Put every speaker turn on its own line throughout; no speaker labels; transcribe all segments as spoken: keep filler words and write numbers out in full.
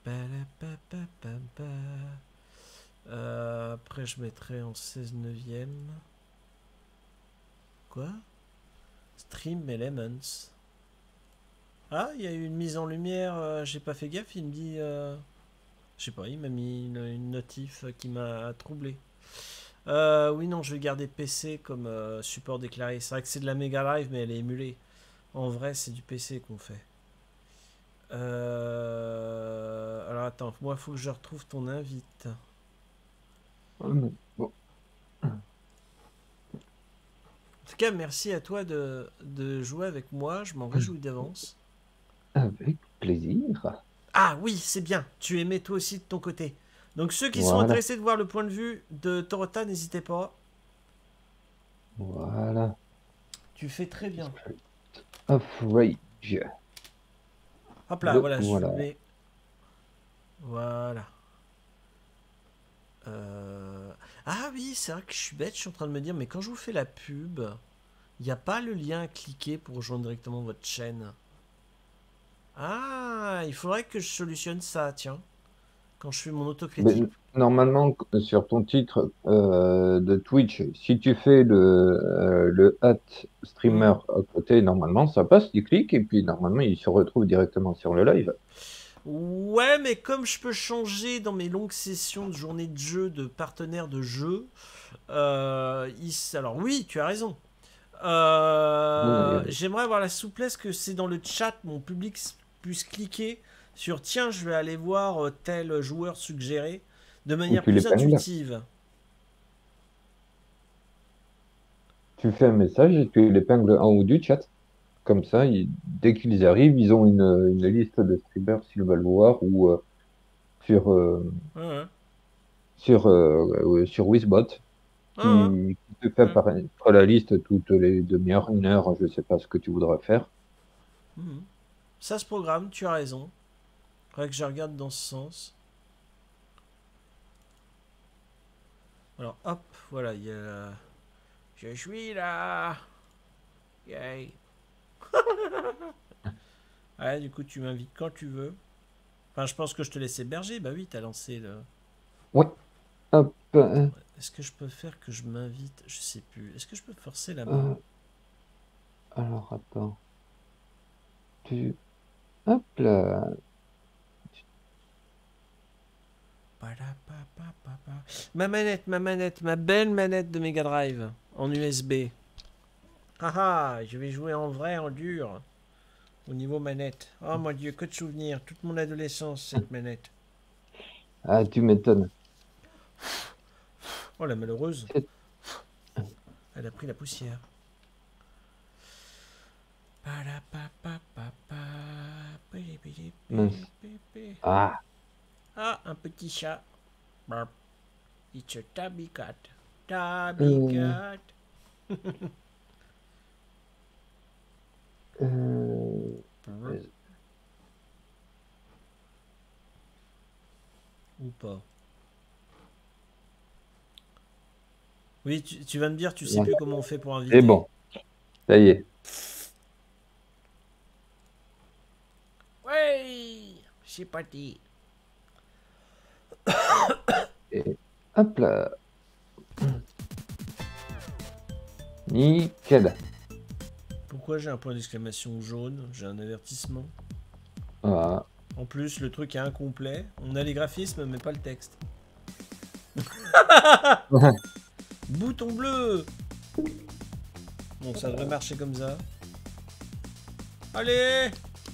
Euh, après, je mettrai en seize neuvième. Quoi? Stream Elements. Ah, il y a eu une mise en lumière. euh, J'ai pas fait gaffe. Il me dit. Euh... Je sais pas, il m'a mis une, une notif qui m'a troublé. Euh, oui, non, je vais garder P C comme euh, support déclaré. C'est vrai que c'est de la Mega Drive, mais elle est émulée. En vrai, c'est du P C qu'on fait. Euh... Alors attends, moi, il faut que je retrouve ton invite.
Hum, Bon.
En tout cas, merci à toi de, de jouer avec moi. Je m'en réjouis d'avance.
Avec plaisir.
Ah oui, c'est bien. Tu aimais toi aussi de ton côté. Donc ceux qui sont
Voilà.
intéressés de voir le point de vue de Torota, n'hésitez pas.
Voilà.
Tu fais très bien.
Spirit of Rage.
Hop là,
Le
voilà, je
voilà.
mets. Voilà. Euh, Ah oui, c'est vrai que je suis bête, je suis en train de me dire, mais quand je vous fais la pub, il n'y a pas le lien à cliquer pour rejoindre directement votre chaîne. Ah, il faudrait que je solutionne ça, tiens, quand je fais mon
Mais
autocritique.
n- normalement, c- sur ton titre euh, de Twitch, si tu fais le, euh, le hat
Hmm.
streamer à côté, normalement, ça passe, tu cliques et puis normalement, il se retrouve directement sur le live.
Ouais, mais comme je peux changer dans mes longues sessions de journée de jeu de partenaire de jeu, euh, il- alors oui, tu as raison.
Non, non, il y a-
Euh, J'aimerais avoir la souplesse que c'est dans le chat, mon public s- puisse cliquer sur tiens, je vais aller voir euh, tel joueur suggéré de
ou
manière
tu
plus
l'épingles.
intuitive.
Tu fais un message et tu l'épingles en haut du chat. Comme ça, ils- dès qu'ils arrivent, ils ont une, une liste de streamers s'ils veulent voir ou euh, sur, euh,
Ouais, ouais.
sur, euh, ouais, sur Wizbot
Ouais, ouais.
qui, qui te fait
Ouais.
apparaître la liste toutes les demi-heures, une heure, je sais pas ce que tu voudras faire.
Mhm. Ça se programme, tu as raison. Faudrait que je regarde dans ce sens. Alors hop, voilà, il y a la- Je suis là. Yay. Ouais, du coup, tu m'invites quand tu veux. Enfin, je pense que je te laisse héberger. Bah oui, t'as lancé le.
Ouais, hop, euh,
Est-ce que je peux faire que je m'invite? Je sais plus. Est-ce que je peux forcer la main?
euh, alors attends, tu, hop là,
Ma manette, ma manette, ma belle manette de Mega Drive en U S B. Haha, je vais jouer en vrai, en dur, au niveau manette. Oh mon dieu, que de souvenirs, toute mon adolescence, cette manette.
ah tu m'étonnes.
Oh la malheureuse,
C'est-
elle a pris la poussière.
Mince. Ah,
Ah, un petit chat. Barp. It's a tabby cat. Tabby
euh,
cat.
euh,
Ou pas. Oui, tu, tu vas me dire, tu sais
non,
plus comment on fait pour
c'est
inviter.
bon, ça y est.
Ouais, c'est parti.
Et hop là, nickel.
Pourquoi j'ai un point d'exclamation jaune? J'ai un avertissement.
Ah,
En plus, le truc est incomplet. On a les graphismes, mais pas le texte. Bouton bleu. Bon, ça devrait marcher comme ça. Allez.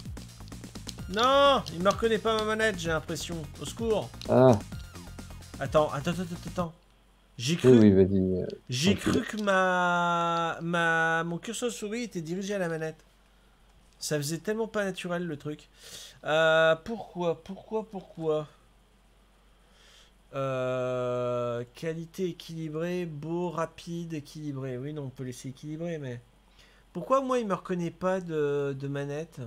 Non, il me reconnaît pas ma manette, j'ai l'impression. Au secours.
ah,
Attends, attends, attends, attends, attends. J'ai
oui,
cru,
oui, vas-y, euh,
j'ai
tranquille.
cru que ma, ma, mon curseur souris était dirigé à la manette. Ça faisait tellement pas naturel le truc. Euh, pourquoi, pourquoi, pourquoi Euh, Qualité équilibrée, beau, rapide, équilibré. Oui, non, on peut laisser équilibré, mais pourquoi moi il me reconnaît pas de, de manette?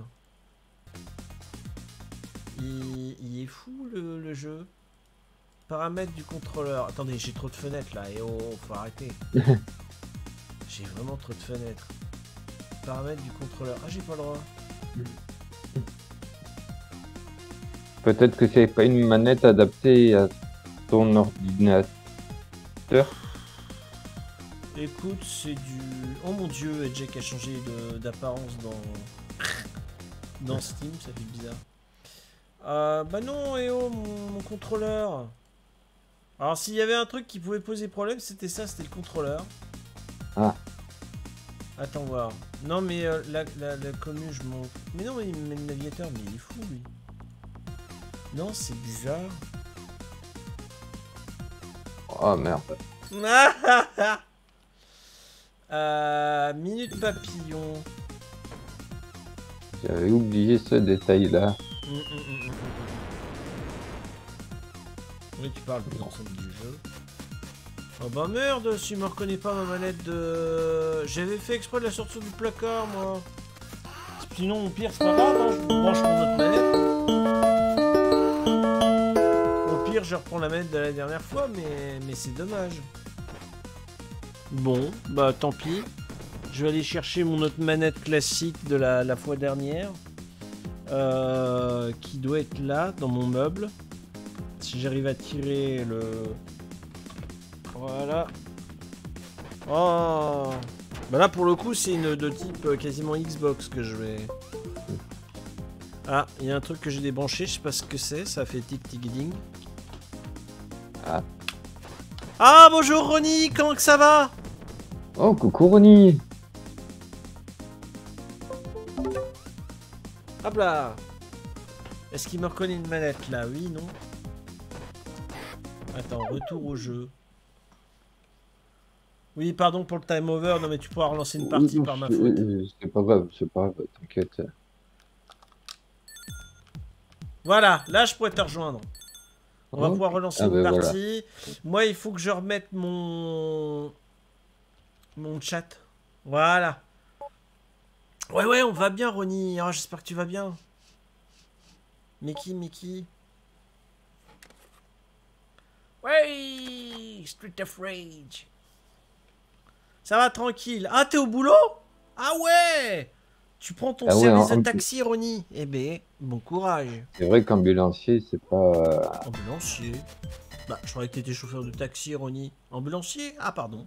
il, il est fou le, le jeu. Paramètres du contrôleur. Attendez, j'ai trop de fenêtres là. Et oh, faut arrêter. J'ai vraiment trop de fenêtres. Paramètres du contrôleur. Ah, j'ai pas le droit.
Peut-être que c'est pas une manette adaptée à ton ordinateur.
Écoute, c'est du... Oh mon dieu, Edge qui a changé de- d'apparence dans... dans Steam, ça fait bizarre. Euh, bah non, et oh, mon, mon contrôleur. Alors s'il y avait un truc qui pouvait poser problème, c'était ça, c'était le contrôleur.
Ah.
Attends voir. Non mais euh, la, la, la commune, je m'en... Mais non, mais il met le navigateur, mais il est fou lui. Non, c'est bizarre.
Oh merde.
euh, minute papillon.
J'avais oublié ce détail-là.
Hum, hum, hum, hum, hum. Oui, tu parles de l'ensemble du jeu. Oh bah merde, si je me reconnais pas ma manette de... J'avais fait exprès de la sortir du placard, moi. Sinon, au pire, c'est pas grave, hein, je branche mon autre manette. Au pire, je reprends la manette de la dernière fois, mais, mais c'est dommage. Bon, bah tant pis. Je vais aller chercher mon autre manette classique de la, la fois dernière. Euh, qui doit être là, dans mon meuble. Si j'arrive à tirer le... Voilà. Oh. Bah là, pour le coup, c'est une de type euh, quasiment Xbox que je vais... Ah, il y a un truc que j'ai débranché, je sais pas ce que c'est, ça fait tic tic ding.
Ah.
Ah, bonjour Ronnie, comment que ça va?
Oh, coucou Ronnie.
Hop là. Est-ce qu'il me reconnaît une manette là? Oui, non? Attends, retour au jeu. Oui, pardon pour le time over, non mais tu pourras relancer une partie par ma faute.
C'est pas grave, c'est pas grave, t'inquiète.
Voilà, là je pourrais te rejoindre. On va
Oh.
pouvoir relancer
Ah
une
ben
partie. Voilà. Moi, il faut que je remette mon... Mon chat. Voilà. Ouais, ouais, on va bien, Ronnie. Oh, j'espère que tu vas bien. Mickey, Mickey. Ouais, Street of Rage. Ça va, tranquille. Ah, t'es au boulot? Ah ouais. Tu prends ton
Ah ouais,
service
en-
de
en-
taxi, Ronnie. Eh ben, bon courage.
C'est vrai qu'ambulancier, c'est pas...
Ambulancier. Bah, je croyais que t'étais chauffeur de taxi, Ronnie. Ambulancier? Ah, pardon.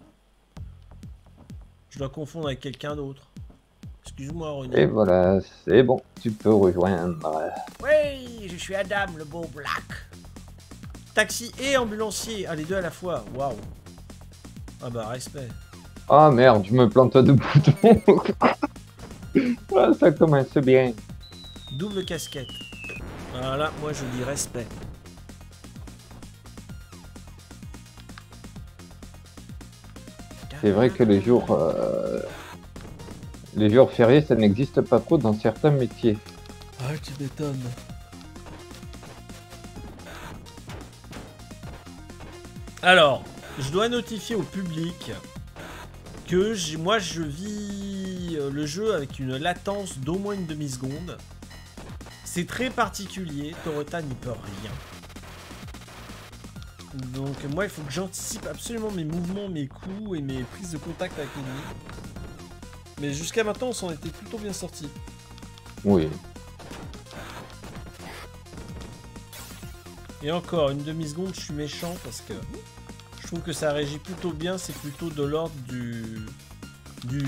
Je dois confondre avec quelqu'un d'autre. Excuse-moi, Ronnie.
Et voilà, c'est bon, tu peux rejoindre.
Oui, je suis Adam, le beau black. Taxi et ambulancier. Ah, les deux à la fois. Waouh. Ah bah, respect.
Ah merde, je me plante de bouton. Ah, ça commence bien.
Double casquette. Voilà, moi je dis respect.
C'est vrai que les jours, euh, les jours fériés, ça n'existe pas trop dans certains métiers.
Ah, tu m'étonnes. Alors, je dois notifier au public que j'ai- moi je vis euh, le jeu avec une latence d'au moins une demi-seconde. C'est très particulier, Torota n'y peut rien. Donc moi il faut que j'anticipe absolument mes mouvements, mes coups et mes prises de contact avec l'ennemi. Mais jusqu'à maintenant on s'en était plutôt bien sorti.
Oui.
Et encore, une demi-seconde, je suis méchant parce que je trouve que ça réagit plutôt bien, c'est plutôt de l'ordre du... du...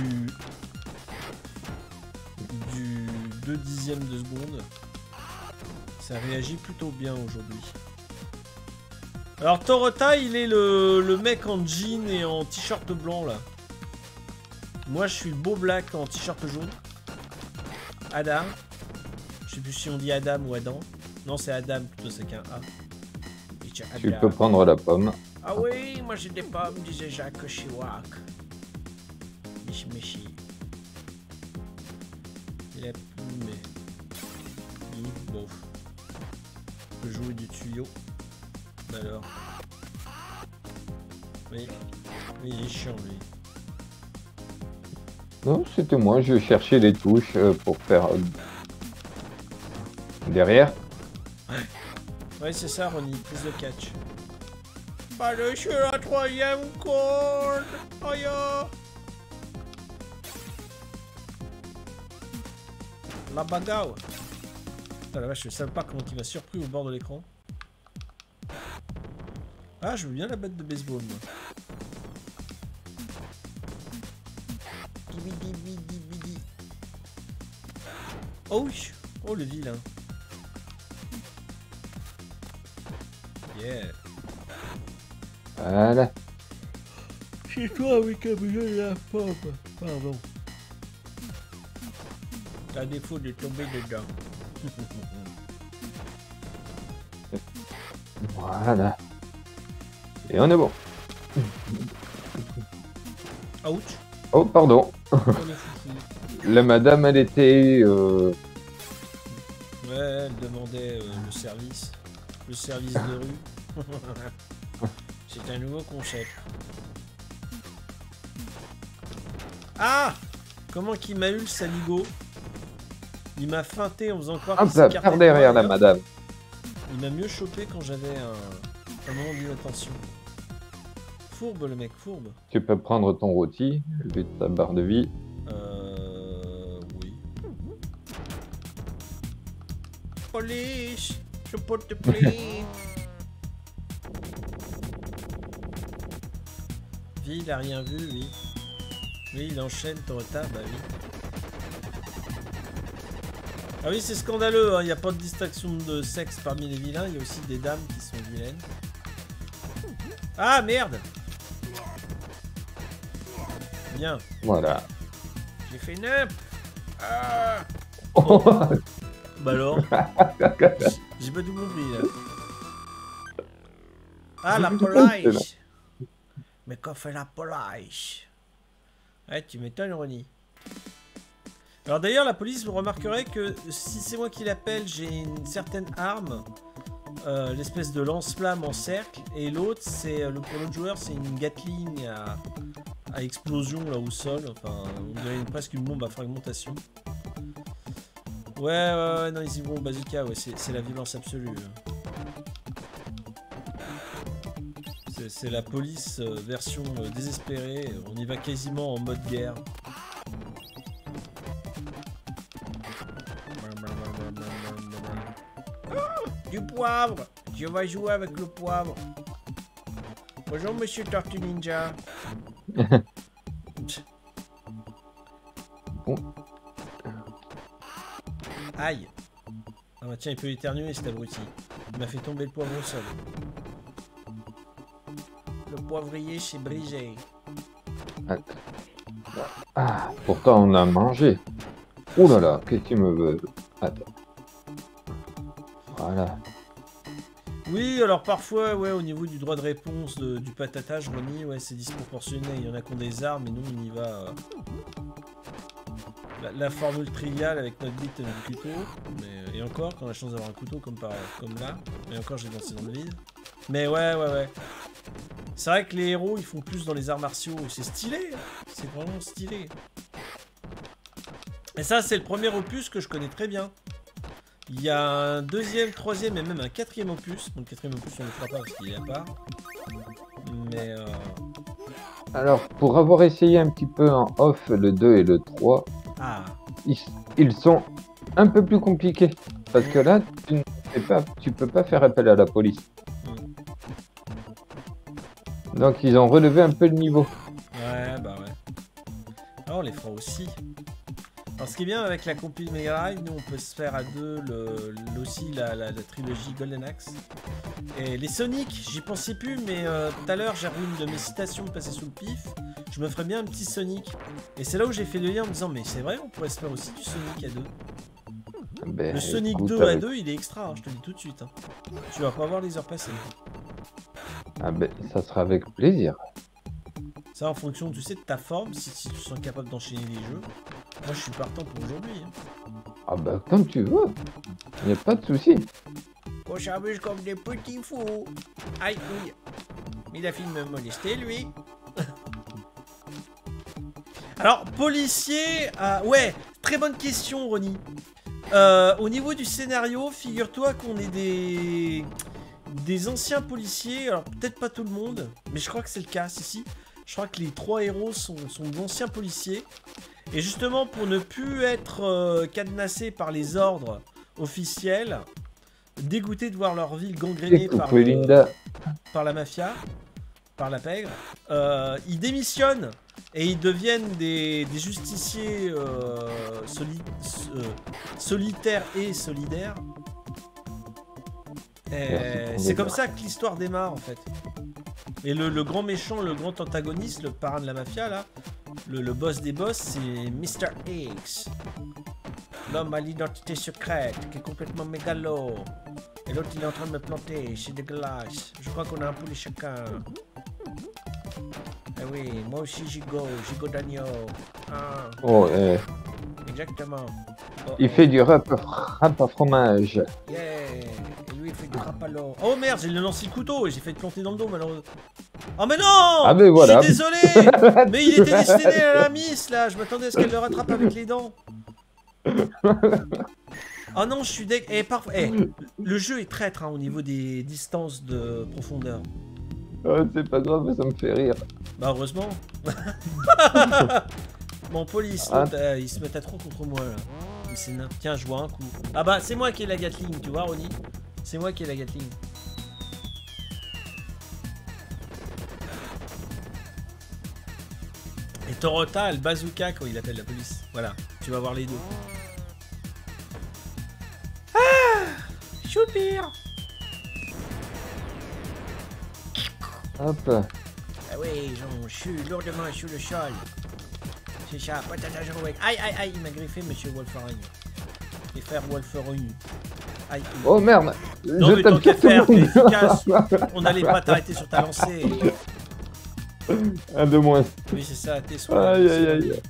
du deux dixièmes de seconde. Ça réagit plutôt bien aujourd'hui. Alors Torota, il est le, le mec en jean et en t-shirt blanc là. Moi je suis le beau black en t-shirt jaune. Adam. Je sais plus si on dit Adam ou Adam. Non, c'est Adam plutôt, c'est qu'un A.
Tu peux prendre la pomme.
Ah oui, moi j'ai des pommes, disait Jacques Chirac. Michi Michi. Il a plumé. Il bof. Je peux jouer du tuyau. Alors. Oui. Oui, il est chiant lui.
Non, c'était moi, je cherchais les touches euh, pour faire euh, derrière.
Ouais, c'est ça, Ronnie, prise de catch. Bah, je suis la troisième corde. Aïe. La bagarre. Putain, la vache, je sais pas comment il m'a surpris au bord de l'écran. Ah, je veux bien la batte de baseball, moi. Oh oui. Oh, le vilain. Yeah.
Voilà.
Chez toi avec un bouillon de la pomme. Pardon. T'as défaut de tomber dedans.
Voilà. Et on est bon.
Ouch.
Oh, pardon.
Oh, le foufou.
La madame, elle était... Euh...
Ouais, elle demandait euh, le service. Le service de rue. C'est un nouveau concept. Ah! Comment qu'il m'a eu le saligo? Il m'a feinté en faisant croire
Hop
qu'il
là,
s'écartait
par
de
derrière
moi,
la
et hop,
madame.
il m'a mieux chopé quand j'avais un, un moment d'inattention. Fourbe le mec, fourbe.
Tu peux prendre ton rôti, vu de ta barre de vie.
Euh... Oui. Police! Je peux te plaire! Vie, il a rien vu, oui. Oui, il enchaîne ton retard, bah oui. Ah oui, c'est scandaleux, hein. Il n'y a pas de distinction de sexe parmi les vilains, il y a aussi des dames qui sont vilaines. Ah, merde! Bien.
Voilà.
J'ai fait neuf. Ah.
Oh.
Bah alors? J'ai pas tout compris, là. Ah, la police! Mais qu'en fait la police? Ouais, tu m'étonnes, Ronnie. Alors d'ailleurs, la police, vous remarquerez que si c'est moi qui l'appelle, j'ai une certaine arme, euh, l'espèce de lance-flamme en cercle, et l'autre, c'est le pour l'autre joueur, c'est une Gatling à, à explosion là au sol. Enfin, on dirait une, presque une bombe à fragmentation. Ouais, ouais, ouais, non, ils y vont au bazooka, ouais, c'est la violence absolue. C'est la police euh, version euh, désespérée, on y va quasiment en mode guerre. Du poivre! Je vais jouer avec le poivre. Bonjour monsieur Tortue Ninja.
Bon.
Aïe. Ah bah tiens, il peut éternuer cet abruti. Il m'a fait tomber le poivre au sol. Le poivrier s'est brisé.
Ah, pourtant on a mangé. Ouh là là, qu'est-ce qu'il me veut? Attends. Voilà.
Oui, alors parfois, ouais, au niveau du droit de réponse, de, du patatage, Ronnie, ouais, c'est disproportionné. Il y en a qui ont des armes, et nous, on y va. Euh, la, la formule triviale avec notre bite et notre couteau. Mais, et encore, quand on a la chance d'avoir un couteau comme, par, comme là. Et encore, j'ai lancé dans le vide. Mais ouais, ouais, ouais. C'est vrai que les héros, ils font plus dans les arts martiaux. C'est stylé. C'est vraiment stylé. Et ça, c'est le premier opus que je connais très bien. Il y a un deuxième, troisième et même un quatrième opus. Bon, le quatrième opus, on ne le fera pas parce qu'il est à part. Mais... Euh...
Alors, pour avoir essayé un petit peu en off le deux et le trois,
ah.
ils, ils sont un peu plus compliqués. Parce que là, tu ne fais pas, tu peux pas faire appel à la police. Mm. Donc, ils ont relevé un peu le niveau.
Ouais, bah ouais. Ah, on les fera aussi. Alors ce qui est bien avec la compil Mega Drive, nous on peut se faire à deux le, le, aussi la, la, la trilogie Golden Axe. Et les Sonic, j'y pensais plus, mais euh, tout à l'heure j'ai revu une de mes citations passées sous le pif. Je me ferais bien un petit Sonic. Et c'est là où j'ai fait le lien en me disant mais c'est vrai, on pourrait se faire aussi du Sonic à deux. Ben, le Sonic écoute, deux à avec... deux, il est extra, hein, je te le dis tout de suite. Hein. Tu vas pas voir les heures passer.
Ah ben ça sera avec plaisir.
Ça en fonction, tu sais, de ta forme, si, si tu sens capable d'enchaîner les jeux. Moi, je suis partant pour aujourd'hui. Hein.
Ah bah, comme tu veux. Il n'y a pas de souci.
On s'amuse comme des petits fous. Aïe, oui. Il a fini de me molester, lui. Alors, policier... Euh, ouais, très bonne question, Ronnie. Euh, au niveau du scénario, figure-toi qu'on est des... des anciens policiers. Alors, peut-être pas tout le monde, mais je crois que c'est le cas, si, si. Je crois que les trois héros sont, sont d'anciens policiers. Et justement, pour ne plus être euh, cadenassés par les ordres officiels, dégoûtés de voir leur ville gangrénée par,
Coucou, Linda.
par la mafia, par la pègre, euh, ils démissionnent et ils deviennent des, des justiciers euh, soli euh, solitaires et solidaires. C'est comme ça que l'histoire démarre en fait. Et le, le grand méchant, le grand antagoniste, le parrain de la mafia là, le, le boss des boss, c'est mister X. L'homme à l'identité secrète, qui est complètement mégalo. Et l'autre il est en train de me planter, c'est dégueulasse. Je crois qu'on a un poulet chacun. Eh oui, moi aussi j'y go, j'y go d'agneau. Ah.
Oh, eh.
Exactement. Oh,
Il
oh.
fait du rap, rap à fromage.
Yeah. Et lui il fait du rap à l'eau. Oh merde, j'ai lancé le couteau et j'ai fait planter dans le dos malheureusement. Oh mais non!
Ah mais voilà.
Je suis désolé. Mais il était destiné à la miss là. Je m'attendais à ce qu'elle le rattrape avec les dents. Oh non, je suis deg... Eh, parfois... eh, le jeu est traître hein, au niveau des distances de profondeur.
Oh, c'est pas grave, ça me fait rire.
Bah heureusement. Bon, police,
Ah.
euh, ils se mettent à trop contre moi là. Mais c'est nain. Tiens, je vois un coup. Ah bah c'est moi qui ai la Gatling, tu vois Ronnie. C'est moi qui ai la Gatling. Et Torota a le bazooka quand il appelle la police. Voilà, tu vas voir les deux. Ah, choupir.
Hop.
Ah oui, je suis lourdement sous le sol. C'est ça, patate à jouer. Aïe, aïe, aïe, il m'a griffé, monsieur Wolferine. Les frères Wolferine. Aïe.
Oh merde.
Non, mais tant qu'à faire, t'es efficace. On n'allait pas t'arrêter sur ta lancée.
Un de moins.
Oui, c'est ça, t'es soin.
Aïe aïe aïe.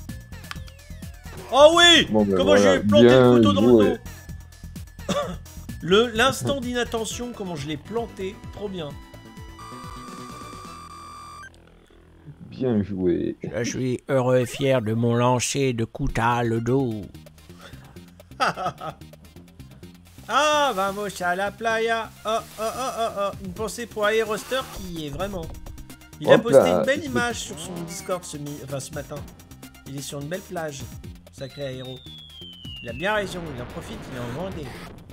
Oh oui.
Bon, ben
comment
voilà,
j'ai planté
bien
le couteau dans
joué.
le dos. Le L'instant d'inattention, comment je l'ai planté. Trop bien.
Bien joué.
Je suis heureux et fier de mon lancer de couteau à le dos. Ah, vamos a la playa. Oh, oh, oh, oh, oh. Une pensée pour Aeroster qui est vraiment... Il a
Hop
posté
là.
une belle image sur son Discord ce, mi... enfin, ce matin. Il est sur une belle plage. Sacré Aéro. Il a bien raison, il en profite, il en vendait.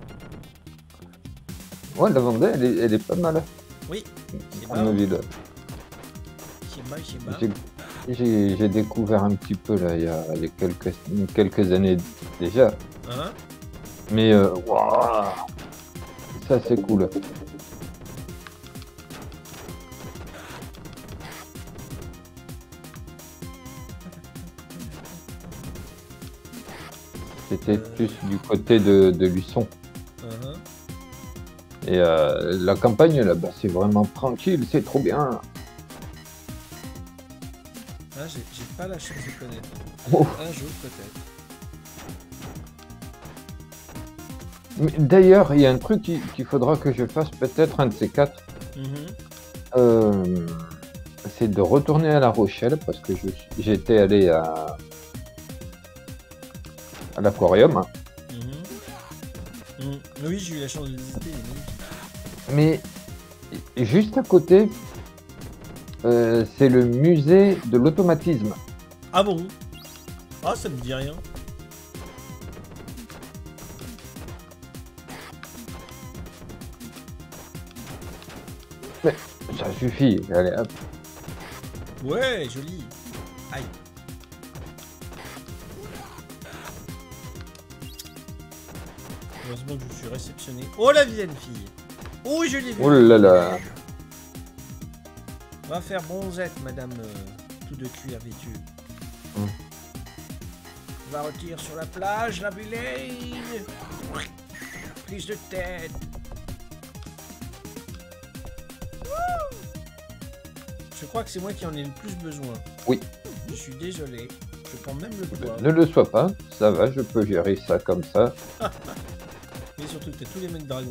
Ouais, la Vendée, elle est, elle est pas mal.
Oui, c'est
À ma
bas,
ville.
c'est bas, c'est bas.
J'ai- J'ai j'ai découvert un petit peu là il y a, il y a quelques, quelques années déjà.
Hein?
Mais euh, waouh, ça c'est cool. C'était plus du côté de, de Luçon.
Hein?
Et euh, la campagne là-bas c'est vraiment tranquille, c'est trop bien.
Ah, j'ai j'ai pas la chance de connaître.
Oh.
Un jour peut-être.
Mais D'ailleurs, il y a un truc qu'il qu'il faudra que je fasse peut-être un de ces quatre.
Mhm.
Euh, c'est de retourner à La Rochelle parce que je- j'étais allé à, à l'aquarium. hein.
Mhm. Mhm. Oui, j'ai eu la chance de visiter. oui.
Mais juste à côté, euh, c'est le musée de l'automatisme.
Ah bon? Ah, ça me dit rien.
Ça suffit. Allez, hop.
Ouais, joli. Aïe. Heureusement que je suis réceptionné. Oh, la vilaine fille. Oh, je l'ai vu.
Oh là là.
On va faire bronzette, madame euh, tout de cuir vêtue.
Hum.
On va retirer sur la plage, la vilaine. Prise de tête. Wouh. Je crois que c'est moi qui en ai le plus besoin.
Oui.
Je suis désolé. Je prends même le poids.
Ne le sois pas. Ça va, je peux gérer ça comme ça.
Mais surtout, t'as tous les mecs dragons.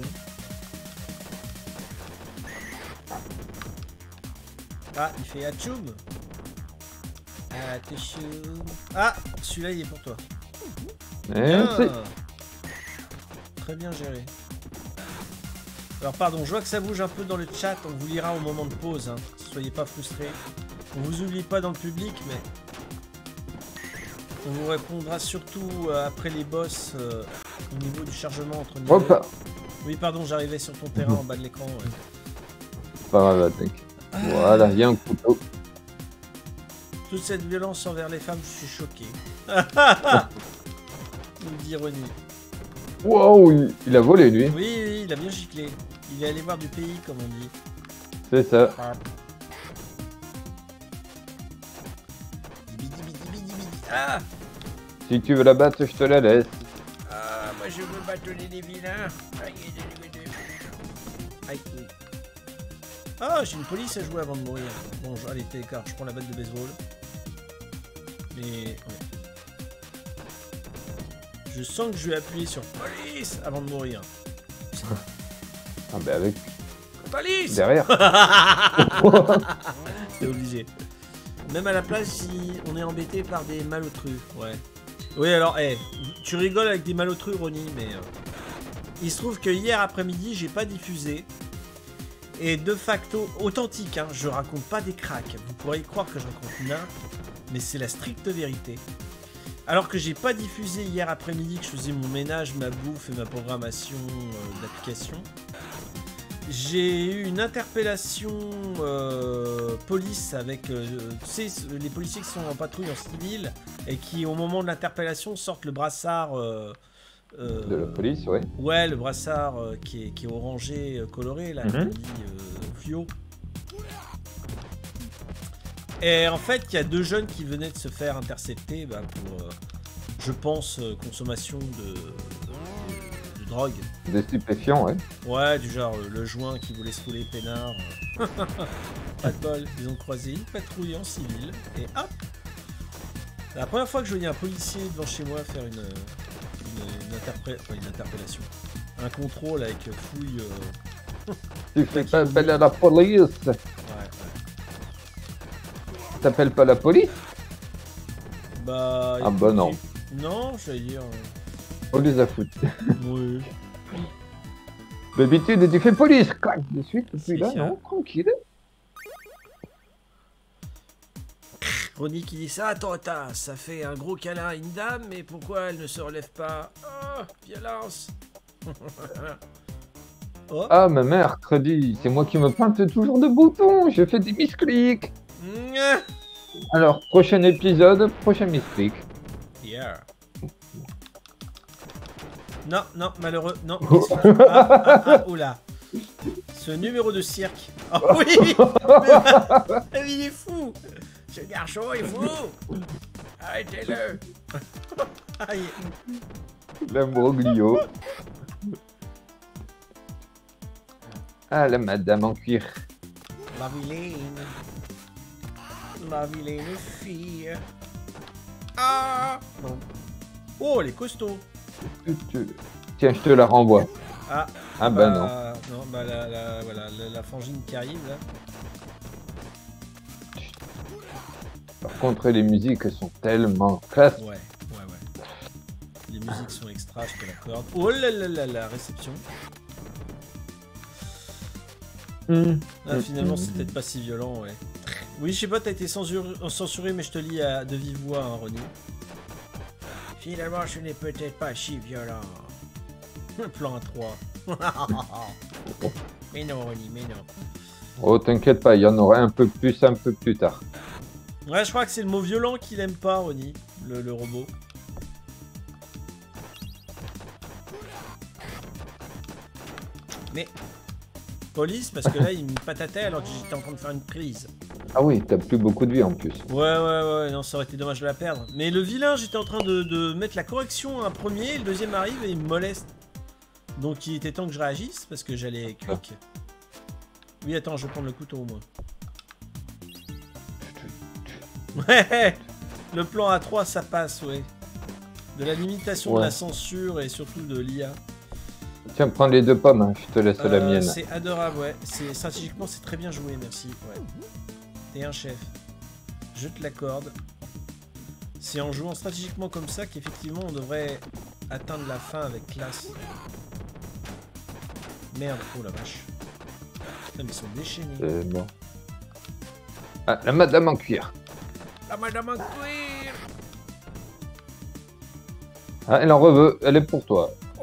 Ah, il fait Hachoum. Ah, t'es choum. Ah, celui-là, il est pour toi.
Merci.
Bien. Très bien géré. Alors, pardon, je vois que ça bouge un peu dans le chat. On vous lira au moment de pause. Hein. Soyez pas frustrés. On vous oublie pas dans le public, mais on vous répondra surtout euh, après les boss euh, au niveau du chargement entre niveaux.
Hop.
Oui, pardon, j'arrivais sur ton terrain en bas de l'écran. Ouais.
C'est pas grave, t'inquiète. Voilà, il y a un couteau.
Toute cette violence envers les femmes, je suis choqué. Nous dit Ronnie.
Wow, il, il a volé lui.
Oui, oui, il a bien giclé. Il est allé voir du pays, comme on dit.
C'est ça.
Ah. Bidi, bidi, bidi, bidi. Ah,
Si tu veux la battre, je te la laisse.
ah, moi je veux bâtonner des vilains. Aïe, aïe, aïe, aïe. Aïe, oui. Ah, j'ai une police à jouer avant de mourir. Bon, je- allez, télécarte, je prends la batte de baseball. Mais, ouais. Je sens que je vais appuyer sur police avant de mourir.
Ah ben avec
Police
derrière.
C'est obligé. Même à la place, si on est embêté par des malotrus. Ouais. Oui, alors, eh, tu rigoles avec des malotrus, Ronnie, mais... euh, il se trouve que hier après-midi, j'ai pas diffusé. Et de facto, authentique, hein, je raconte pas des cracks. Vous pourriez croire que je raconte n'importe, mais c'est la stricte vérité. Alors que j'ai pas diffusé hier après-midi, que je faisais mon ménage, ma bouffe et ma programmation euh, d'application, j'ai eu une interpellation euh, police avec euh, tu sais, les policiers qui sont en patrouille en civil et qui au moment de l'interpellation sortent le brassard euh, euh,
De la police, ouais.
ouais, le brassard euh, qui, est, qui est orangé euh, coloré là,
Mhm.
qui dit euh, fluo. Et en fait, il y a deux jeunes qui venaient de se faire intercepter bah, pour, euh, je pense, euh, consommation de, de, de drogue.
Des stupéfiants, ouais.
Ouais, du genre euh, le joint qui voulait se fouler peinard. euh. Pas de bol, ils ont croisé une patrouille en civil et hop. C'est la première fois que je voyais un policier devant chez moi faire une, une, une, interpré- enfin, une interpellation. Un contrôle avec euh, fouille. euh,
Tu fais pas appel à la police.
Ouais, ouais.
T'appelles pas la police?
Bah.
Ah bah non.
Non, j'allais dire. euh,
On les a foutus.
Oui.
D'habitude, tu fais police. Clac, de suite. Et
C'est
puis là,
clair.
non, tranquille.
Ronnie qui dit ça, attends, attends, ça fait un gros câlin à une dame, mais pourquoi elle ne se relève pas? Oh, violence. Oh.
Ah, mais mercredi, c'est moi qui me pointe toujours de boutons. Je fais des misclics.
Mouah.
Alors, prochain épisode, prochain misclic.
Yeah. Non, non, malheureux, non. qu'est-ce que- Ah, ah, ah, oula. Ce numéro de cirque. Oh oui. Mais il est fou. Ce garçon est fou. Arrêtez-le. Aïe.
L'imbroglio. Ah, la madame en cuir.
La vilaine. La vilaine fille. Ah. Non. Oh, elle est costaud.
Tiens, je te la renvoie.
Ah.
Ah bah non.
Non, bah la, la, voilà, la, la frangine qui arrive là.
Par contre, les musiques sont tellement classe.
Ouais, ouais, ouais. Les musiques sont extra, je te l'accorde. Oh là là là, la réception.
Mmh.
Ah, finalement, c'est peut-être pas si violent, ouais. Oui, je sais pas, t'as été censuré, censuré, mais je te lis à, de vive voix, hein, Ronnie. Finalement, ce n'est peut-être pas si violent. Plan à trois. Mais non, Ronnie, mais non.
Oh, t'inquiète pas, il y en aura un peu plus, un peu plus tard.
Ouais, je crois que c'est le mot violent qu'il aime pas, Ronnie, le, le robot. Mais... police, parce que là, il me patatait alors que j'étais en train de faire une prise.
Ah oui, t'as plus beaucoup de vie en plus.
Ouais, ouais, ouais, non, ça aurait été dommage de la perdre. Mais le vilain, j'étais en train de, de mettre la correction à un premier, le deuxième arrive et il me moleste. Donc il était temps que je réagisse, parce que j'allais quick. Oui, attends, je vais prendre le couteau au moins. Ouais, le plan A trois, ça passe, ouais. De la limitation
Ouais.
de la censure et surtout de l'I A.
Tiens, prends les deux pommes, hein, je te laisse la
Euh,
mienne.
C'est adorable, ouais. C'est stratégiquement, c'est très bien joué, merci. Ouais. T'es un chef. Je te l'accorde. C'est en jouant stratégiquement comme ça qu'effectivement on devrait atteindre la fin avec classe. Merde, oh la vache. Putain, mais ils sont déchaînés.
Euh, bon. Ah, la madame en cuir.
La madame en cuir.
Ah, elle en reveut, elle est pour toi.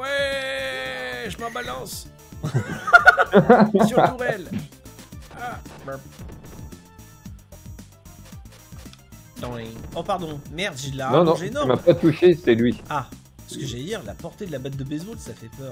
je m'en balance. Sur tourelle. Ah. Oh pardon, merde, j'ai de la
Non, non,
rallonge
tu
énorme.
m'as pas touché, c'est lui.
Ah, ce que j'allais dire, la portée de la batte de baseball, ça fait peur.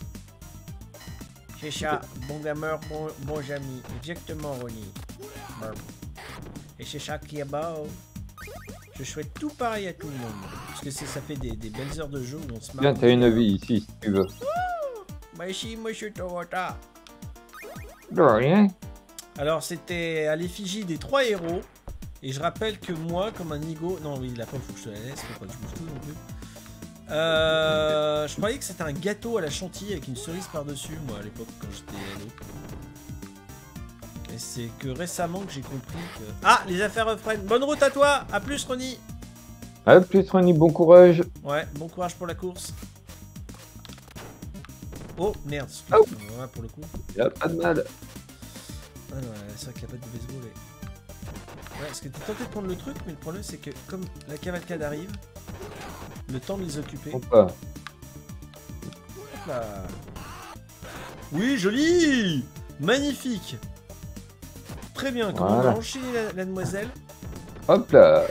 Chécha, bon gamer, bon, bon ami. Exactement, Ronnie. Et Chécha qui est beau. Je souhaite tout pareil à tout le monde. Parce que ça fait des, des belles heures de jeu où on se marre.
Bien, t'as une vie ici, si tu veux.
Bah ici, monsieur Toyota.
De rien.
Alors, c'était à l'effigie des trois héros. Et je rappelle que moi, comme un nigo... Non, oui, la pomme, faut que je te la laisse. Faut pas que je bouge tout non plus. Euh, je croyais que c'était un gâteau à la chantilly avec une cerise par-dessus, moi, à l'époque, quand j'étais ado. Et c'est que récemment que j'ai compris que... Ah, les affaires reprennent. Bonne route à toi. À plus, Ronnie.
À plus, Ronnie, bon courage.
Ouais, bon courage pour la course. Oh, merde.
Oh.
Ouais, pour le coup.
Y'a pas de mal.
Ah ouais, c'est vrai qu'il n'y a pas de baseball. Et... Ouais, parce que t'es tenté de prendre le truc, mais le problème c'est que comme la cavalcade arrive, le temps de les occuper...
Opa.
Hop là. Oui, joli. Magnifique. Très bien, comment
Voilà.
on va enchaîner la, la demoiselle.
Hop là.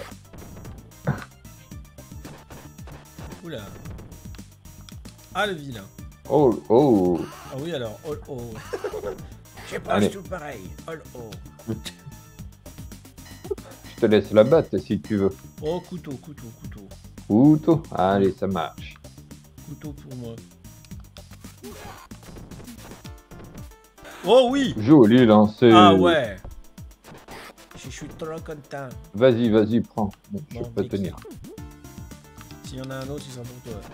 Oula. Ah, le vilain.
Oh, oh.
Ah oui, alors, oh, oh. Je sais pas,
Allez.
c'est tout pareil. Oh, oh.
Je te laisse la batte si tu veux.
Oh, couteau, couteau, couteau.
Couteau. Allez, ça marche.
Couteau pour moi. Oh oui.
Joli lancé.
Ah ouais. Je suis trop content.
Vas-y, vas-y, prends. Bon, je
Bon,
peux pas
nickel.
tenir.
S'il y en a un autre, ils sont pour toi.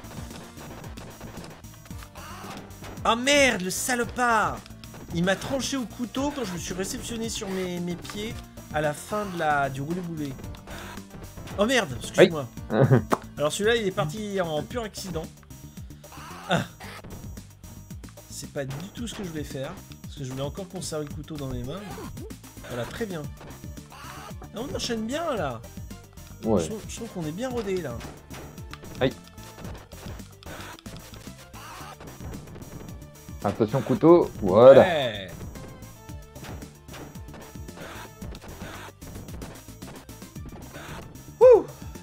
Ah merde, le salopard. Il m'a tranché au couteau quand je me suis réceptionné sur mes, mes pieds à la fin de la, du roulé-boulé. Oh merde, excuse-moi. Alors celui-là, il est parti en pur accident. Ah. C'est pas du tout ce que je voulais faire. Parce que je voulais encore conserver le couteau dans mes mains. Voilà, très bien. Ah, on enchaîne bien là.
Ouais.
Je trouve, je trouve qu'on est bien rodé là.
Aïe. Attention, couteau. Voilà.
Ouais. Ouh.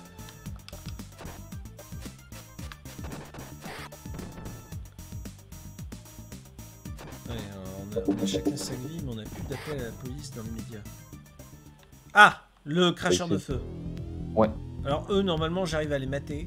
Ouais, on, a, on a chacun sa vie, mais on n'a plus d'appel à la police dans les médias. Ah, le cracheur de feu.
Ouais.
Alors eux, normalement, j'arrive à les mater.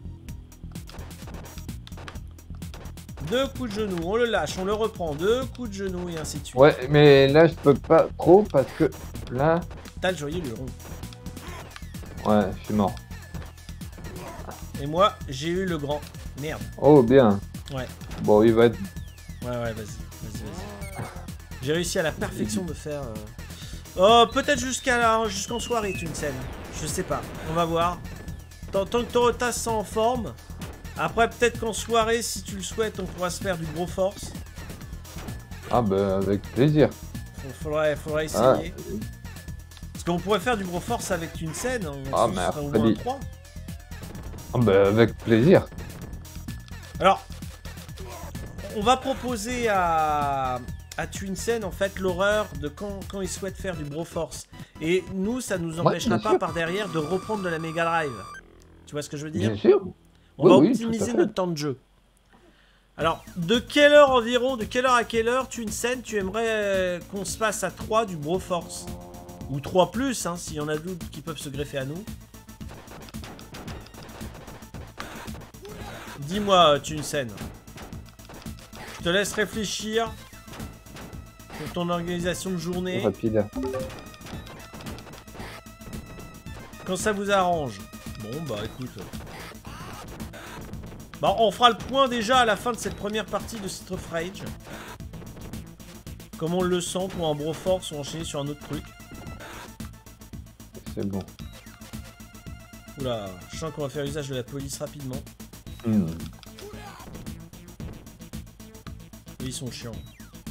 Deux coups de genou, on le lâche, on le reprend. Deux coups de genou et ainsi de suite.
Ouais, mais là, je peux pas trop parce que là...
T'as le joyeux le rond.
Ouais, je suis mort.
Et moi, j'ai eu le grand. Merde.
Oh, bien.
Ouais.
Bon, il va être...
Ouais, ouais, vas-y. Vas-y, vas-y. J'ai réussi à la perfection de faire... Euh... Oh, peut-être jusqu'à la... jusqu'en soirée, une scène. Je sais pas. On va voir. Tant, tant que Toyota se sent en forme. Après, peut-être qu'en soirée, si tu le souhaites, on pourra se faire du gros force.
Ah, bah, avec plaisir.
Faudrait, faudrait essayer.
Ah.
Parce qu'on pourrait faire du gros force avec une scène. On
Ah,
se
mais
ferait au
après,
moins
les-
trois.
Ah, bah, avec plaisir.
Alors, on va proposer à, à Twinsen en fait l'horreur de quand, quand il souhaite faire du Broforce. Et nous, ça nous empêchera
bien
pas
sûr.
par derrière de reprendre de la Mega Drive. Tu vois ce que je veux dire?
Bien sûr.
On
Oui,
va
oui, tout à
optimiser
fait.
notre temps de jeu. Alors, de quelle heure environ, de quelle heure à quelle heure, Twinsen, tu aimerais euh, qu'on se fasse à trois du Broforce? Ou trois plus, hein, s'il y en a d'autres qui peuvent se greffer à nous. Dis-moi, Twinsen. Je te laisse réfléchir pour ton organisation de journée,
Rapide.
quand ça vous arrange. Bon, bah écoute. Bah, on fera le point déjà à la fin de cette première partie de Street of Rage. Comment on le sent pour un Broforce ou enchaîner sur un autre truc.
C'est bon.
Oula, je sens qu'on va faire usage de la police rapidement.
Hmm.
Et ils sont chiants.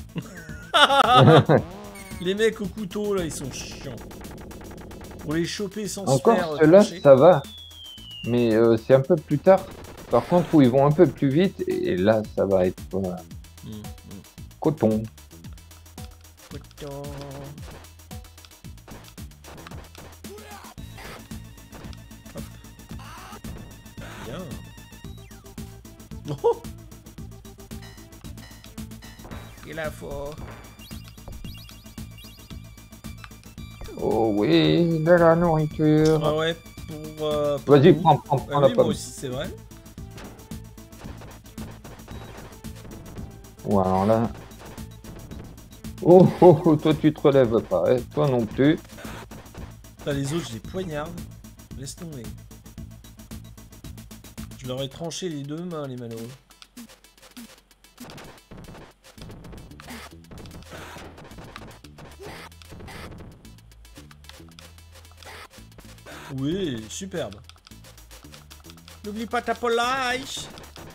Les mecs au couteau là, ils sont chiants. Pour les choper sans se faire
Encore
euh,
ceux-là,
trancher.
ça va. Mais euh, c'est un peu plus tard. Par contre, où ils vont un peu plus vite, et là, ça va être euh,
Mmh, mmh.
coton.
Coton. Hop. Bien. Oh, il a faux.
Oh oui, de la nourriture.
Ah ouais, pour, euh, pour
Vas-y,
nous.
prends, prends,
Ah
prends la
oui, moi
pomme.
aussi, c'est vrai.
Ou alors là. Oh, oh, oh, toi tu te relèves pas, hein. Toi non plus.
T'as les autres, je les poignarde. Laisse tomber. Je leur ai tranché les deux mains, les malheureux. Oui, superbe. N'oublie pas ta polish.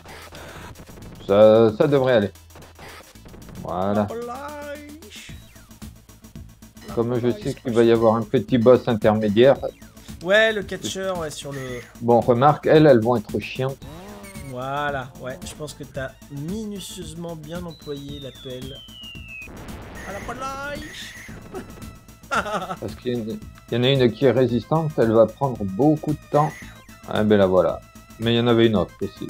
Ça, ça devrait aller.
La
Voilà.
polish. La
Comme je
polish,
sais qu'il va y avoir un petit boss intermédiaire.
Ouais, le catcheur, ouais, sur le...
Bon, remarque, elles, elles vont être chiantes.
Voilà, ouais, je pense que t'as minutieusement bien employé l'appel. À la polish.
Parce qu'il y, en a- il y en a une qui est résistante, elle va prendre beaucoup de temps. Ah ben la voilà. Mais il y en avait une autre aussi.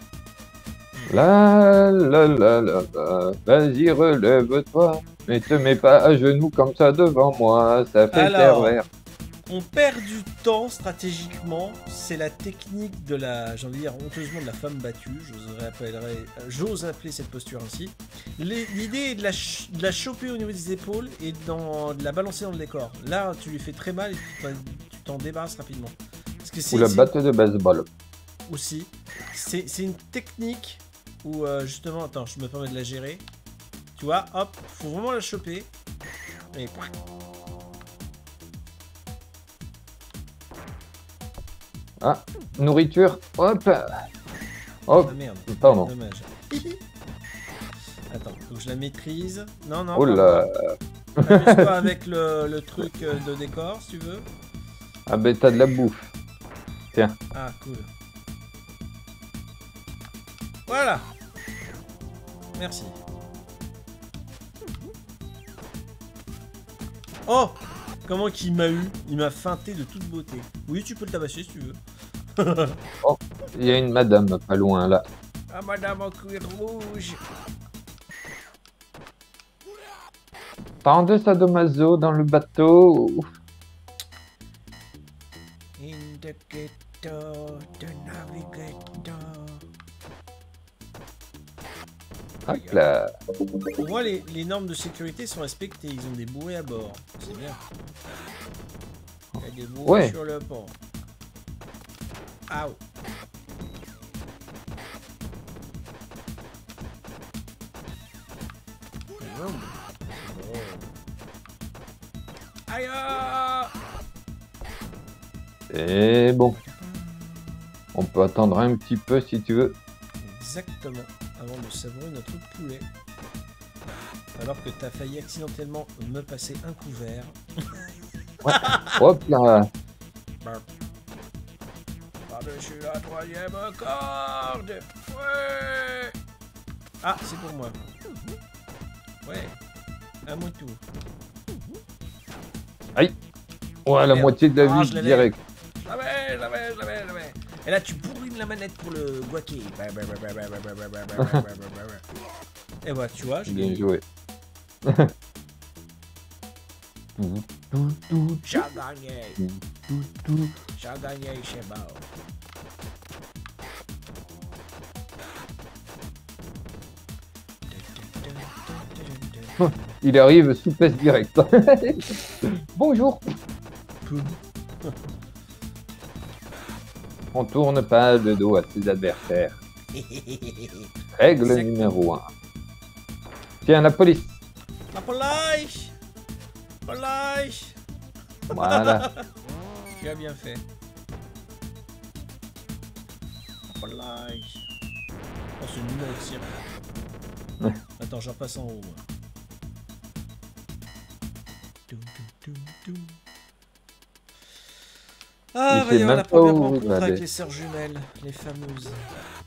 La la la la la. Vas-y, relève-toi. Mais te mets pas à genoux comme ça devant moi. Ça fait
Alors,
pervers.
on perd du temps stratégiquement. C'est la technique de la, j'ai envie de dire, honteusement de la femme battue. J'oserais appeler, j'ose appeler cette posture ainsi. Les- L'idée est de la, ch- de la choper au niveau des épaules et dans, de la balancer dans le décor. Là, tu lui fais très mal et tu t'en- tu t'en débarrasses rapidement. Parce que c'est
Ou la
c'est-
batte de baseball.
aussi, c'est c'est une technique où euh, justement, attends, je me permets de la gérer. Tu vois, hop, faut vraiment la choper. Et
Ah, nourriture. Hop. Hop.
ah merde,
Pardon.
dommage. Attends, faut que je la maîtrise. Non, non,
Oh
pas
là.
moi. Amuse-toi avec le, le truc euh, de décor si tu veux.
Ah ben t'as de la bouffe. Tiens.
Ah, cool. Voilà. Merci. Oh! Comment qu'il m'a eu? Il m'a feinté de toute beauté. Oui, tu peux le tabasser si tu veux.
Oh, il y a une madame pas loin là.
Ah, madame en cuir rouge.
Tant de sadomaso dans le bateau.
In the ghetto, the navigator.
Hop là.
Pour moi, les, les normes de sécurité sont respectées. Ils ont des bourrées à bord. C'est bien. Il y a des bourrées
Ouais.
sur le pont. Aouh. Aïe. ah
Et bon. On peut attendre un petit peu si tu veux.
Exactement. Avant de savourer notre poulet. Alors que t'as failli accidentellement me passer un couvert.
Hop là.
Par-dessus la troisième corde. Ouais. Ah, c'est pour moi. Ouais. À mon tour.
Aïe. Ouais, la
Merde.
moitié de la
Ah,
vie
je l'avais.
direct.
Je l'avais, je l'avais, je l'avais, je l'avais. Et là, tu bourrines la manette pour le guaquer. Et bah, tu vois, j'ai
Bien
gagné.
joué.
J'ai gagné. J'ai gagné chez Bao.
Il arrive souplesse directe. Bonjour. On tourne pas le dos à ses adversaires. Règle
Exactement.
numéro un. Tiens, la police.
La police. Police.
Voilà.
Tu as bien fait. La police. Oh, c'est une numéro de cirque. Attends, j'en passe en haut, moi. Toum, toum, toum, toum. Ah,
Il
va
sait
y avoir
même
la
pas
première
où
rencontre
va
avec
aller.
les sœurs jumelles, les fameuses.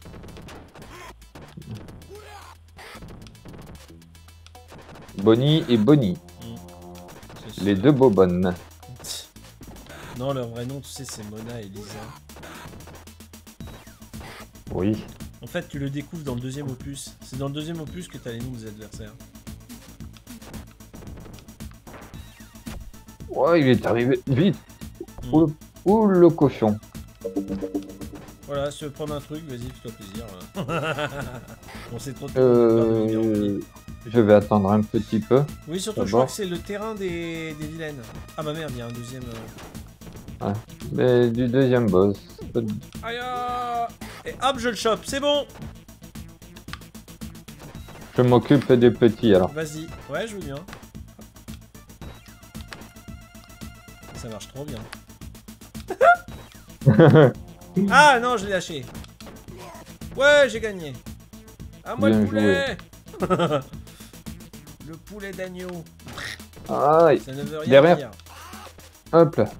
Bonnie et Bonnie.
C'est
Les
sûr.
deux bobonnes.
Non, leur vrai nom, tu sais, c'est Mona et Lisa.
Oui.
En fait, tu le découvres dans le deuxième opus. C'est dans le deuxième opus que t'as les noms des adversaires.
Ouais, il est arrivé vite.
Mm.
Où, où le cochon?
Voilà, si tu veux prendre un truc, vas-y, fais-toi plaisir. Voilà. On sait trop de
Euh, je vais attendre un petit peu.
Oui, surtout, je crois que c'est le terrain des, des vilaines. Ah bah merde, il y a un deuxième... euh...
Ouais. Mais du deuxième boss.
Aïe ah. Et hop, je le chope, c'est bon.
Je m'occupe des petits alors.
Vas-y, ouais, je veux bien. Ça marche trop bien. Ah non, je l'ai lâché. Ouais, j'ai gagné. À moi
Bien
le poulet. Le poulet d'agneau.
Aïe.
Ça ne veut rien
Derrière.
dire.
Hop là.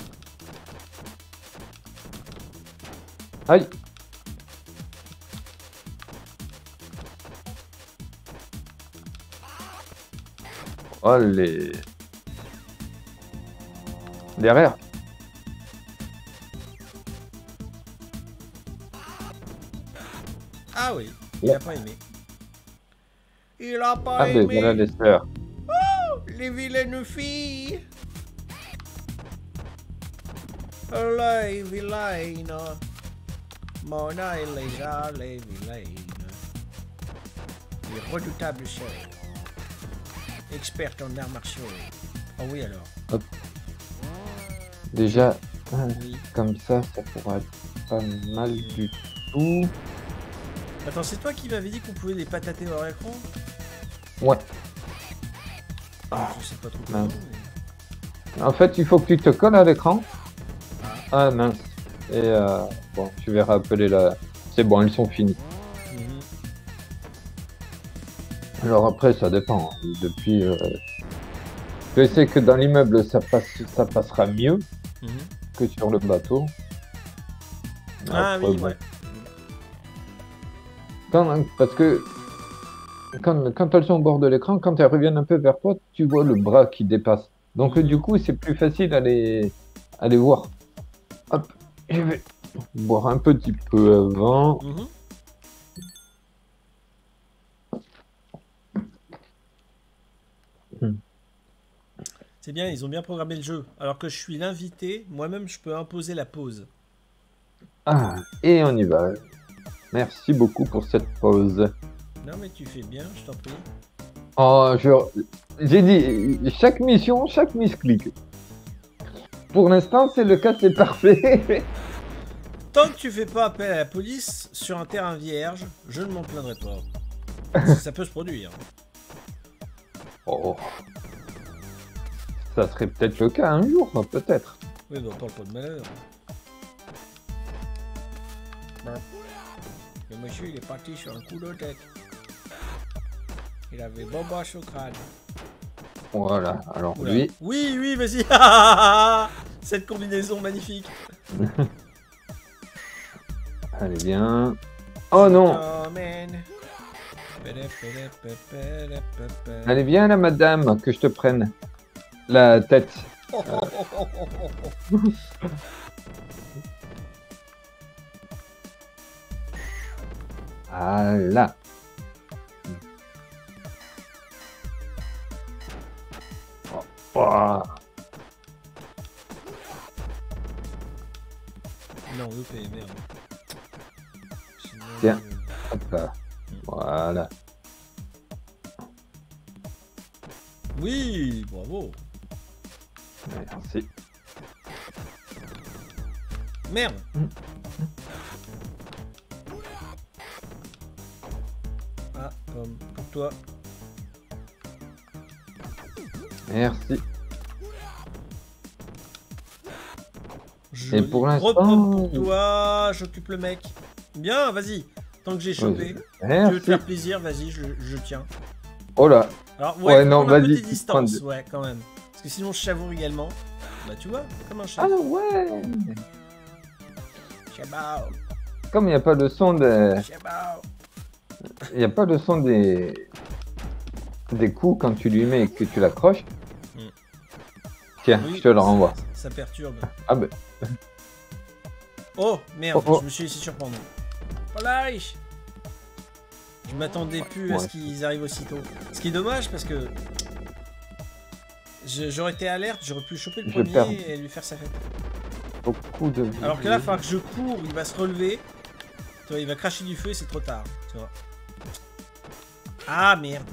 Aïe. Allez. Derrière.
Ah oui, il a pas aimé. Il a pas
Ah ben
aimé.
voilà les sœurs.
Les vilaines filles. Les vilaines. Mona et Lisa, les vilaines. Les redoutables sœurs. Expertes en arts martiaux. Oh oui alors.
Déjà,
Oui.
comme ça, ça pourrait être pas mal du tout.
Attends, c'est toi qui m'avais dit qu'on pouvait les patater hors écran?
Ouais.
Je sais pas trop comment,
mince.
mais...
En fait, il faut que tu te colles à l'écran. Ah mince. Et euh, bon, tu verras appeler la... C'est bon, ils sont finis.
Mhm.
Alors après, ça dépend. Depuis, euh... je sais que dans l'immeuble, ça passe, ça passera mieux
Mhm.
que sur le bateau.
Ah
Après,
oui,
bon.
ouais.
Quand, parce que quand, quand elles sont au bord de l'écran, quand elles reviennent un peu vers toi, tu vois le bras qui dépasse. Donc
Mhm.
du coup, c'est plus facile à les, à les voir. Hop, je vais boire un petit peu avant.
Mhm.
Hmm.
C'est bien, ils ont bien programmé le jeu. Alors que je suis l'invité, moi-même je peux imposer la pause.
Ah, et on y va. Merci beaucoup pour cette pause.
Non mais tu fais bien, je t'en prie.
Oh, je... J'ai dit, chaque mission, chaque misclic. Pour l'instant, c'est le cas, c'est parfait.
Tant que tu fais pas appel à la police sur un terrain vierge, je ne m'en plaindrai pas. Parce que ça peut se produire.
Oh. Ça serait peut-être le cas un jour, peut-être.
Oui, mais on parle pas de malheur. Le monsieur, il est parti sur un coup de tête. Il avait boba sur le crâne.
Voilà, alors
Oula.
lui...
Oui, oui, vas-y. Cette combinaison magnifique.
Allez, bien. Oh non!
Oh, man.
Allez, viens là, madame, que je te prenne la tête.
Oh, oh, oh, oh, oh, oh.
Voilà. Oh, oh.
Non, E P, merde. Sinon,
Tiens.
euh,
Hop là. Voilà.
Oui, bravo.
Merci.
Merde. Ah, comme pour toi.
Merci.
Joli.
Et pour l'instant,
Repos pour toi, j'occupe le mec. Bien, vas-y. Tant que j'ai chopé. Tu veux te
Merci.
faire plaisir, vas-y, je, je tiens.
Oh là.
Alors, ouais,
Ouais,
faut
non,
prendre un peu
vas-y,
des
tu
distances,
prends
ouais, quand même. Parce que sinon, je savoure également. Bah, tu vois, comme un chat.
Ah ouais.
Chabao,
Comme il n'y a pas de son de...
chabao.
Il n'y a pas de son des... des coups quand tu lui mets et que tu l'accroches.
Mm.
Tiens,
Oui,
je te le renvoie.
Ça, ça perturbe.
Ah ben,
Oh merde,
Oh, oh.
je me suis laissé surprendre. Oh là, je m'attendais plus à
Ouais.
ce qu'ils arrivent aussitôt. Ce qui est dommage parce que je- j'aurais été alerte, j'aurais pu choper le
Je perds.
premier et lui faire sa fête.
beaucoup de vie.
Alors que là, il faudra que je cours, il va se relever. Tu vois, il va cracher du feu et c'est trop tard. Tu vois. Ah merde.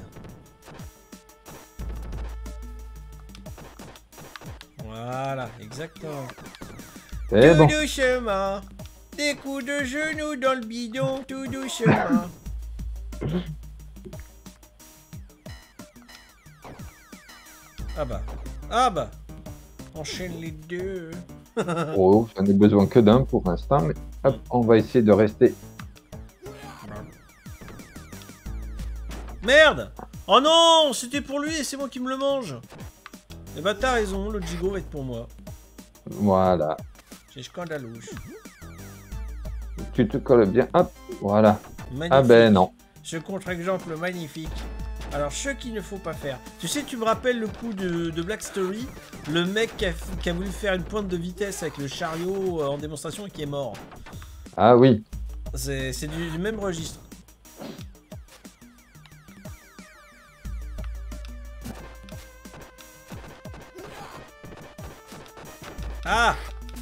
Voilà, exactement.
C'est
Tout
bon.
doucement. Des coups de genoux dans le bidon, tout doucement. Ah bah. Ah bah. Enchaîne les deux.
Oh, j'en ai besoin que d'un pour l'instant, mais hop, on va essayer de rester.
Merde. Oh non, c'était pour lui et c'est moi qui me le mange. Eh bah t'as raison, le gigot va être pour moi.
Voilà.
C'est scandaleux.
Tu te colles bien. Hop, voilà.
Magnifique.
Ah ben non.
Ce contre-exemple magnifique. Alors, ce qu'il ne faut pas faire. Tu sais, tu me rappelles le coup de, de Black Story, le mec qui a, qui a voulu faire une pointe de vitesse avec le chariot euh, en démonstration et qui est mort.
Ah oui.
C'est c'est du, du même registre. Ah,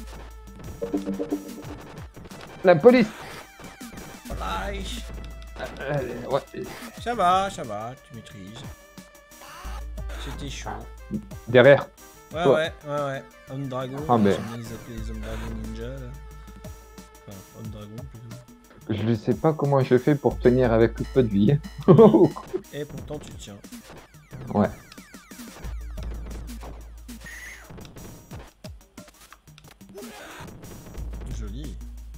La police.
voilà.
Euh, ouais.
Ça va, ça va, tu maîtrises. C'était chaud.
Derrière.
Ouais,
Toi.
ouais, ouais, ouais. Homme dragon,
Ah, mais-
j'aime bien les appeler les hommes dragons ninja, là. Enfin, homme dragon, plutôt.
Je ne sais pas comment je fais pour tenir avec le peu de vie.
Et pourtant, tu tiens.
Ouais.
Joli.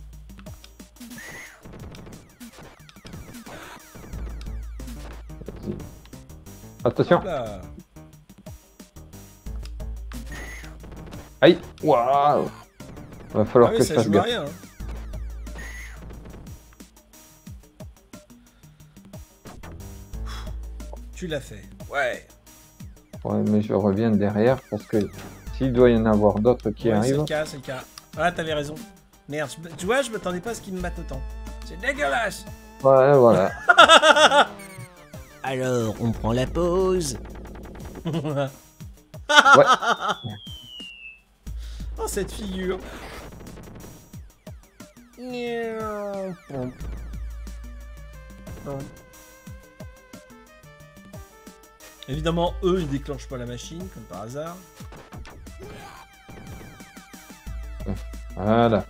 Attention.
Hop là.
Aïe. Waouh. Va falloir
Ah oui,
que je
ça
fasse
joue à
gaffe.
rien. Hein. Tu l'as fait. Ouais.
Ouais, mais je reviens derrière parce que s'il doit y en avoir d'autres qui
Ouais, c'est
arrivent.
le cas, c'est le cas. Ah, t'avais raison. Merde, je- tu vois, je m'attendais pas à ce qu'il me mate autant. C'est dégueulasse.
Ouais, voilà.
Alors, on prend la pause.
Ouais.
Oh, cette figure. Évidemment, eux, ils déclenchent pas la machine, comme par hasard.
Voilà.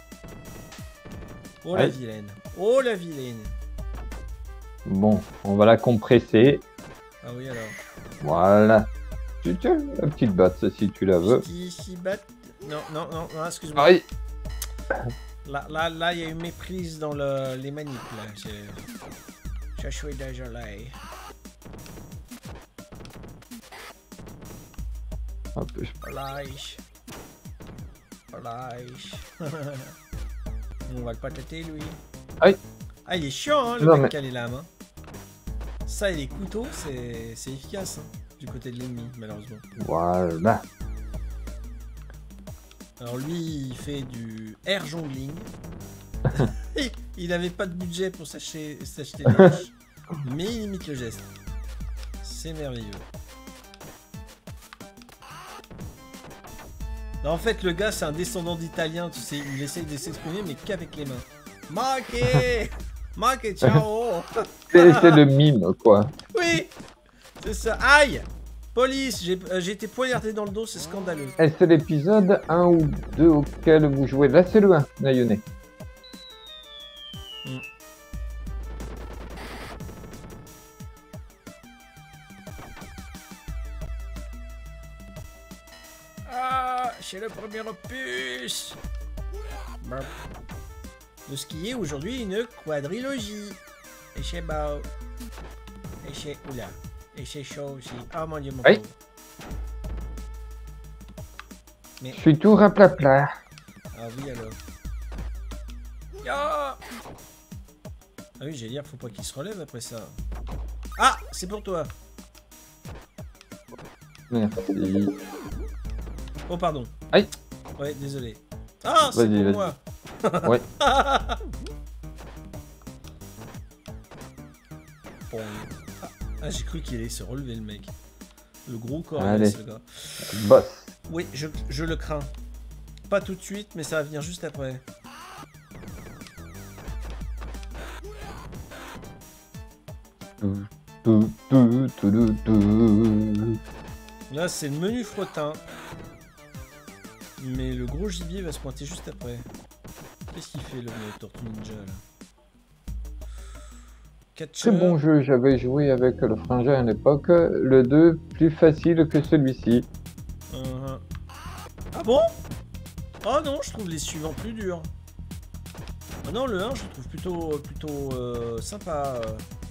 Oh la
Aïe.
vilaine. Oh la vilaine.
Bon, on va la compresser.
Ah oui, alors.
Voilà. Tu tu la petite batte si tu la veux.
Petit si bat. Non, non, non, non, excuse-moi.
Aïe.
Là, là, là, il y a une méprise dans le, les manips, là. C'est- Je suis déjà là.
Hop, je-
Voilà. Voilà. On va le patater, lui.
Aïe.
Ah, il est chiant, hein, le
Non,
mec
mais-
qui a les lames. Hein. Ça et les couteaux, c'est c'est efficace, hein, du côté de l'ennemi, malheureusement.
Voilà.
Alors lui, il fait du air jongling. Il n'avait pas de budget pour s'acheter s'acheter des haches, mais il imite le geste. C'est merveilleux. Non, en fait, le gars, c'est un descendant d'italien, tu sais, il essaye de s'exprimer, mais qu'avec les mains. Marqué Marqué, ciao.
C'est c'est le mime, quoi.
Oui, c'est ça. Aïe, police, j'ai euh, j'ai été poignardé dans le dos, c'est scandaleux.
Et c'est l'épisode un ou deux auquel vous jouez. Là, c'est le un, Nayone.
Mm. Ah, c'est le premier opus. Brr. De ce qui est aujourd'hui une quadrilogie. Et c'est beau. Et c'est... Oula. Et c'est chaud aussi. Oh mon dieu, mon
Aïe.
pauvre.
Je suis tout raplapla.
Ah oui, alors. Ya. Ah oui, j'allais dire, faut pas qu'il se relève après ça. Ah, c'est pour toi.
Merci.
Oh, pardon.
Aïe.
Ouais, désolé. Ah, c'est
Vas-y,
pour
vas-y.
moi.
Ouais.
Bon. Ah, ah, j'ai cru qu'il allait se relever, le mec. Le gros corps,
Allez.
ce gars.
Boss.
Oui, je, je le crains. Pas tout de suite, mais ça va venir juste après.
Tout, tout, tout, tout, tout, tout.
Là, c'est le menu frottin. Mais le gros gibier va se pointer juste après. Qu'est-ce qu'il fait, le Tortue Ninja, là?
Très bon jeu, j'avais joué avec le frangin à l'époque. Le deux, plus facile que celui-ci.
Uh-huh. Ah bon? Oh non, je trouve les suivants plus durs. Ah non, le un, je le trouve plutôt, plutôt euh, sympa.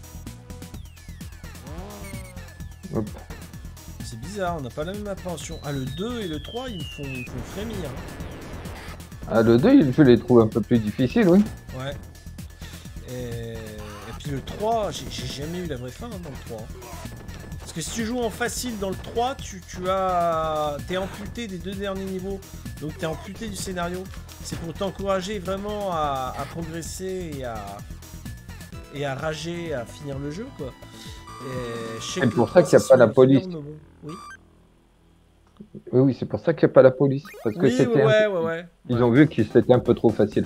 Hop.
C'est bizarre, on n'a pas la même appréhension. Ah, le deux et le trois, ils me font, ils me font frémir.
Ah, le deux, je les trouve un peu plus difficiles, oui.
Ouais. Et, et puis le trois, j'ai jamais eu la vraie fin hein, dans le trois. Parce que si tu joues en facile dans le trois, tu, tu as... T'es amputé des deux derniers niveaux. Donc t'es amputé du scénario. C'est pour t'encourager vraiment à, à progresser et à... Et à rager, à finir le jeu, quoi.
C'est pour ça qu'il n'y a pas la police.
Bon. Oui.
Oui, oui, c'est pour ça qu'il n'y a pas la police. Parce que
oui,
c'était.
Ouais,
un...
ouais, ouais.
Ils
ouais.
ont vu que c'était un peu trop facile.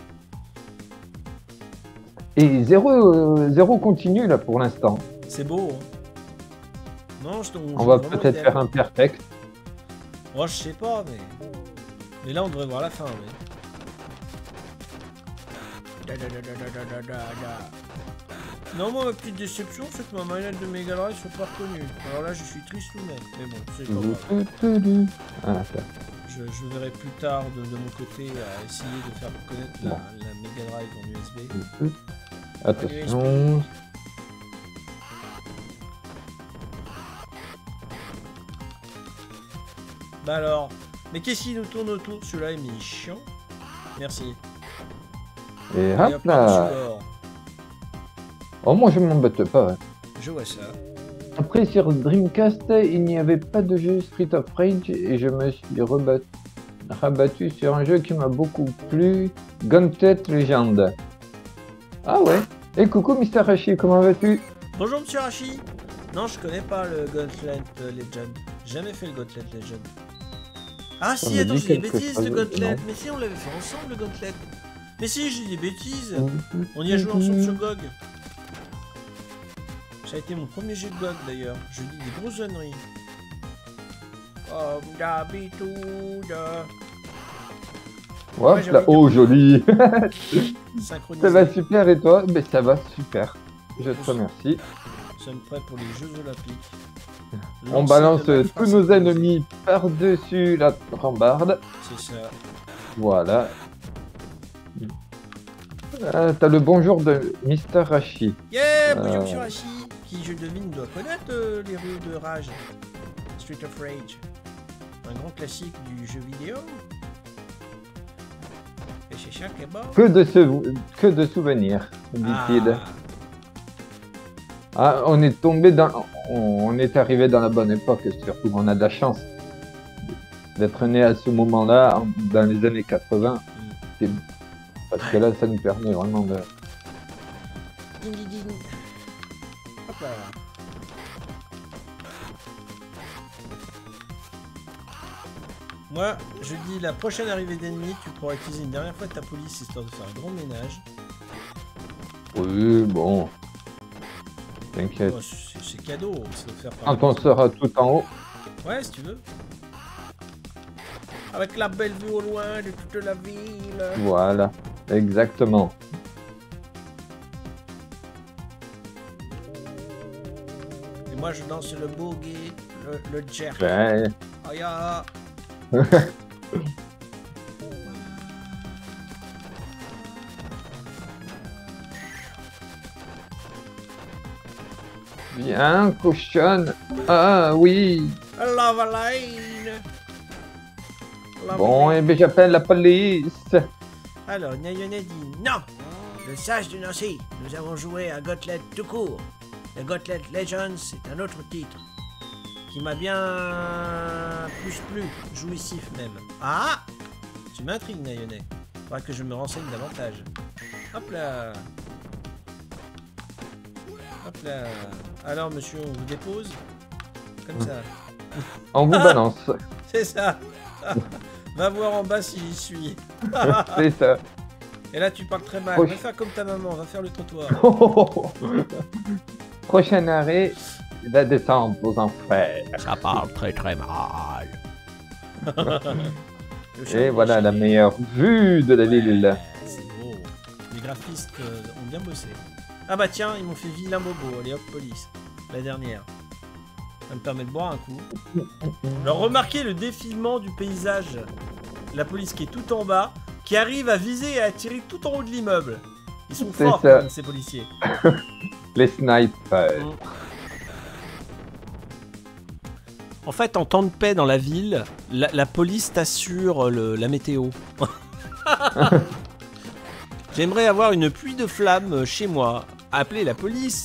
Et zéro, euh, zéro continue là pour l'instant.
C'est beau. Hein. Non, je
On va peut-être faire un perfect.
Moi, je sais pas, mais. Mais là, on devrait voir la fin. Mais... Da, da, da, da, da, da, da, da. Non, moi, ma petite déception, c'est que ma manette de Mega Drive soit pas reconnue. Alors là, je suis triste ou net. Mais bon, c'est pas grave.
Ah,
je, je verrai plus tard de, de mon côté à essayer de faire reconnaître la,
bon.
la Mega Drive en U S B.
Attention.
Bah alors, mais qu'est-ce qui nous tourne autour? Celui-là est mis chiant. Merci.
Et hop là. Oh, moi je m'embête pas. Hein.
Je vois ça.
Après sur Dreamcast, il n'y avait pas de jeu Street of Rage et je me suis rebattu, rabattu sur un jeu qui m'a beaucoup plu, Gauntlet Legend. Ah ouais. Et coucou Mister Hashi, comment vas-tu?
Bonjour Monsieur Hashi. Non, je connais pas le Gauntlet Legend. Jamais fait le Gauntlet Legend. Ah ça si, attends, j'ai des bêtises de Gauntlet. Non. Mais si, on l'avait fait ensemble le Gauntlet. Mais si, j'ai des bêtises. On y a joué ensemble sur G O G. Ça a été mon premier jeu de G O G d'ailleurs. Je dis des grosses âneries. Comme d'habitude.
Ouais, là, oh, joli. Ça va super et toi? Mais ça va super. Je te remercie.
Nous sommes prêts pour les Jeux Olympiques.
On balance tous nos ennemis par-dessus la rambarde.
C'est ça.
Voilà. Ah, t'as le bonjour de Mister Hashi.
Yeah, bonjour euh... Monsieur Hashi, qui je devine doit connaître euh, les rues de Rage. Street of Rage. Un grand classique du jeu vidéo. Et c'est ça qui est bon.
Que de, sou... que de souvenirs, dit-il. Ah. ah, on est tombé dans... On est arrivé dans la bonne époque, surtout on a de la chance d'être né à ce moment-là, dans les années quatre-vingts. Mm. Parce que là, ça nous permet vraiment de...
Ding, ding, ding. Hop là. Moi, je dis la prochaine arrivée d'ennemis, tu pourras utiliser une dernière fois ta police histoire de faire un grand ménage.
Oui, bon. T'inquiète.
Oh, c'est cadeau, ça doit faire
par Quand on sera tout en haut.
Ouais, si tu veux. Avec la belle vue au loin de toute la ville.
Voilà, exactement.
Et moi je danse le boogie, le, le jerk.
Ouais.
Oh ya.
Bien, cochonne. Ah oui.
Lava line.
Bon, et eh bien j'appelle la police.
Alors, Nayone dit non. Le sage de Nancy, nous avons joué à Gauntlet tout court. Le Gauntlet Legends, c'est un autre titre. qui m'a bien plus plu, jouissif même. Ah, tu m'intrigues, Nayonet. Faudra que je me renseigne davantage. Hop là. Hop là. Alors, monsieur, on vous dépose comme ça.
On vous
Ah,
balance.
c'est ça. Va voir en bas si j'y suis.
C'est ça.
Et là, tu parles très mal.
Proche-
Va faire comme ta maman, va faire le trottoir.
Prochain arrêt, la descente aux enfers.
Ça parle très très mal.
Le chat
Et
est
voilà la
déchiré.
meilleure vue de la
Ouais,
ville.
c'est beau. Les graphistes euh, ont bien bossé. Ah bah tiens, ils m'ont fait vilain bobo. Allez hop, police. La dernière. Ça me permet de boire un coup. Alors remarquez le défilement du paysage. La police qui est tout en bas, qui arrive à viser et à tirer tout en haut de l'immeuble. Ils sont
C'est
forts
ça.
quand même, ces policiers.
Les snipers.
Mm. En fait, en temps de paix dans la ville, la, la police t'assure le- la météo. J'aimerais avoir une pluie de flammes chez moi. Appelez la police.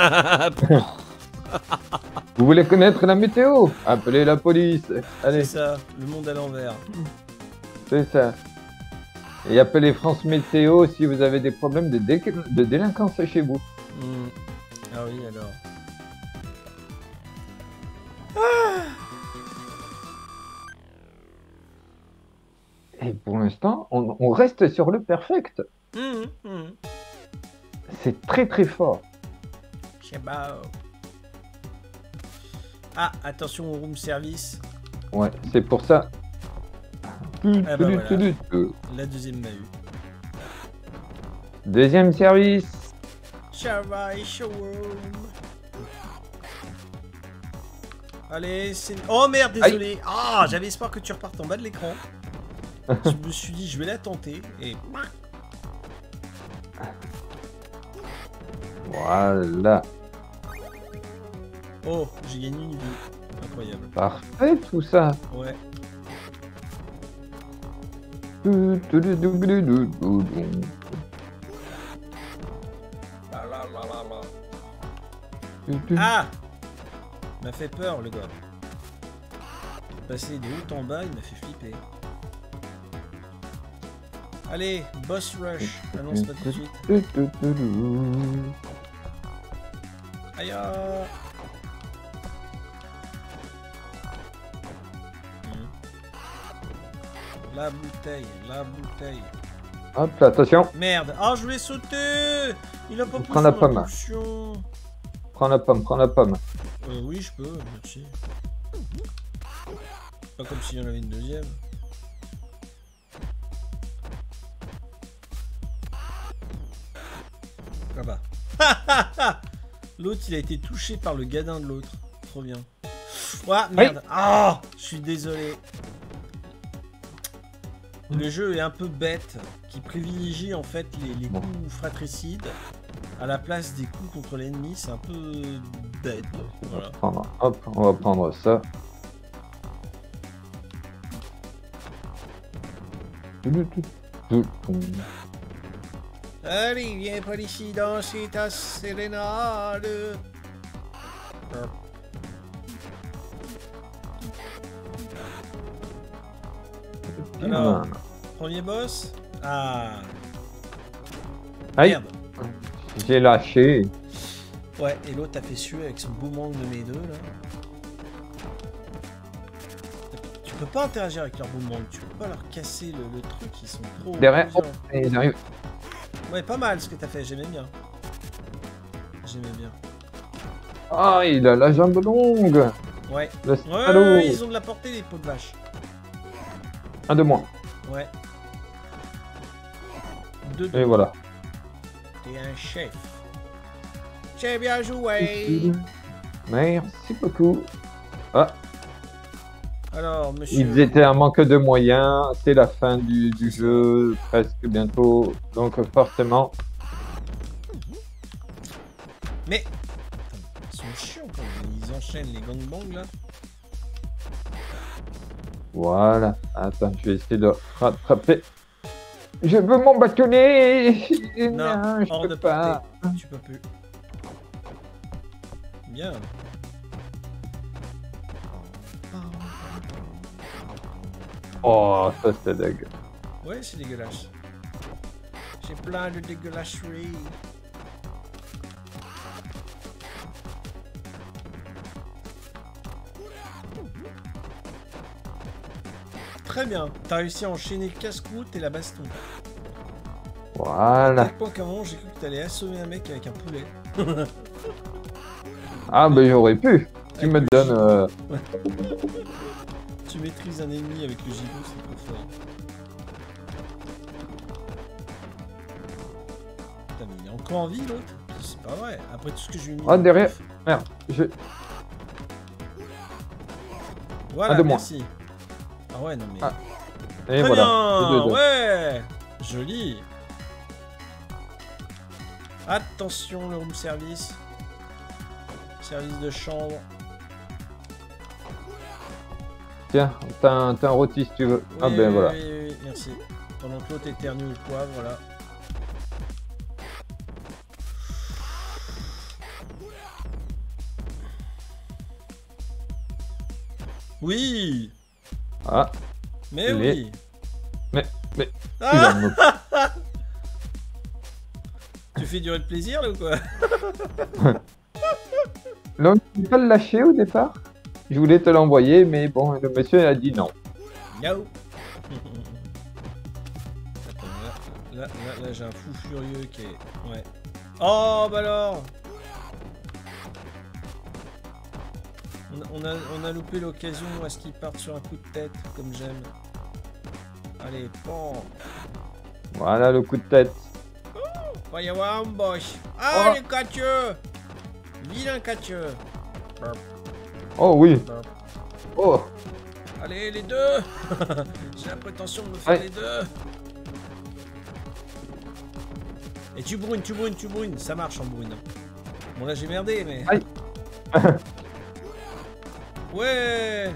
Vous voulez connaître la météo? Appelez la police.
C'est
Allez,
ça, le monde à l'envers.
c'est ça. Et appelez France Météo si vous avez des problèmes de, dé- de délinquance chez vous.
Hmm. Ah oui, alors.
Et pour l'instant, on, on reste sur le perfect.
Hum, hum.
C'est très très fort.
Je sais pas. Ah, attention au room service.
Ouais, c'est pour ça.
Ah bah voilà.
Tu-tu-tu-tu.
La deuxième m'a eu.
Deuxième service.
Service showroom. Allez, c'est... Oh merde, désolé. Ah, j'avais espoir que tu repartes en bas de l'écran. Je me suis dit, je vais la tenter. Et...
Voilà.
Oh, j'ai gagné une vie. Incroyable.
Parfait tout ça.
Ouais. Ah, il m'a fait peur, le gars. Passer de haut en bas, il m'a fait flipper. Allez, boss rush. Ah non, c'est pas tout de suite. Aïe ah. Hmm. La bouteille, la bouteille.
Hop là, attention.
Merde. Ah, je voulais sauter. Il a pas pris
Prends la
son
pomme.
impulsion.
Prends la pomme, prends la pomme.
Euh, oui, je peux, merci. Pas comme s'il y en avait une deuxième. Là-bas. L'autre, il a été touché par le gadin de l'autre. Trop bien. Ouah, merde. Ah, je suis désolé. Le jeu est un peu bête, qui privilégie en fait les, les
Bon.
coups fratricides à la place des coups contre l'ennemi. C'est un peu bête. Voilà.
Prendre- Hop, on va prendre ça.
Allez, viens par ici danser ta sérénade. Alors, premier boss. Ah,
Aïe,
merde.
j'ai lâché.
Ouais, et l'autre a fait suer avec son boomerang de mes deux là. Tu peux pas interagir avec leur boomerang, tu peux pas leur casser le, le truc, ils sont trop.
Derrière,
trop
hop, et ils arrivent.
Ouais, pas mal ce que t'as fait, j'aimais bien. J'aimais bien.
Ah, il a la jambe longue.
Ouais.
Le
Ouais,
salaud.
ouais, ils ont de la portée les pots de vache.
Un de moins.
Ouais. Deux,
Et
deux.
voilà.
T'es un chef. J'ai bien joué.
Merci beaucoup. Ah,
Alors, monsieur.
ils étaient un manque de moyens. C'est la fin du, du jeu, presque bientôt. Donc forcément.
Mais. Ils sont chiants quand même. Ils enchaînent les gangbangs là.
Voilà. Attends, je vais essayer de rattraper. Je veux mon bâtonnet.
Non,
je
hors
peux
de
pas.
portée. Tu peux plus. Bien.
Oh, ça c'était dégueu.
Ouais, c'est dégueulasse. J'ai plein de dégueulasseries. Très bien, t'as réussi à enchaîner le casse-croûte et la baston. À
Voilà.
tel point qu'à un moment, j'ai cru que t'allais assommer un mec avec un poulet.
Ah, ben j'aurais pu. Tu
Avec
me
le
donnes.
gigot.
euh,
Tu maîtrises un ennemi avec le gigot, c'est trop fort. Putain, mais il est encore en vie l'autre? C'est pas vrai. Après tout ce que je lui ai mis.
Ah,
dans le
derrière.
coffre.
Merde. Je...
Voilà,
Ah, de moi.
merci. Ah ouais, non mais.
Ah, Et
Très
voilà.
bien,
Deux, deux, deux.
ouais. Joli. Attention, le room service. Service de chambre.
Tiens, t'as un, t'as un rôti si tu veux. ah
Oui,
ben
oui,
voilà.
oui, oui, oui, merci. Pendant que l'autre éternue le poivre, voilà. Oui.
Ah,
Mais
Les-
oui.
Mais- mais- tu
Ah,
vas me-
tu fais durer le plaisir là ou quoi?
Non, tu peux pas le lâcher au départ. Je voulais te l'envoyer, mais bon, le monsieur a dit non.
No. Attends, là, là, là, là, j'ai un fou furieux qui est... Ouais. Oh, bah alors on a, on a, on a loupé l'occasion à ce qu'il parte sur un coup de tête, comme j'aime. Allez, pan.
Voilà le coup de tête.
Va y avoir un boss. Ah,
Oh.
les catcheux. Vilain catcheux. Burp,
Oh oui.
burp.
Oh.
Allez, les deux. J'ai la prétention de me faire
Ouais.
les deux. Et tu bruines, tu bruines, tu bruines. Ça marche en bruine. Bon, là, j'ai merdé, mais...
Aïe.
Ouais.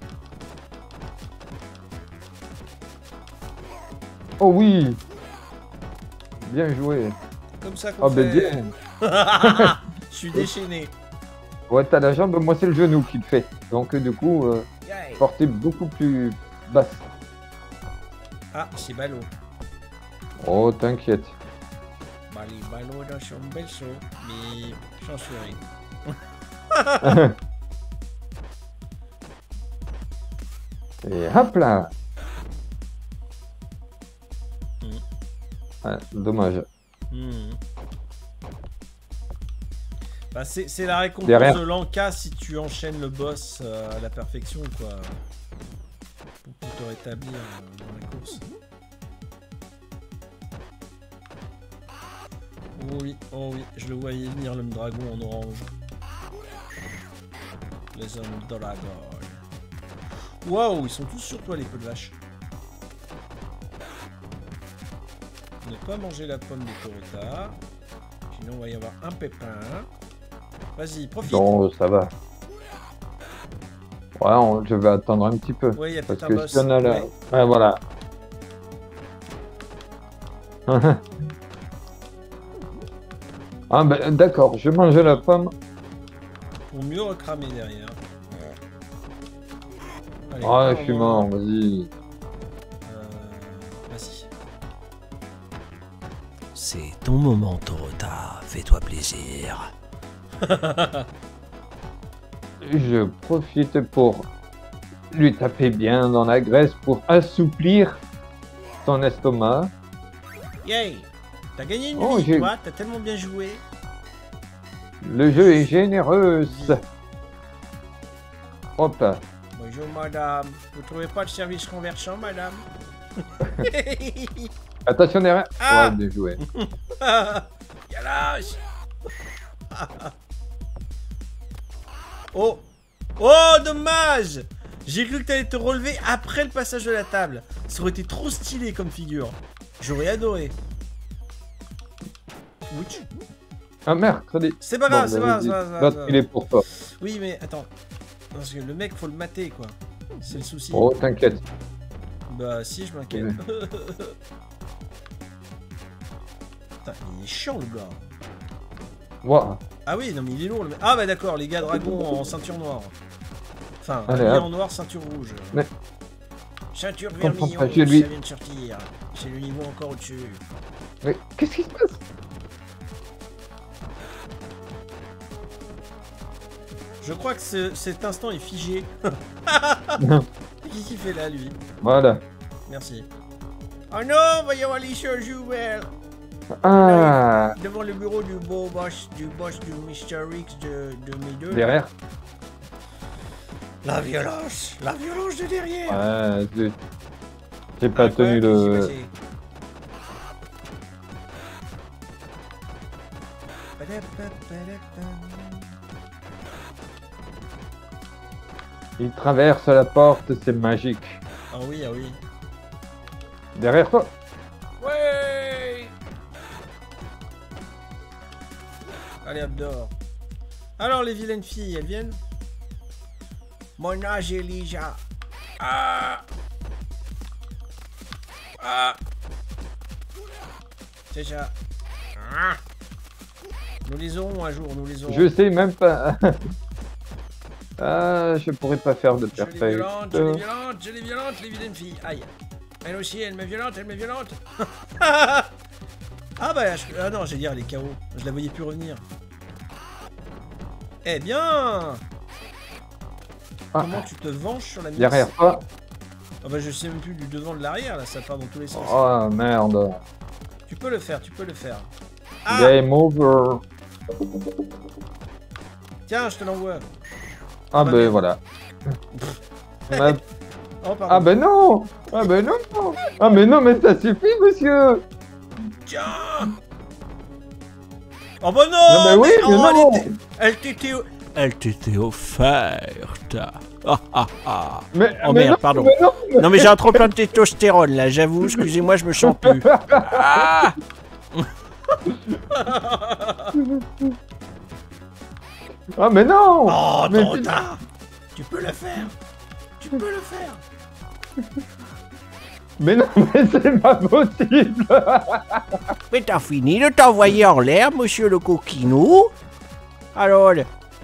Oh oui. Bien joué.
Comme ça qu'on
Oh ben
fait.
bien.
Je suis déchaîné.
Ouais, t'as la jambe, moi c'est le genou qui le fait. Donc euh, du coup, euh,
Yay.
portée beaucoup plus basse.
Ah, c'est ballot.
Oh, t'inquiète.
Bah, les ballots dans son bel saut, mais censuré.
Et hop là.
Mm.
Ah, dommage.
Hmm. Bah, c'est c'est la récompense
Derrière.
de l'Anka si tu enchaînes le boss euh, à la perfection, quoi. Pour, pour te rétablir euh, dans la course. Oh oui, oh oui, je le voyais venir le dragon en orange. Les hommes de la gorge. Waouh, ils sont tous sur toi les peu de vache. Ne pas manger la pomme de Torota. Sinon, il va y avoir un pépin. Vas-y, profite.
Non, ça va. Ouais, on- je vais attendre un petit peu.
Ouais, il y a
Parce
peut-être un
que
boss.
si on a la...
Ouais.
Ouais, voilà. Ah ben d'accord, je mange la pomme.
Pour mieux recramer derrière. Allez,
Ah,
au
je suis
revoir.
mort, vas-y.
Euh, Vas-y.
C'est ton moment, Torota. Fais-toi plaisir.
Je profite pour lui taper bien dans la graisse pour assouplir son estomac.
Yay! T'as gagné une
Oh,
vie,
j'ai-
toi. T'as tellement bien joué.
Le jeu est généreux. Hop.
Bonjour, madame. Vous trouvez pas de service conversion, madame?
Attention derrière.
Ah.
Ouais, bien joué.
Galoche. Oh! Oh, dommage! J'ai cru que t'allais te relever après le passage de la table. Ça aurait été trop stylé comme figure. J'aurais adoré. Ouch.
Ah mercredi.
C'est pas grave,
Bon,
c'est
bah,
pas grave,
vas-y.
c'est pas grave, c'est pas
L'autre,
grave.
il est pour toi.
Oui, mais attends. Parce que le mec, faut le mater, quoi. C'est le souci.
Oh, t'inquiète.
Bah, si, je m'inquiète.
Ouais.
Putain, il est chiant, le gars.
Wow.
Ah oui, non, mais il est lourd, le mec. Ah, bah d'accord, les gars dragons en ceinture noire. Enfin,
Allez,
habillés
hop.
en noir, ceinture rouge.
Mais-
Ceinture
Je comprends
vermillon,
pas,
ça
je lui-
vient de sortir. C'est le niveau encore au-dessus.
Mais qu'est-ce qui se passe?
Je crois que ce- cet instant est figé.
Non.
Qu'est-ce qu'il fait là, lui?
Voilà.
Merci. Oh non, voyons aller sur Jouvel.
Ah,
Devant le bureau du beau boss, du boss du mister X de, de mes deux.
derrière.
La violence, la violence de derrière.
Ouais, zut. J'ai pas
Ah, quoi,
tenu
qu'est-ce qui s'est
le...
passé?
Il traverse la porte, c'est magique.
Ah oui, ah oui.
Derrière toi.
Ouais. Allez, hop dehors. Alors, les vilaines filles, elles viennent? Mon âge, Elijah. Ah. Ah. C'est ça. Ah. Nous les aurons un jour, nous les aurons.
Je sais même pas. Ah, je pourrais pas faire de
Je l'ai
perfect.
violente, je l'ai violente, je l'ai violente, les vilaines filles. Aïe. Elle aussi, elle m'est violente, elle m'est violente. Ah bah, je... ah non, j'ai dire, elle est K O. Je la voyais plus revenir. Eh bien.
Ah,
Comment tu te venges sur la mise?
derrière toi.
Ah bah, je sais même plus du devant de l'arrière, là, ça part dans tous les sens.
Oh merde.
Tu peux le faire, tu peux le faire. Ah,
Game over.
tiens, je te l'envoie.
Ah
bah,
ben
merde.
voilà. Ah,
Oh, pardon.
ah ben non. Ah ben non. Ah mais non, mais ça suffit, monsieur.
Tiens. Oh bah non,
Non, mais oui,
oh,
mais
elle
non.
était- Elle t'était... Elle t'était offerte. Ah, ah, ah.
Mais,
Oh
mais
merde,
non,
pardon.
mais non, mais-
Non mais j'ai un trop plein de testostérone là, j'avoue, excusez-moi, je me sens plus. Ah.
Ah mais non.
Oh,
Mais
trop
c'est-
tard. Tu peux le faire. Tu peux le faire.
Mais non, mais c'est pas possible.
Mais t'as fini de t'envoyer en l'air, monsieur le coquinou? Alors...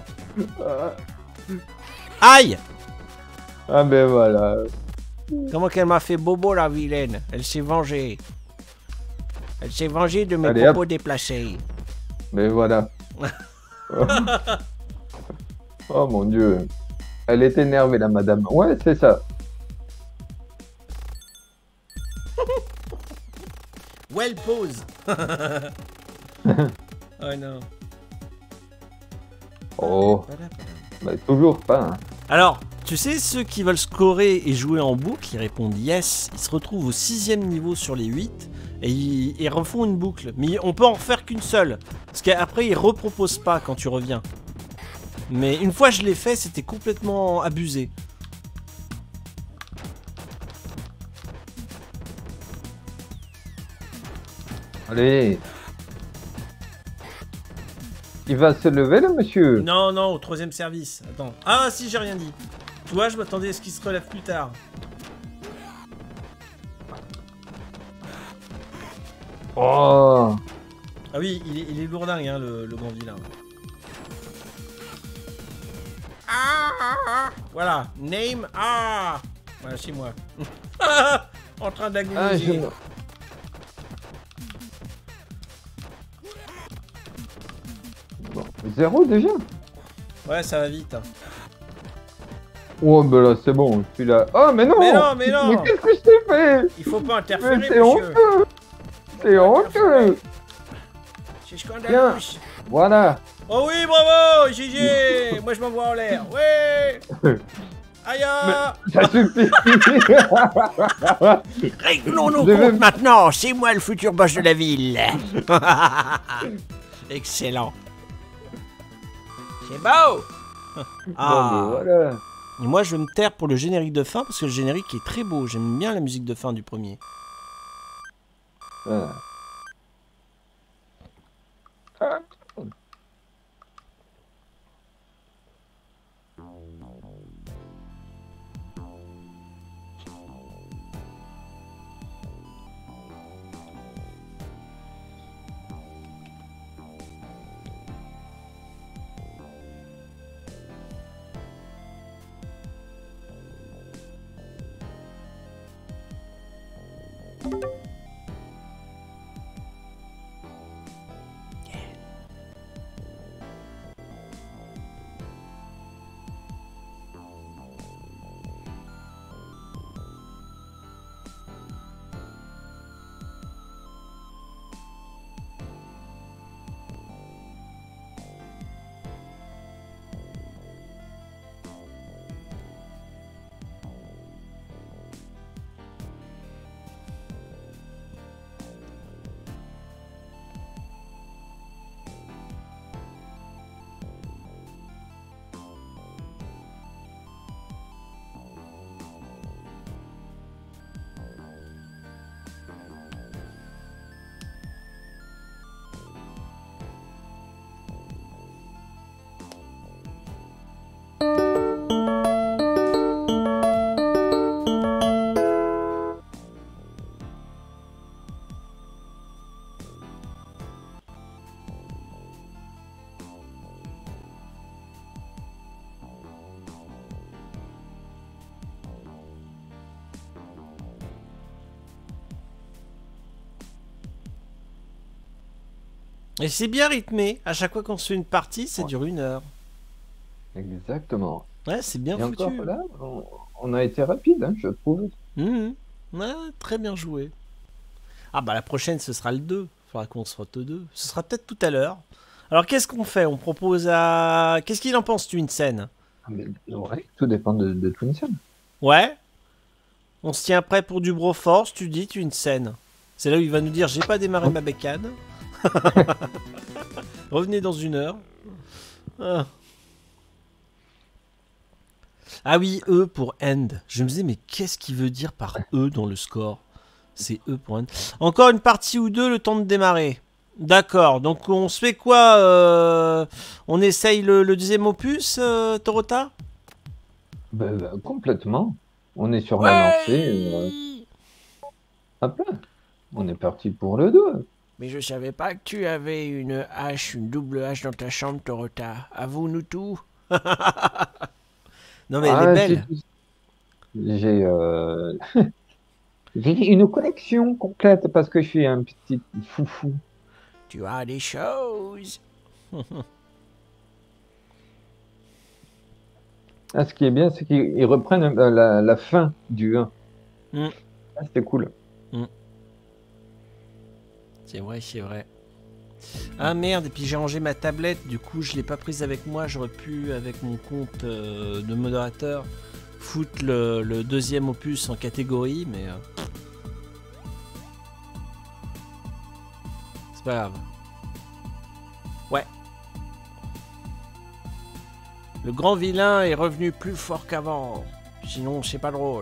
Aïe.
Ah ben voilà.
Comment qu'elle m'a fait bobo la vilaine. Elle s'est vengée. Elle s'est vengée de mes
Allez,
propos
hop.
déplacés.
Mais voilà. Oh mon dieu. Elle est énervée la madame. Ouais, c'est ça.
Well pose. Oh non.
Oh, bah toujours pas. Hein.
Alors, tu sais, ceux qui veulent scorer et jouer en boucle, ils répondent yes, ils se retrouvent au sixième niveau sur les huit, et ils, ils refont une boucle. Mais on peut en refaire qu'une seule, parce qu'après ils reproposent pas quand tu reviens. Mais une fois je l'ai fait, c'était complètement abusé.
Allez. Il va se lever le monsieur.
Non, non, au troisième service. Attends. Ah si, j'ai rien dit. Tu vois, je m'attendais à ce qu'il se relève plus tard.
Oh.
Ah oui, il est, il est lourdingue, hein, le, le grand vilain. Ah, ah, ah. Voilà, name ah. Voilà, c'est moi. En train
Ah,
d'agoniser.
je... Bon, zéro déjà.
Ouais, ça va vite. Hein.
Oh, ben là, c'est bon, je suis là. Oh, mais non.
Mais non, mais non.
Mais qu'est-ce que je t'ai fait?
Il faut pas interférer,
Mais c'est
monsieur.
honteux. C'est honteux.
C'est scandaleux.
Voilà.
Oh oui, bravo, G G. Moi, je m'envoie en l'air. Ouais. Aïe. ah.
Ça suffit.
Réglons nos
Je vais-
comptes maintenant. C'est moi le futur boss de la ville. Excellent. C'est beau. Ah.
Bon, ben, voilà.
Et moi, je vais me taire pour le générique de fin parce que le générique est très beau. J'aime bien la musique de fin du premier.
Voilà. Ah.
Et c'est bien rythmé. À chaque fois qu'on se fait une partie, ça
Ouais.
dure une heure.
Exactement.
Ouais, c'est bien
Et
foutu.
encore là, on, on a été rapide, hein, je trouve.
Mhm. Ouais, très bien joué. Ah bah la prochaine, ce sera le deux. Faudra qu'on se frotte au deux. Ce sera peut-être tout à l'heure. Alors qu'est-ce qu'on fait? On propose à... Qu'est-ce qu'il en pense, Twinsen?
Ah, mais, ouais, tout dépend de, de Twinsen.
Ouais. On se tient prêt pour du Broforce, tu dis, Twinsen. C'est là où il va nous dire, j'ai pas démarré ma bécane. Revenez dans une heure. Ah. Ah oui, E pour end. Je me disais, mais qu'est-ce qu'il veut dire par E dans le score? C'est E pour end. Encore une partie ou deux, le temps de démarrer. D'accord, donc on se fait quoi euh, On essaye le, le deuxième opus, euh, Torota?
Ben, ben, complètement. On est sur la lancée. euh, hop là. On est parti pour le deux.
Mais je savais pas que tu avais une hache, une double hache dans ta chambre, Torota. Avoue-nous tout. Non mais elle est
Ah,
belle.
j'ai- J'ai euh, j'ai une collection complète parce que je suis un petit foufou.
Tu as des choses.
Ah, ce qui est bien, c'est qu'ils reprennent euh, la, la fin du un.
Mm.
Ah, c'était cool.
C'est vrai, c'est vrai. Ah merde, et puis j'ai rangé ma tablette, du coup je l'ai pas prise avec moi, j'aurais pu avec mon compte euh, de modérateur foutre le, le deuxième opus en catégorie, mais euh, c'est pas grave. Ouais. Le grand vilain est revenu plus fort qu'avant, sinon c'est pas drôle.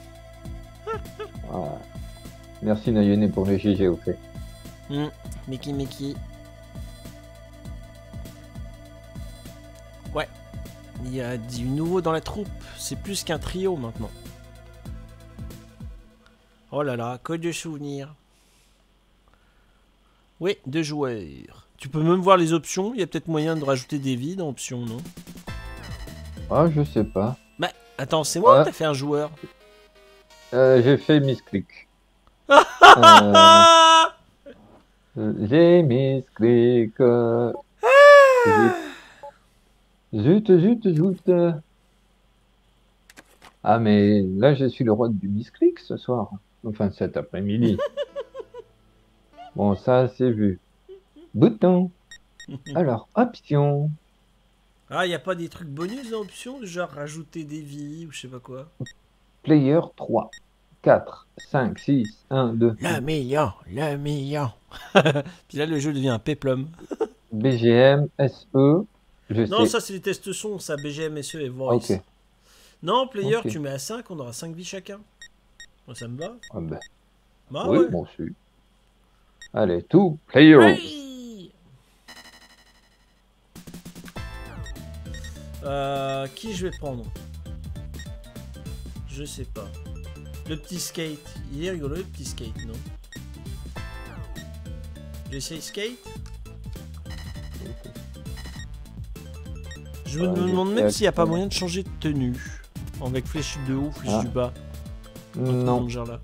Ah. Merci Nayone pour le G G au fait.
Hmm, Mickey Mickey. Ouais. Il y a du nouveau dans la troupe. C'est plus qu'un trio maintenant. Oh là là, que de souvenirs. Oui, deux joueurs. Tu peux même voir les options. Il y a peut-être moyen de rajouter des vies dans options, non?
Ah, je sais pas.
Bah, attends, c'est moi
Ah.
ou t'as fait un joueur?
Euh, j'ai fait misclick. Euh,
Ah
j'ai misclick. euh, Zut, zut, zut. zut. Ah, mais là, je suis le roi du misclick ce soir. Enfin, cet après-midi. Bon, ça, c'est vu. Bouton. Alors, option.
Ah, il n'y a pas des trucs bonus dans options, genre rajouter des vies ou je sais pas quoi.
Player trois, quatre, cinq, six, un, deux.
Le million, le million. Puis là, le jeu devient un péplum.
B G M, S E. Je
Non,
sais.
ça, c'est les tests son, ça, B G M, S E et Voice.
Ok.
Non, player,
Ok.
tu mets à cinq, on aura cinq vies chacun. Moi, ça me va.
Ah ben,
Bah
oui,
ouais.
bon, c'est. Allez, tout player.
Oui. Euh, qui je vais prendre? Je sais pas. Le petit skate. Il est rigolo, le petit skate, non? J'essaye skate? Je me
Euh,
demande
je
même
fais
s'il n'y a pas
action.
moyen de changer de tenue. Avec flèche de haut, flèche
Ah.
du bas.
Non,
Genre là.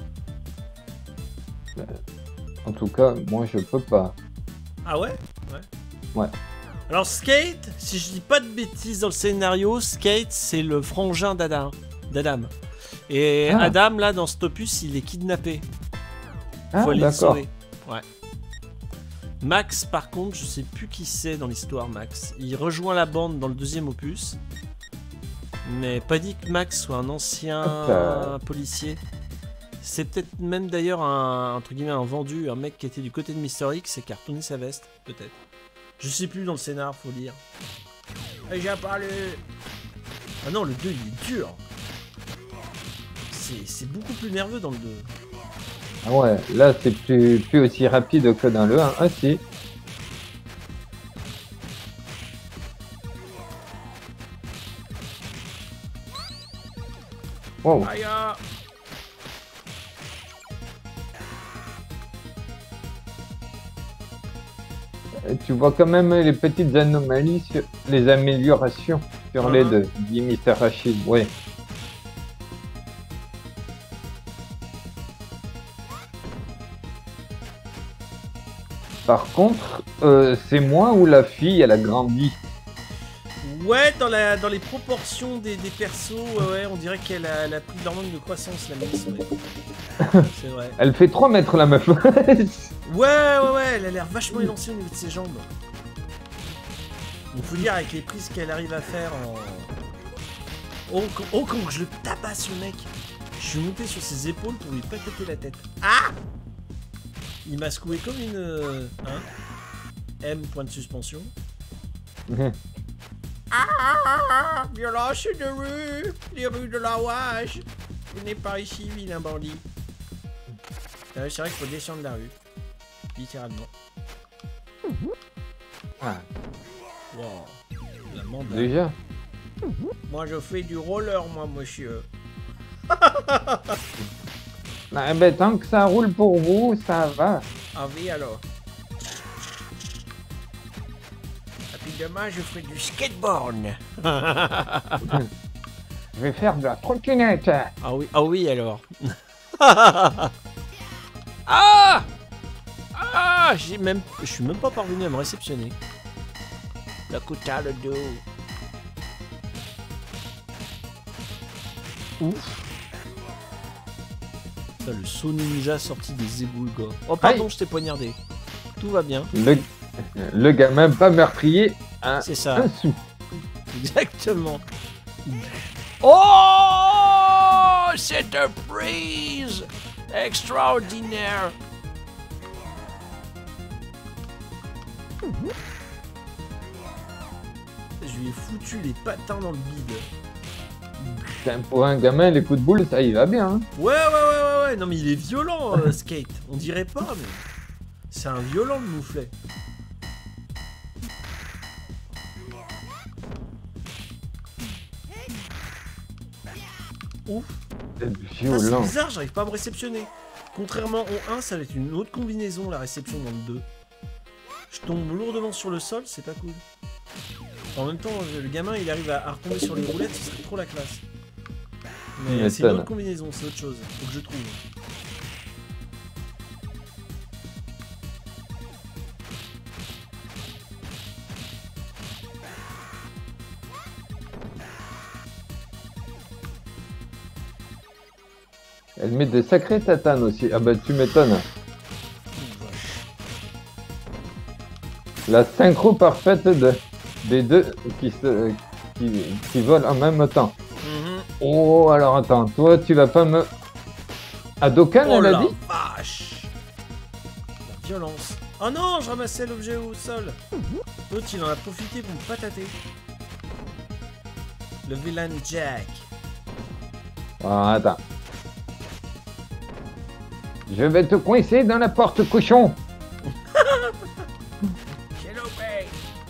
en tout cas, moi, je peux pas.
Ah ouais?
Ouais.
Alors Skate, si je dis pas de bêtises dans le scénario, Skate c'est le frangin d'Adam. d'Adam. Et
Ah.
Adam là dans cet opus il est kidnappé.
Ah,
Faut aller le
d'accord.
sauver. Ouais. Max par contre je sais plus qui c'est dans l'histoire Max. Il rejoint la bande dans le deuxième opus. Mais pas dit que Max soit un ancien
Hop là.
policier. C'est peut-être même d'ailleurs un, entre guillemets, un vendu, un mec qui était du côté de Mister X et qui a retourné sa veste, peut-être. Je sais plus dans le scénar, faut lire. Et j'ai parlé. Ah non, le deux il est dur. C'est c'est beaucoup plus nerveux dans le deux.
Ah ouais, là, c'est plus, plus aussi rapide que dans le un. Ah, si. Wow.
Aïe ah.
Euh, Tu vois quand même les petites anomalies, sur les améliorations sur les
Mhm.
deux, dit mister Rachid. Ouais. Par contre, euh, c'est moi ou la fille, elle a grandi.
Ouais, dans, la, dans les proportions des, des persos, ouais, ouais, on dirait qu'elle a, elle a pris de l'hormone de croissance, la Miss, ouais. C'est vrai.
Elle fait trois mètres, la meuf.
Ouais, ouais, ouais, elle a l'air vachement élancée au niveau de ses jambes. On peut dire avec les prises qu'elle arrive à faire en... Oh, quand, oh, quand je le tabasse, le mec. Je suis monté sur ses épaules pour lui pas péter la tête. Ah! Il m'a secoué comme une... Euh, hein? M, point de suspension. Ah, ah, ah, ah, violence de rue, les rues de la Ouage. Venez par ici, vilain bandit. Ah, c'est vrai qu'il faut descendre la rue. Littéralement.
Ah,
Wow. La manda.
déjà.
Moi, je fais du roller, moi, monsieur.
Bah, ben, tant que ça roule pour vous, ça va.
Ah oui, alors. Et puis demain, je ferai du skateboard.
Je vais faire de la trottinette.
Ah oui, ah oui, alors. Ah! Ah! J'ai même... Je suis même pas parvenu à me réceptionner. La couta le dos. Ouf. Ça, le saut ninja sorti des égouts, le gars. Oh pardon,
Aïe.
je t'ai poignardé. Tout va bien.
Le, le gamin pas meurtrier, un,
C'est ça.
un sou.
Exactement. Oh! C'est un prise extraordinaire. Je lui ai foutu les patins dans le bide.
Putain, pour un gamin, les coups de boule, ça y va bien. Hein.
Ouais, ouais, ouais, ouais, ouais. Non, mais il est violent, euh, Skate. On dirait pas, mais c'est un violent, le mouflet. Ouf.
C'est
Ah, c'est
violent.
bizarre, j'arrive pas à me réceptionner. Contrairement au un, ça va être une autre combinaison, la réception dans le deux. Je tombe lourdement sur le sol, c'est pas cool. En même temps, le gamin, il arrive à, à retomber sur les roulettes, ce serait trop la classe. Mais c'est une autre combinaison, c'est autre chose. Faut que je trouve.
Elle met des sacrés tatanes aussi. Ah bah tu m'étonnes. La synchro parfaite de, des deux qui, se, qui, qui volent en même temps.
Mm-hmm.
Oh, alors attends, toi tu vas pas me... Hadoken,
Oh
elle a
la
dit
vache! La violence. Oh non, je ramassais l'objet au sol. L'autre, il en a profité pour me patater. Le vilain Jack.
Ah, attends. Je vais te coincer dans la porte cochon.
Hello, babe.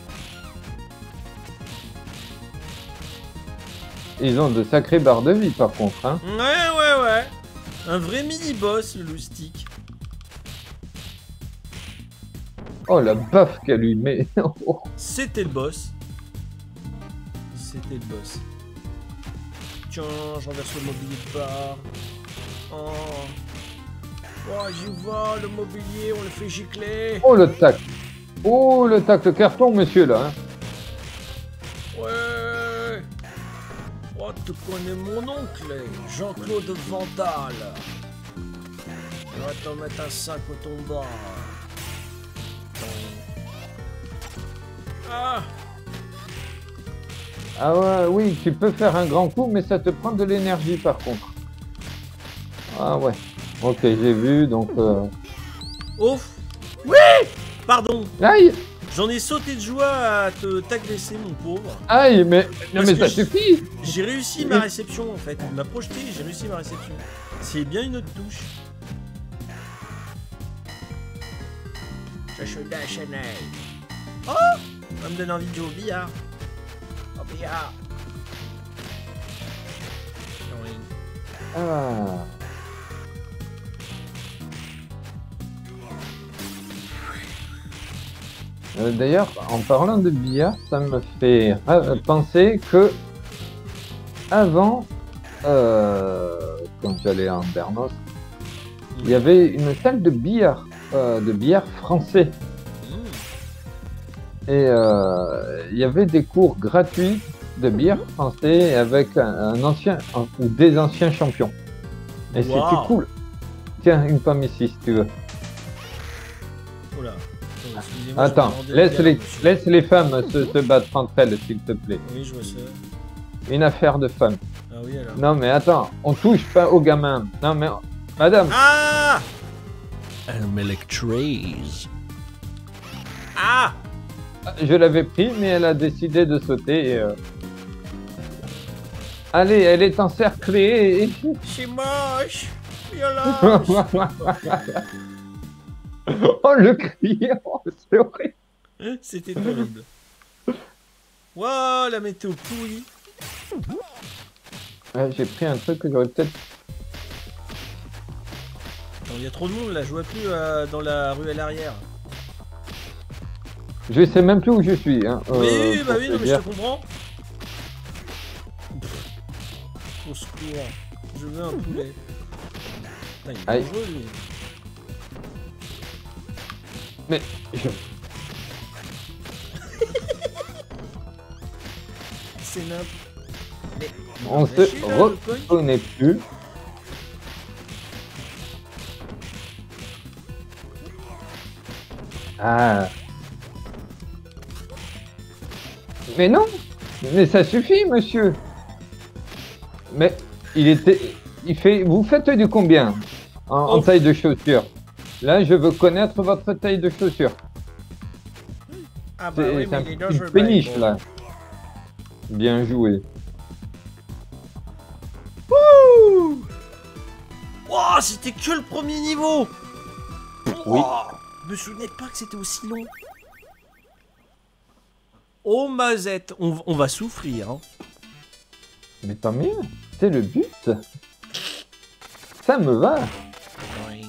Ils ont de sacrées barres de vie par contre. Hein.
Ouais, ouais, ouais. Un vrai mini-boss, le loustic.
Oh la baffe qu'elle lui met. Oh.
C'était le boss. C'était le boss. Tiens, je renverse le mobilier de bar. Oh. Oh, j'y vois, le mobilier, on le fait gicler.
Oh le tac. Oh le tac, le carton monsieur là. Hein.
Ouais. Oh, tu connais mon oncle, Jean-Claude Vandal. On va t'en mettre un cinq au tombant. Ah.
Ah ouais, oui, tu peux faire un grand coup, mais ça te prend de l'énergie par contre. Ah ouais. Ok, j'ai vu, donc... Euh...
Ouf. Oui. Pardon.
Aïe.
J'en ai sauté de joie à te t'agresser, mon pauvre.
Aïe, mais... Non
Parce
mais
que
ça
je-
suffit.
J'ai réussi ma réception en fait. Il m'a projeté et j'ai réussi ma réception. C'est bien une autre touche. Je suis d'un Chanel. Oh, ça me donne envie de jouer au billard. Au billard. Oui.
Ah. Euh, D'ailleurs, en parlant de billard, ça me fait euh, penser que avant, euh, quand j'allais en Bernos, il y avait une salle de billard, euh, de billard français. Et euh, il y avait des cours gratuits de bière français avec un, un ancien un- ou des anciens champions. Et
Wow.
c'était cool. Tiens, une pomme ici si tu veux.
Oh là. Oh, excusez-moi,
Attends,
je me rendais
laisse
bien,
les,
monsieur.
laisse les femmes se, se battre entre elles, s'il te plaît.
Oui, je vois ça.
Une affaire de femmes.
Ah oui, alors.
Non mais attends, on touche pas aux gamins. Non mais, madame,
Ah
I'm Electraze.
Ah
je l'avais pris, mais elle a décidé de sauter. et, euh, Allez, elle est encerclée.
C'est moche Violence
Oh, le cri, oh, c'est horrible.
C'était horrible. Wow, la météo pourrie.
Ouais, j'ai pris un truc que j'aurais peut-être...
Attends, il y a trop de monde là, je vois plus euh, dans la ruelle arrière.
Je sais même plus où je suis. Hein,
oui,
euh,
oui, bah
pour
oui,
te
non, mais
dire.
je te comprends. Pff, au secours, je veux un poulet. Putain, il est
Aïe.
dangereux lui.
Mais je...
C'est nimp. Mais
on
va
se
chier, là, le coin.
reconnaît plus. Ah. Mais non. Mais ça suffit, monsieur. Mais il était... Il fait... Vous faites du combien en, en
Oh.
taille de chaussure? Là, je veux connaître votre taille de chaussure.
Ah bah
C'est
oui,
c'est un
mais il est
petit
dangereux.
péniche,
bon.
là. Bien joué.
Wouh! Oh, c'était que le premier niveau!
Oui.
Oh, je me souvenais pas que c'était aussi long. Oh mazette, on, on va souffrir. Hein.
Mais tant mieux, c'est le but. Ça me va.
Boing.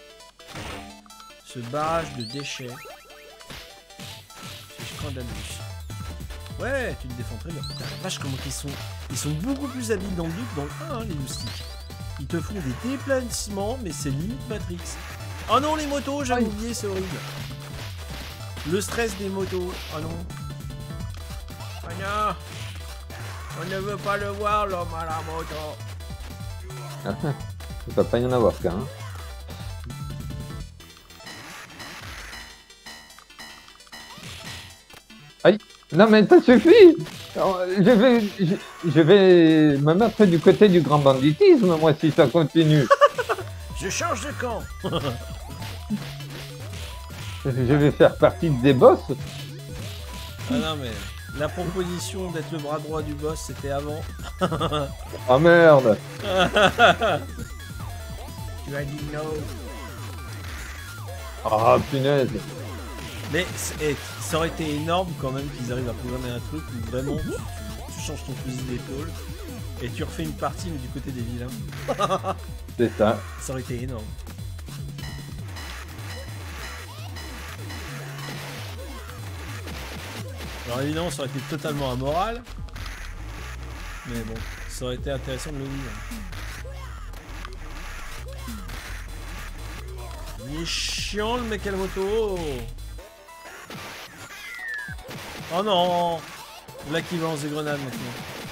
Ce barrage de déchets. C'est scandaleux. Ouais, tu te défends très bien. Putain, la vache, comment ils sont. Ils sont beaucoup plus habiles dans le deux que dans le un, hein, les moustiques. Ils te font des déplacements, mais c'est limite Matrix. Oh non, les motos, j'avais
Aïe.
oublié, c'est horrible. Le stress des motos. Oh non. Oh non. On ne veut pas le voir, l'homme à la moto.
Il va pas y en avoir qu'un. hein. Aïe. Non mais ça suffit. Alors, Je vais, je, je vais me mettre du côté du grand banditisme, moi, si ça continue.
Je change de camp.
Je vais faire partie des boss.
Ah non, mais la proposition d'être le bras droit du boss, c'était avant.
Oh merde.
Tu as dit non.
Oh punaise.
Mais c'est- eh, ça aurait été énorme quand même qu'ils arrivent à programmer un truc où vraiment tu, tu changes ton fusil d'épaule et tu refais une partie mais du côté des vilains.
C'est ça.
Ça aurait été énorme. Alors évidemment ça aurait été totalement amoral. Mais bon, ça aurait été intéressant de le vivre. Il est chiant le mec à la moto. Oh non. Là qui lance des grenades maintenant.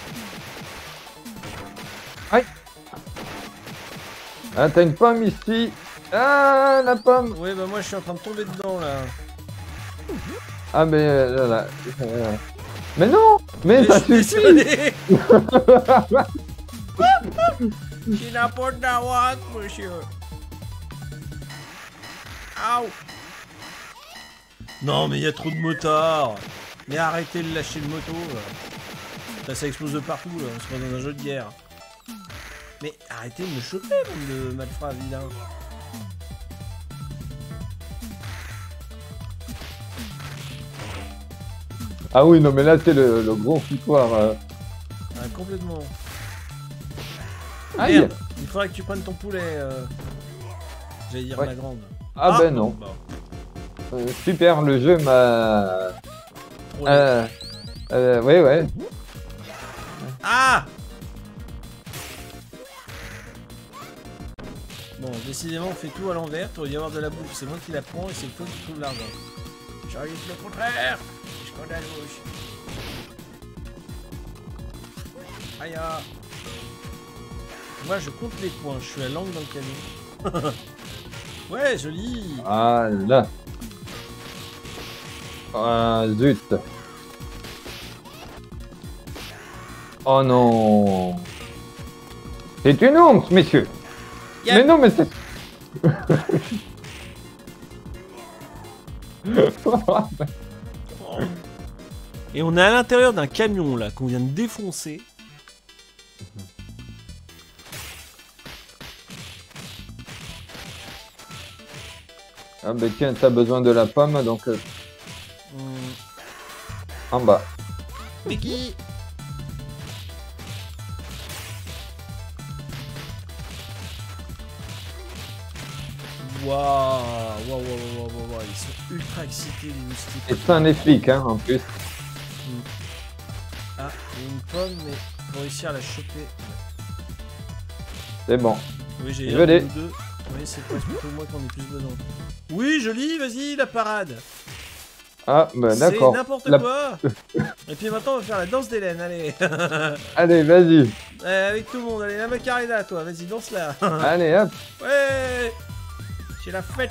Ah, t'as une pomme ici. Ah, la pomme.
Ouais bah moi je suis en train de tomber dedans là.
Ah, mais euh, là, là. Euh, Mais non. Mais,
Mais
ça
je suis
suffit.
désolé. J'ai n'importe quoi, monsieur. Aouh. Non mais il y a trop de motards. Mais arrêtez de lâcher le moto. Là. Là, ça explose de partout là, on se croit dans un jeu de guerre. Mais arrêtez de me choper, bande de malfrats vilains.
Ah oui, non, mais là, c'est le, le gros foutoir. euh.
Ah, complètement.
Aïe.
Merde, il faudrait que tu prennes ton poulet. Euh... J'allais dire
Ouais.
la grande.
Ah, ben non.
Bah,
Euh, super, le jeu m'a...
trop
Euh... Euh... Ouais, ouais.
Ah! Bon, décidément, on fait tout à l'envers. Il doit y avoir de la bouffe. C'est moi qui la prends et c'est toi qui trouve l'argent. J'arrive le contraire. Scandalous. Aïe. Ah. Moi je compte les points, je suis à l'angle dans le camion. Ouais, joli.
Ah là. Ah zut. Oh non. C'est une honte, messieurs.
Yep.
Mais non, mais c'est...
Et on est à l'intérieur d'un camion là qu'on vient de défoncer.
Ah bah tiens, t'as besoin de la pomme, donc... Euh,
Hum.
en bas.
Mickey. Waouh, waouh, waouh, waouh, waouh, waouh, ils sont ultra excités les moustiques.
Et c'est un flic, hein, en plus.
Ah, il y a une pomme, mais pour réussir à la choper.
C'est bon.
Oui, j'ai
Je l'ai.
deux. Oui, c'est presque plutôt moi qu'on ait plus besoin. Oui, joli, vas-y, la parade.
Ah, bah
C'est
d'accord.
n'importe
La-
quoi. Et puis maintenant, on va faire la danse d'Hélène, allez.
Allez, vas-y.
Euh, avec tout le monde, allez, la Macarena, toi, vas-y, danse là.
Allez, hop.
Ouais, c'est la fête.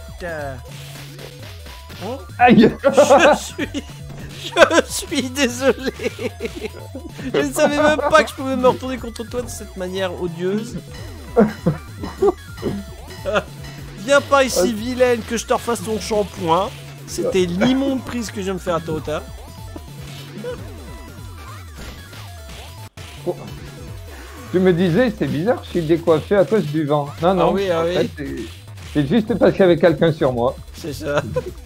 Oh,
Aïe.
je suis... Je suis désolé. Je ne savais même pas que je pouvais me retourner contre toi de cette manière odieuse. Viens pas ici, vilaine, que je te refasse ton shampoing. C'était l'immonde prise que je viens de faire à Tota.
Tu me disais, c'est bizarre, je suis décoiffé à cause du vent. Non, non.
Ah oui, ah
en
oui.
fait, c'est- c'est juste parce qu'il y avait quelqu'un sur moi.
C'est ça.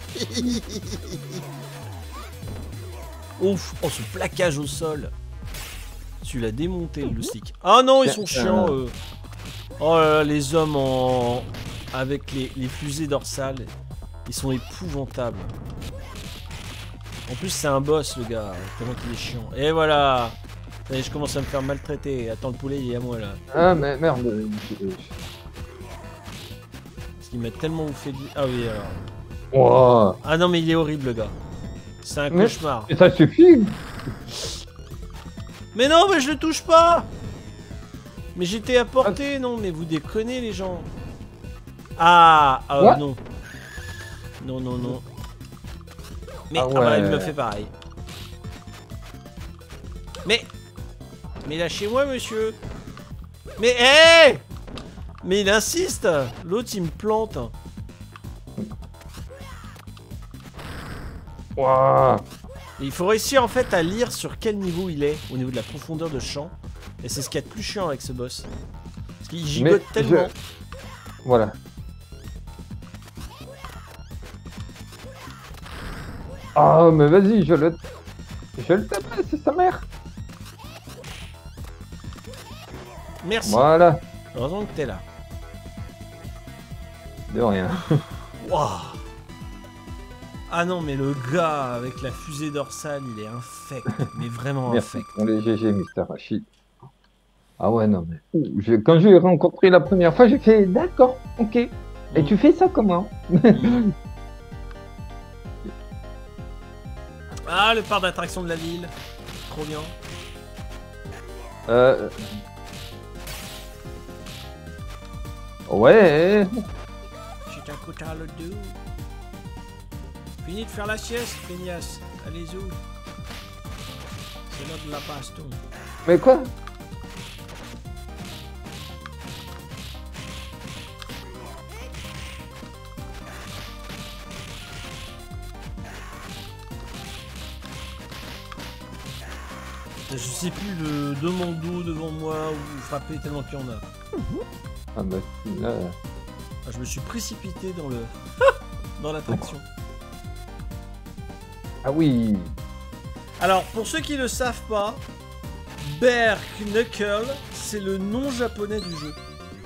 Ouf, oh ce plaquage au sol. Tu l'as démonté le stick. Ah non, ils sont
Tiens,
chiants
euh.
eux. Oh là là, les hommes en... avec les, les fusées dorsales, ils sont épouvantables. En plus c'est un boss le gars, tellement qu'il est chiant. Et voilà. Ça y est, je commence à me faire maltraiter. Attends, le poulet il est à moi là.
Ah, mais merde.
Parce qu'il m'a tellement bouffé du... Ah oui alors.
Wow.
Ah non mais il est horrible le gars. C'est un
Mais-
cauchemar.
Et ça suffit.
Mais non, mais je le touche pas. Mais j'étais à portée, non, mais vous déconnez les gens. Ah, ah
What?
non. Non, non, non. Mais
Ah
ah bah, il
ouais.
me fait pareil. Mais... Mais lâchez-moi, monsieur. Mais hé, mais il insiste. L'autre, il me plante.
Wow.
Et il faut réussir en fait à lire sur quel niveau il est, au niveau de la profondeur de champ. Et c'est ce qu'il y a de plus chiant avec ce boss. Parce qu'il gigote
Mais
tellement.
je- Voilà. Oh, mais vas-y, je le... Je le tape, c'est sa mère.
Merci.
Voilà.
Heureusement que t'es là.
De rien.
Waouh. Ah non, mais le gars avec la fusée dorsale, il est infect. Mais vraiment
Merci
infect.
pour les G G, Mister Rachid. Ah ouais, non, mais... Ouh, je- Quand je l'ai rencontré la première fois, j'ai fait, d'accord, ok. Et
Mm.
tu fais ça comment?
Ah, le parc d'attraction de la ville. Trop bien.
Euh... Ouais.
J'ai un côté à le dos. Fini de faire la sieste, feignasse. Allez-y. C'est l'heure de la baston.
Mais quoi?
Je sais plus le de mon dos devant moi ou frapper tellement qu'il y en a.
Ah bah, là...
Ah, je me suis précipité dans le dans l'attraction.
Ah oui.
Alors pour ceux qui ne le savent pas, Berk Knuckle, c'est le nom japonais du jeu.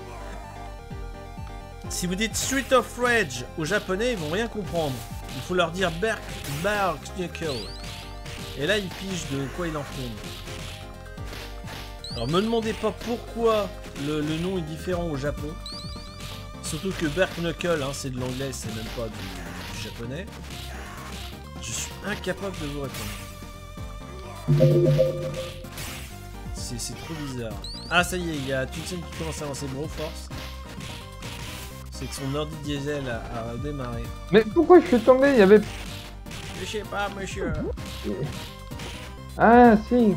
Si vous dites Street of Rage aux japonais, ils vont rien comprendre. Il faut leur dire Berk, Berk Knuckle. Et là, ils pigent de quoi il en retourne. Alors me demandez pas pourquoi le, le nom est différent au Japon. Surtout que Berk Knuckle, hein, c'est de l'anglais, c'est même pas du, du japonais. Je suis incapable de vous répondre. C'est c'est trop bizarre. Ah, ça y est, il y a Tutsen qui commence à lancer Broforce. C'est que son ordi diesel a, a démarré.
Mais pourquoi je suis tombé? Il y avait...
Je sais pas, monsieur.
Ah, si.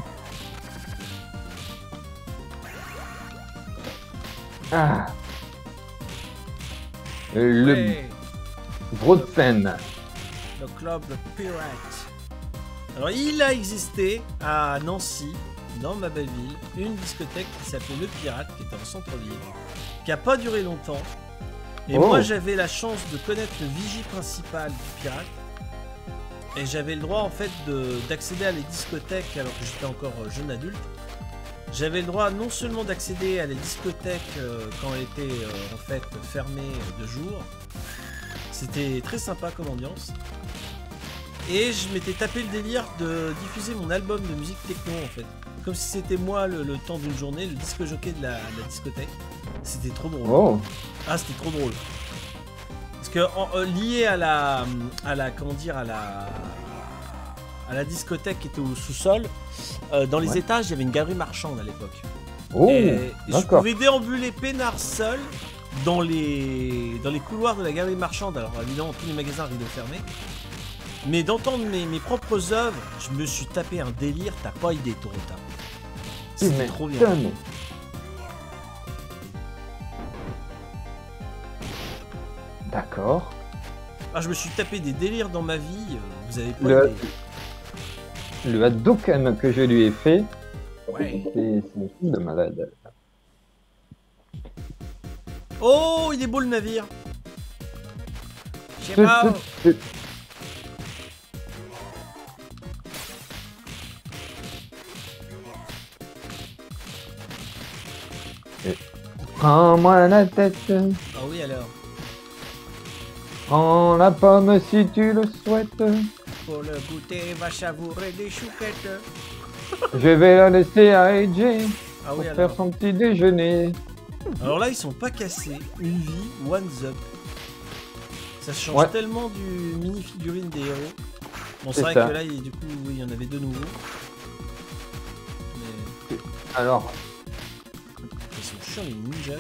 Ah. Euh, Le
Ouais,
Broadsen.
le club de Pirate. Alors, il a existé à Nancy, dans ma belle ville, une discothèque qui s'appelait Le Pirate, qui était en centre-ville, qui a pas duré longtemps. Et
Oh.
moi, j'avais la chance de connaître le vigie principal du Pirate. Et j'avais le droit, en fait, de- d'accéder à les discothèques alors que j'étais encore euh, jeune adulte. J'avais le droit non seulement d'accéder à les discothèques euh, quand elles étaient euh, en fait fermées euh, de jour. C'était très sympa comme ambiance. Et je m'étais tapé le délire de diffuser mon album de musique techno en fait. Comme si c'était moi le, le temps d'une journée, le disque jockey de la, de la discothèque. C'était trop drôle.
Oh.
Ah, c'était trop drôle. Parce que en- euh, lié à la, à la, comment dire, à la, à la discothèque qui était au sous-sol, euh, dans les
Ouais.
étages, il y avait une galerie marchande à l'époque.
Oh.
Et je
D'accord.
pouvais déambuler peinard seul dans les, dans les couloirs de la galerie marchande. Alors évidemment, tous les magasins rideaux fermés. Mais d'entendre mes, mes propres œuvres, je me suis tapé un délire, t'as pas idée, Torota.
Tu
C'était trop bien.
m'étonnes. D'accord.
Ah, je me suis tapé des délires dans ma vie, euh, vous avez pas
Le,
idée.
le Hadouken que je lui ai fait,
Ouais.
c'est c'est un truc de malade.
Oh, il est beau le navire. Je sais
Tut,
pas.
tut, tut. Et prends-moi la tête,
Ah oui, alors.
prends la pomme si tu le souhaites.
Pour le goûter, va savourer des chouquettes.
Je vais la laisser à A J
Ah
pour
oui,
faire
alors.
son petit déjeuner.
Alors là, ils sont pas cassés. Une vie, one up. Ça change
Ouais.
tellement du mini-figurine des héros. Bon, c'est
C'est
vrai
ça.
que là, il- du coup, oui, il y en avait deux nouveaux. Mais
Alors,
ils sont chiants, les ninjas.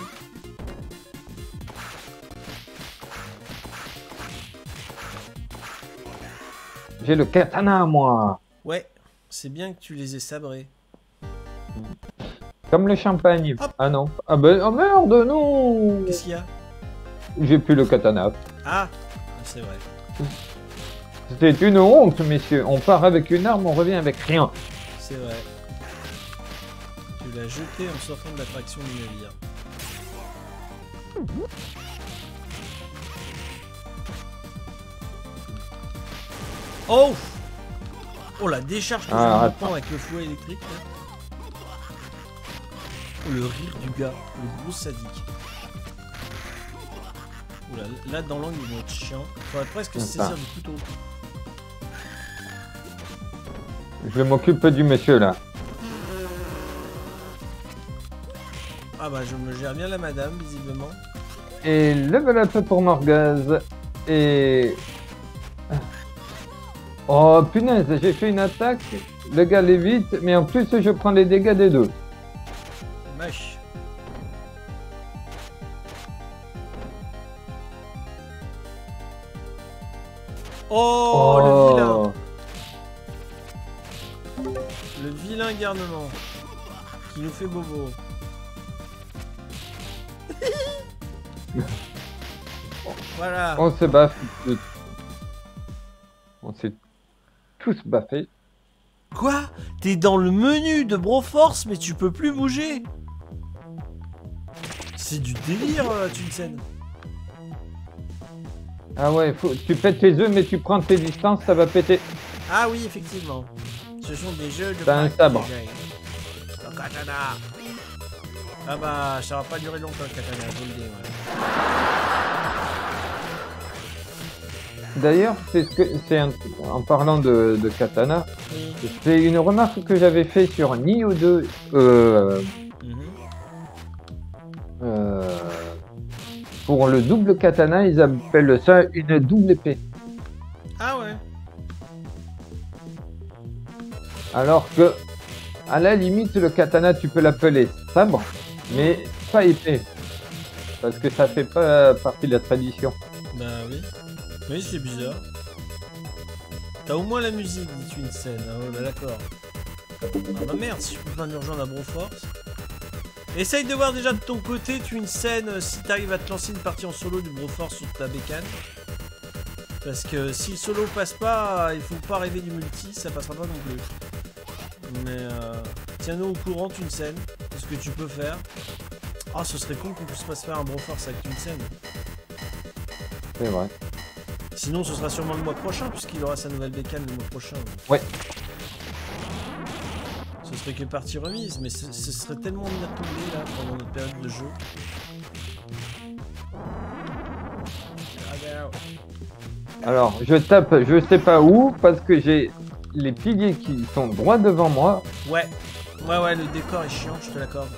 j'ai le katana, moi.
Ouais, c'est bien que tu les aies sabrés.
Comme le champagne.
Hop.
Ah non. Ah ben, oh merde, non.
Qu'est-ce qu'il y a?
J'ai plus le katana.
Ah, c'est vrai.
C'était une honte, messieurs. On part avec une arme, on revient avec rien.
C'est vrai. Tu l'as jeté en sortant de l'attraction du navire. Oh! Oh, la décharge que
Ah,
je viens de
attends.
prendre avec le fouet électrique. Là. Oh, le rire du gars, le gros sadique. Oula, là dans l'angle ils vont être chiants. Faudrait presque se saisir
Attends.
du couteau.
Je m'occupe du monsieur là.
Ah bah je me gère bien la madame visiblement.
Et level up pour Morgaz. Et... Oh punaise, j'ai fait une attaque. Le gars l'évite, mais en plus je prends les dégâts des deux.
C'est moche. Oh, le vilain! Le vilain garnement qui nous fait bobo. Voilà.
On se baffe. On s'est tous baffés.
Quoi? T'es dans le menu de Broforce mais tu peux plus bouger. C'est du délire, euh, Tunsen.
Ah ouais, faut... tu pètes tes œufs mais tu prends tes distances, ça va péter.
Ah oui, effectivement. Ce sont des jeux de
T'as un
pratique,
sabre.
Jay. Le katana. Ah bah, ça va pas durer longtemps le katana, je vous le dis. Ouais.
D'ailleurs, c'est ce que c'est un- en parlant de, de katana,
Oui.
c'est une remarque que j'avais fait sur Nioh deux. Euh,
Mhm.
euh, pour le double katana, ils appellent ça une double épée.
Ah ouais.
Alors que, à la limite, le katana, tu peux l'appeler sabre, mais pas épée. Parce que ça fait pas partie de la tradition.
Bah oui. Oui, c'est bizarre. T'as au moins la musique, dit Twin Sen. Ah ouais, bah d'accord. Ah bah merde, si je peux pas nous rejoindre à Broforce. Essaye de voir déjà de ton côté, Twin Sen, si t'arrives à te lancer une partie en solo du Broforce sur ta bécane. Parce que si le solo passe pas, il faut pas rêver du multi, ça passera pas non plus. Mais euh, tiens-nous au courant, Twin Sen, de ce que tu peux faire. Ah, ce serait con qu'on puisse pas se faire un Broforce avec Twin Sen.
C'est vrai.
Sinon, ce sera sûrement le mois prochain, puisqu'il aura sa nouvelle bécane le mois prochain.
Ouais.
Ce serait que partie remise, mais ce, ce serait tellement bien tombé là pendant notre période de jeu.
Alors, je tape, je sais pas où, parce que j'ai les piliers qui sont droits devant moi.
Ouais, ouais, ouais, le décor est chiant, je te l'accorde.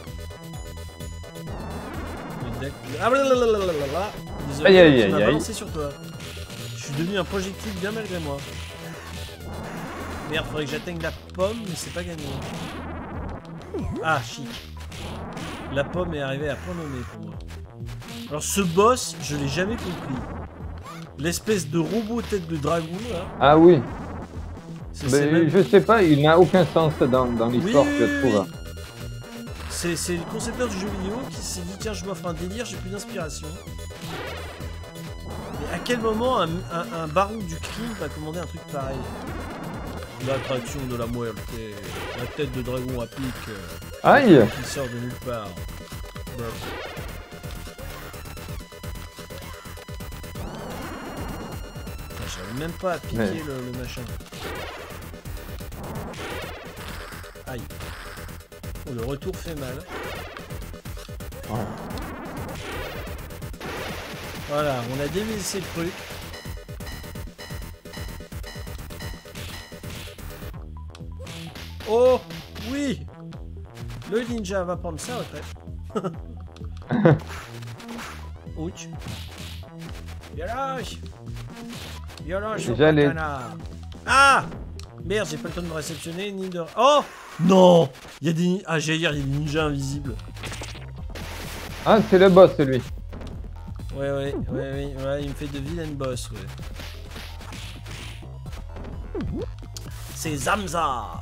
Le deck. Ah blablabla. Désolé,
Aïe, aïe,
tu m'as
aïe,
balancé sur toi. Je suis devenu un projectile bien malgré moi. Merde, faudrait que j'atteigne la pomme, mais c'est pas gagné. Ah, chic. La pomme est arrivée à point nommé pour moi. Alors ce boss, je l'ai jamais compris. L'espèce de robot tête de dragon là.
Ah oui.
C'est
Mais
même...
je sais pas, il n'a aucun sens dans, dans l'histoire,
oui,
je
oui,
trouve.
oui. C'est le concepteur du jeu vidéo qui s'est dit tiens, je m'offre un délire, j'ai plus d'inspiration. Mais à quel moment un, un, un baron du crime va commander un truc pareil? L'attraction de la muerte, la tête de dragon à pic euh,
Aïe.
qui sort de nulle part. Bon. J'arrive même pas à piquer
Mais...
le, le machin. Aïe. Oh, le retour fait mal.
Ouais.
Voilà, on a dévissé le truc. Oh, oui. Le ninja va prendre sa retraite. Ouch. Yaloche. Yaloche,
J'allais.
katana. Ah. Merde, j'ai pas le temps de me réceptionner ni de... Oh. Non. Il y a des... Ah, j'allais dire, il y a des ninjas invisibles.
Ah, c'est le boss, celui.
Ouais, ouais, ouais, ouais, ouais, il me fait de vilain boss, ouais. C'est Zamza.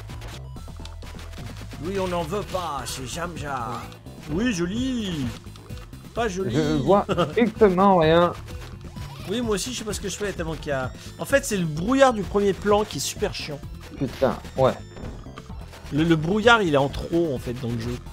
Oui, on n'en veut pas, c'est Zamza. Oui, joli. Pas joli.
Je vois strictement rien.
Oui, moi aussi, je sais pas ce que je fais tellement qu'il y a... En fait, c'est le brouillard du premier plan qui est super chiant.
Putain, ouais.
Le, le brouillard, il est en trop, en fait, dans le jeu.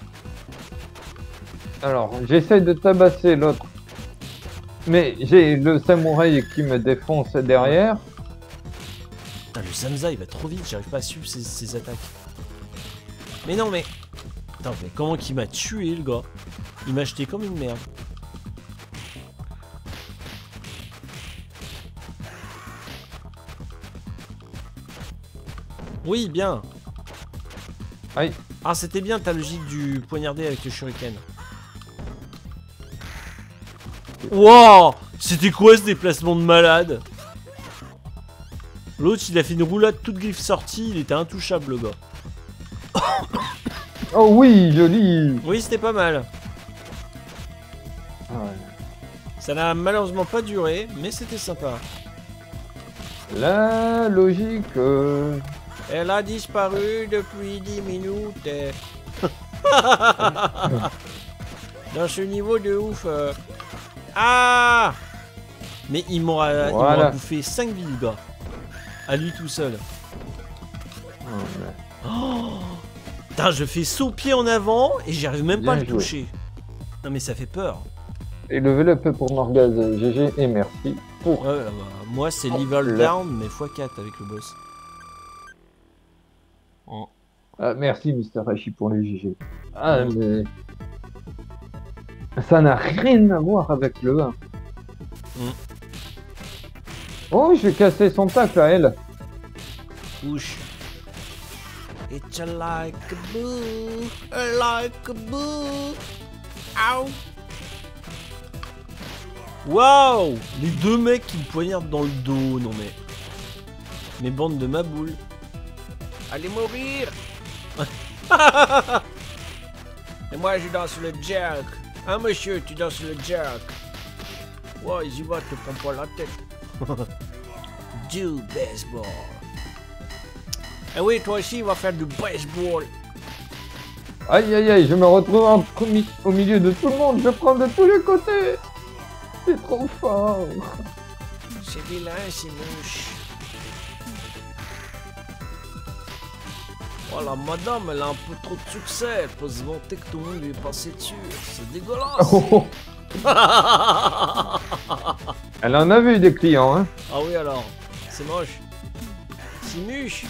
Alors, j'essaie de tabasser l'autre. Mais j'ai le samouraï qui me défonce derrière.
Putain, le Zamza, il va trop vite, j'arrive pas à suivre ses, ses attaques. Mais non, mais... Putain, mais comment qu'il m'a tué, le gars? Il m'a jeté comme une merde. Oui, bien.
Aïe.
Ah, c'était bien ta logique du poignardé avec le shuriken. Wow, c'était quoi ce déplacement de malade? L'autre, il a fait une roulade toute griffe sortie, il était intouchable, le gars.
Oh oui, joli.
Oui, c'était pas mal.
Ah ouais.
Ça n'a malheureusement pas duré, mais c'était sympa.
La logique... euh,
Elle a disparu depuis dix minutes. Dans ce niveau de ouf. euh. Ah! Mais il m'aura il
Voilà.
m'aura bouffé cinq vies, le gars. À lui tout seul.
oh, ouais.
Oh, putain, je fais saut pied en avant et j'arrive même pas à
Bien
le
joué.
toucher. Non mais ça fait peur.
Et level up pour Morgaz, G G et merci pour...
Ouais, bah, moi c'est
Oh,
level
là.
down mais fois quatre avec le boss. Oh.
Ah, merci Mister Hachi pour les G G. Ah, mais... Ça n'a rien à voir avec le un.
Mm.
Oh, j'ai cassé son tacle à elle.
Push. It's a like a boo, a like a boo. Ow. Waouh! Les deux mecs qui me poignardent dans le dos, non mais... Mes bandes de ma boule. Allez mourir. Et moi je danse le jerk. Hein monsieur, tu danses le jerk. Wow, y va, te prends pas la tête. Du baseball. Et oui, toi aussi, on va faire du baseball.
Aïe aïe aïe, je me retrouve en promis au milieu de tout le monde, je prends de tous les côtés. C'est trop fort.
C'est vilain, c'est moche. Oh la madame, elle a un peu trop de succès. Elle peut se vanter que tout le monde lui est passé dessus. C'est dégueulasse.
Oh. Elle en a vu des clients, hein.
Ah oui alors, c'est moche. C'est muche.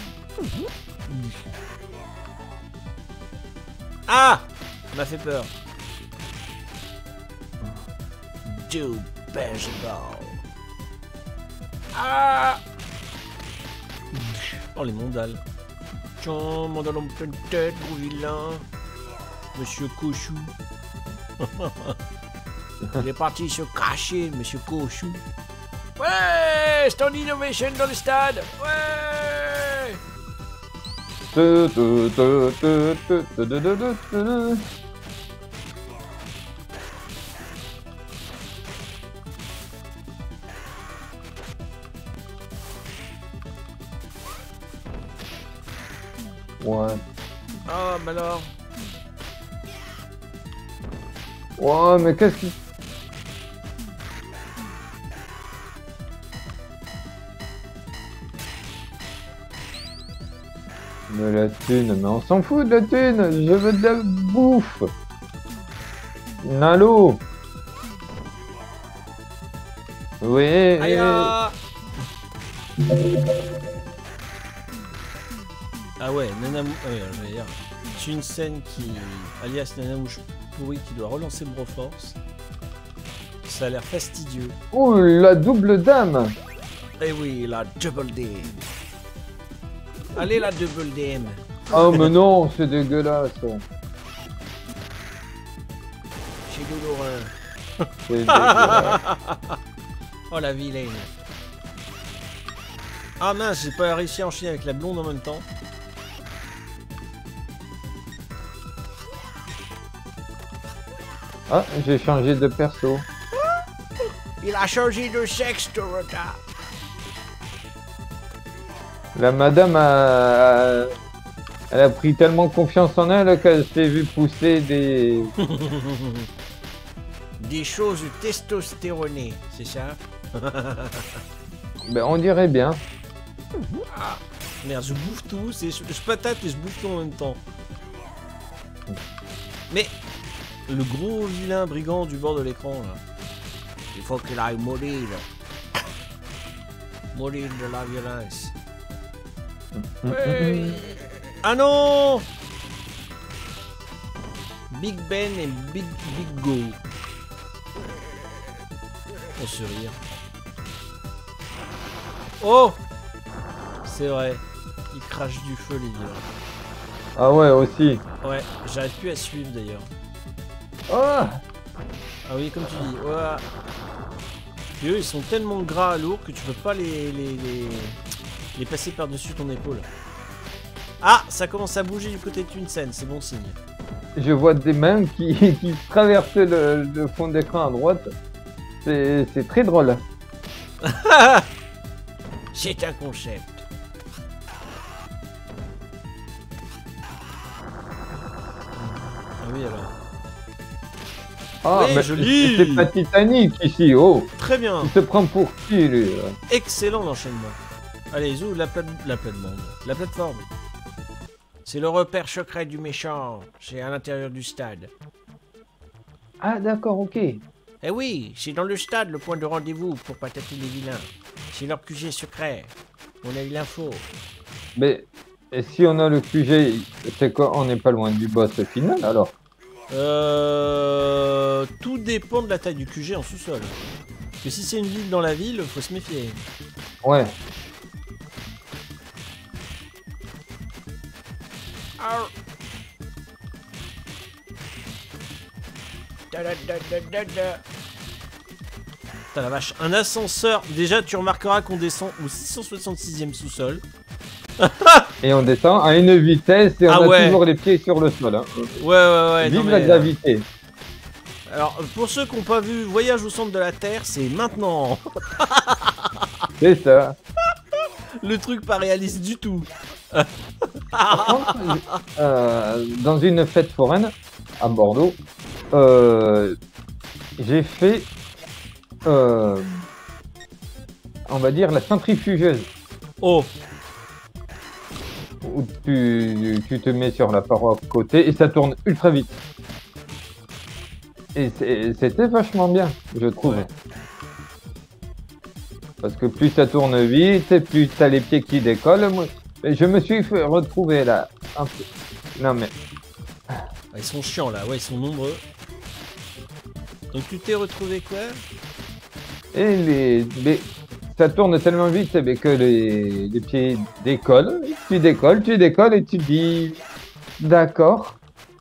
Ah, m'a fait peur. Du baseball. Ah. Oh les mandales. Tiens, mandale en pleine tête, gros vilain. Monsieur Cochou. Il est parti se cacher, monsieur Cochou. Ouais, stand innovation dans le stade. Ouais.
Tu, tu, tu, tu, tu, tu, tu, tu, tu. Ouais.
Ah, bah alors.
Ouais, mais qu'est-ce qui... De la thune, mais on s'en fout de la thune, je veux de la bouffe. Nalo. Oui.
Aïe. Ah ouais, Nana Mou... Ah ouais, je vais dire. C'est une scène qui... alias Nana Mouche pourri qui doit relancer le Broforce. Ça a l'air fastidieux.
Oh, la double dame.
Eh oui, la double dame. Allez, la double dame.
Oh, mais non, c'est dégueulasse.
Chez Doulourin.
C'est dégueulasse.
Oh, la vilaine. Ah mince, j'ai pas réussi à enchaîner avec la blonde en même temps.
Ah, j'ai changé de perso.
Il a changé de sexe, Dorota.
La madame a... Elle a pris tellement confiance en elle qu'elle s'est vue pousser des...
Des choses testostéronées, c'est ça?
Ben, on dirait bien.
Ah, merde, je bouffe tout, c'est... je patate et je bouffe tout en même temps. Mais... Le gros vilain brigand du bord de l'écran, là. Il faut qu'il aille mourir. Mourir de la violence. Ouais. Ah non! Big Ben et Big Big Go. On se rire. Oh! C'est vrai. Il crache du feu, les vieux.
Ah ouais, aussi.
Ouais, j'arrive plus à suivre d'ailleurs.
Ah,
Ah oui, comme tu dis. Ouais. Et eux, ils sont tellement gras, lourds, que tu peux pas les, les, les, les passer par-dessus ton épaule. Ah, ça commence à bouger du côté de Twinsen, c'est bon signe.
je vois des mains qui, qui traversent le, le fond d'écran à droite. C'est c'est très drôle.
C'est un concept. Ah oui alors.
Ah,
Oui,
mais
joli.
c'est pas Titanic ici, oh.
Très bien.
Il se prend pour qui, lui?
Excellent l'enchaînement. Allez, zou, la plate... la plate-bande. La plateforme. C'est le repère secret du méchant. C'est à l'intérieur du stade.
Ah, d'accord, ok.
Eh oui, c'est dans le stade le point de rendez-vous pour patater les vilains. C'est leur Q G secret. On a eu l'info.
Mais et si on a le Q G, c'est quoi? On n'est pas loin du boss final, alors?
Euh... Tout dépend de la taille du Q G en sous-sol. Parce que si c'est une ville dans la ville, faut se méfier.
Ouais.
Arr. Da, da, da, da, da, da. Putain la vache, un ascenseur. Déjà tu remarqueras qu'on descend au six cent soixante-sixième sous-sol.
Et on descend à une vitesse et on
Ah
a
ouais.
toujours les pieds sur le sol. Hein.
Ouais, ouais, ouais. non,
Vive la
mais,
gravité.
Alors, pour ceux qui n'ont pas vu Voyage au centre de la Terre, c'est maintenant.
C'est ça.
Le truc pas réaliste du tout.
Par contre, euh, dans une fête foraine à Bordeaux, euh, j'ai fait, euh, on va dire, la centrifugeuse.
Oh,
Où tu, tu te mets sur la paroi à côté et ça tourne ultra vite. Et c'est- c'était vachement bien, je trouve.
Ouais.
Parce que plus ça tourne vite, et plus t'as les pieds qui décollent. Moi, je me suis fait retrouver là. Un peu. Non mais,
Ah, ils sont chiants là, ouais, ils sont nombreux. Donc tu t'es retrouvé quoi?
et les, les- ça tourne tellement vite eh bien, que les, les pieds décollent. Tu décolles, tu décolles et tu dis d'accord.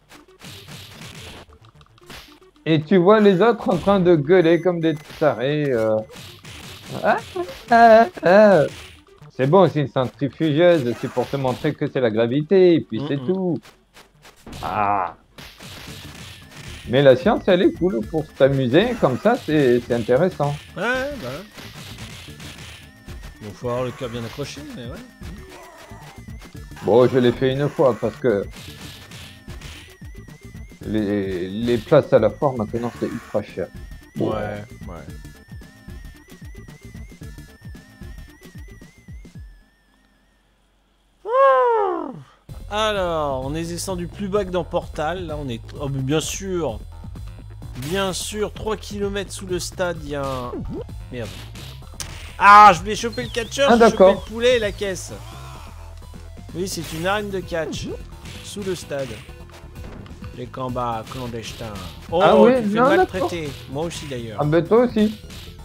Et tu vois les autres en train de gueuler comme des tarés. euh. Ah, ah, ah. C'est bon, c'est une centrifugeuse, c'est pour te montrer que c'est la gravité, et puis c'est
Mhm.
tout. Ah. Mais la science, elle est cool pour t'amuser, comme ça, c'est c'est intéressant.
Ouais, bah. Bon, faut avoir le cœur bien accroché, mais ouais.
Bon, je l'ai fait une fois parce que les, les places à la foire maintenant c'est ultra cher. Bon.
Ouais, ouais. Alors, on est descendu plus bas que dans Portal. Là, on est. Oh, mais bien sûr! Bien sûr, trois kilomètres sous le stade, il y a un. Merde. Ah, je vais choper le catcheur,
Ah,
je vais choper
d'accord.
le poulet et la caisse. Oui, c'est une arène de catch. Sous le stade. Les combats clandestins. Oh,
Ah oui,
tu fais
non,
maltraiter. Moi aussi d'ailleurs.
Ah ben toi aussi.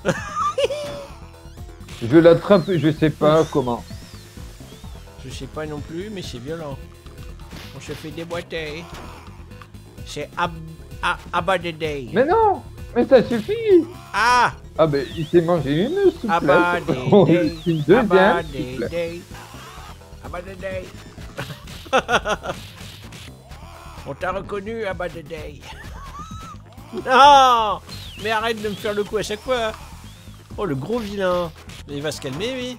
Je l'attrape, je sais pas comment.
Je sais pas non plus, mais c'est violent. On se fait déboîter. C'est ab... a- Abadede.
Mais non, mais ça suffit.
Ah!
Ah ben il s'est mangé une souplesse.
Abadede.
Une deuxième souplesse.
Abadede. Abadede. On t'a reconnu, Abadede. Non! Mais arrête de me faire le coup à chaque fois. Oh, le gros vilain. Mais il va se calmer, oui.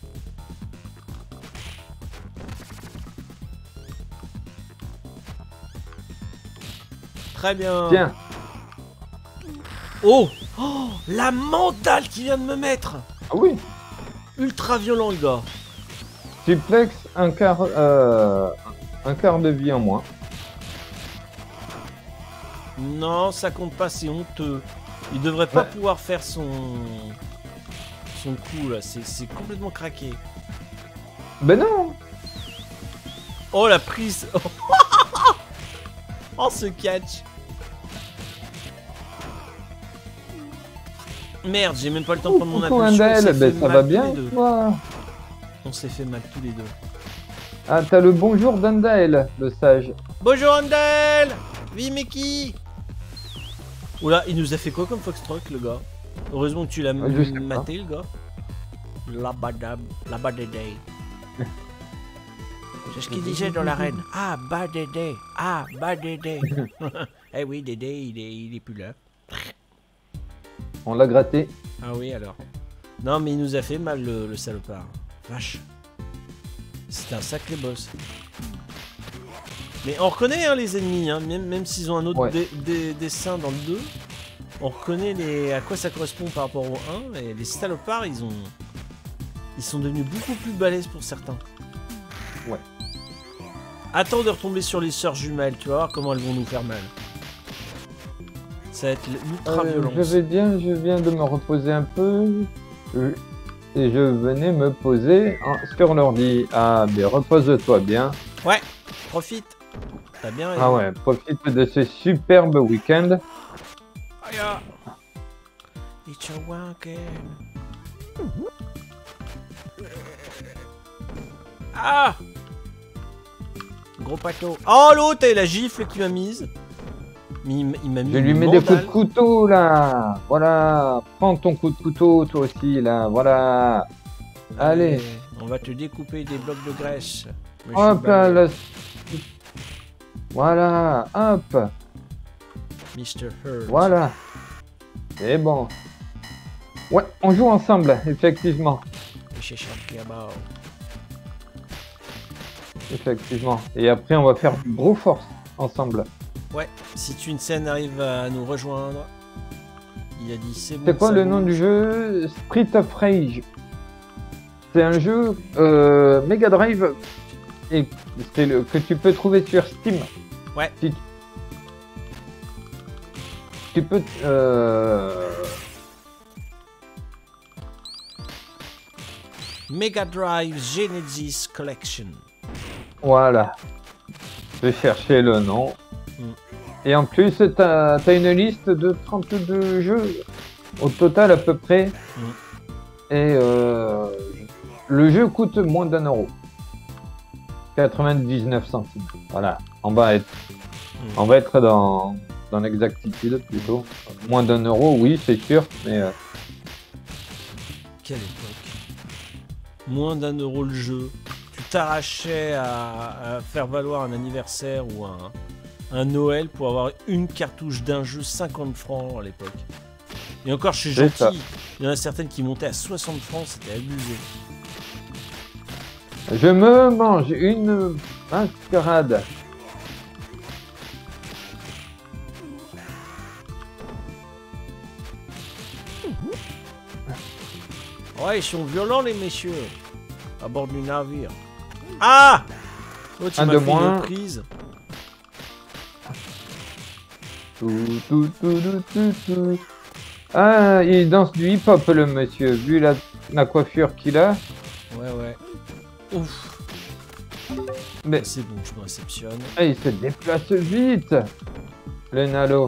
Très bien.
Tiens,
Oh! Oh! La mentale qu'il vient de me mettre!
ah oui,
Ultra violent, le gars.
suplex, un quart, euh, un quart de vie en moins.
Non, ça compte pas, c'est honteux. Il devrait pas
Ouais.
pouvoir faire son... son coup, là. C'est c'est complètement craqué.
Ben non.
Oh, la prise. Oh, ce catch. Merde, j'ai même pas le temps de prendre mon
Coucou
impulsion. on
Andel,
s'est
ben
fait
ça
mal
va
tous
bien
les deux.
toi.
On s'est fait mal tous les deux.
Ah t'as le bonjour d'Andel, le sage.
Bonjour Andel! Oui, mais qui? Oula, il nous a fait quoi comme foxtrot, le gars? Heureusement que tu l'as
Ah, je sais pas.
maté, le gars. La badab, la badédé. C'est ce qu'il disait dans l'arène. Ah, badédé, ah, badédé. Eh oui, Dédé, il est, il est plus là.
On l'a gratté.
Ah oui, alors. Non, mais il nous a fait mal, le, le salopard. Vache. C'était un sacré boss. Mais on reconnaît hein, les ennemis, hein, même, même s'ils ont un autre
Ouais.
dé- dé- dessin dans le deux. On reconnaît les, à quoi ça correspond par rapport au un. Et les salopards, ils ont. Ils sont devenus beaucoup plus balèzes pour certains.
Ouais.
Attends de retomber sur les sœurs jumelles, tu vas voir comment elles vont nous faire mal. Ça va être l'ultra
Euh,
violence.
je vais bien, je viens de me reposer un peu. Je- Et je venais me poser en- sur l'ordi. Ah, mais repose-toi bien.
Ouais, profite. T'as bien raison.
Ah ouais, profite de ce superbe week-end.
Aïe, ah. It's a weekend. Ah! Gros pato. Oh l'autre, et la gifle qu'il m'a mise. Mais il, m- il m'a mis
Je lui
une
mets des coups de
mandale.
couteau là. Voilà. Prends ton coup de couteau toi aussi là. Voilà. Allez.
On va te découper des blocs de graisse. monsieur
Hop là,
Ballet.
là. Voilà, hop,
mister Hurt.
voilà. C'est bon. Ouais, on joue ensemble, effectivement.
Monsieur Sharkabo.
Effectivement. Et après, on va faire du gros force ensemble.
Ouais, si Twinsen arrive à nous rejoindre, il a dit c'est bon.
C'est quoi
ça
le
bouge.
nom du jeu? Street of Rage. C'est un jeu euh, Mega Drive et c'est le que tu peux trouver sur Steam.
Ouais.
Si tu... tu peux. Euh...
Mega Drive Genesis Collection.
Voilà. Je vais chercher le nom.
Mm.
Et en plus, tu as, une liste de trente-deux jeux au total à peu près.
Mm.
Et euh, le jeu coûte moins d'un euro. quatre-vingt-dix-neuf centimes. Voilà. On va être,
Mm.
on va être dans, dans l'exactitude plutôt. Moins d'un euro, oui, c'est sûr. Mais euh,
Quelle époque. Moins d'un euro le jeu. Tu t'arrachais à, à faire valoir un anniversaire ou un, un Noël pour avoir une cartouche d'un jeu cinquante francs à l'époque. Et encore, je suis
C'est ça.
gentil. Il y en a certaines qui montaient à soixante francs, c'était abusé.
je me mange une mascarade.
Ouais, ils sont violents les messieurs. À bord du navire. Ah Oh, tu
Un
m'as
de
fait une
moins.
reprise.
Tout, tout, tout, tout, tout, tout. Ah, il danse du hip-hop le monsieur, vu la, la coiffure qu'il a.
Ouais, ouais. Ouf.
Mais
C'est bon, je me réceptionne.
ah, il se déplace vite, le Nalo.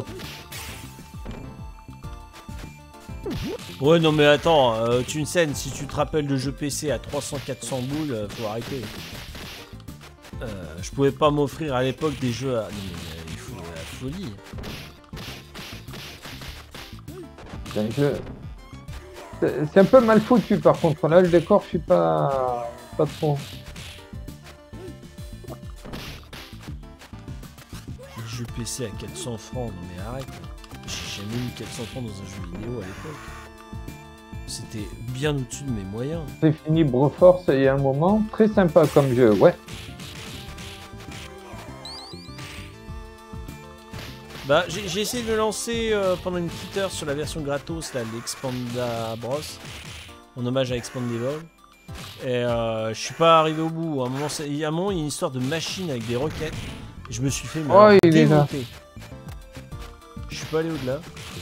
Ouais, non mais attends, euh, Twinsen, si tu te rappelles de jeux P C à trois cents quatre cents boules, euh, faut arrêter. Euh, je pouvais pas m'offrir à l'époque des jeux à... Non mais euh, il faut la folie.
C'est un jeu- c'est- c'est un peu mal foutu par contre. Là, le décor, je suis pas, pas trop.
Les jeux P C à quatre cents francs, non mais arrête. J'ai jamais mis quatre cents francs dans un jeu vidéo à l'époque. C'était bien au-dessus de mes moyens.
C'est fini Broforce il y a un moment. Très sympa comme jeu, ouais.
Bah, j'ai j'ai essayé de le lancer euh, pendant une petite heure sur la version gratos, là, l'Expanda Bros, en hommage à Expandable. Et euh, je suis pas arrivé au bout. À un moment, c'est- il y a un moment, il y a une histoire de machine avec des roquettes. Et je me suis fait mais,
Oh,
alors,
il est là.
démonter. Je suis pas allé au-delà.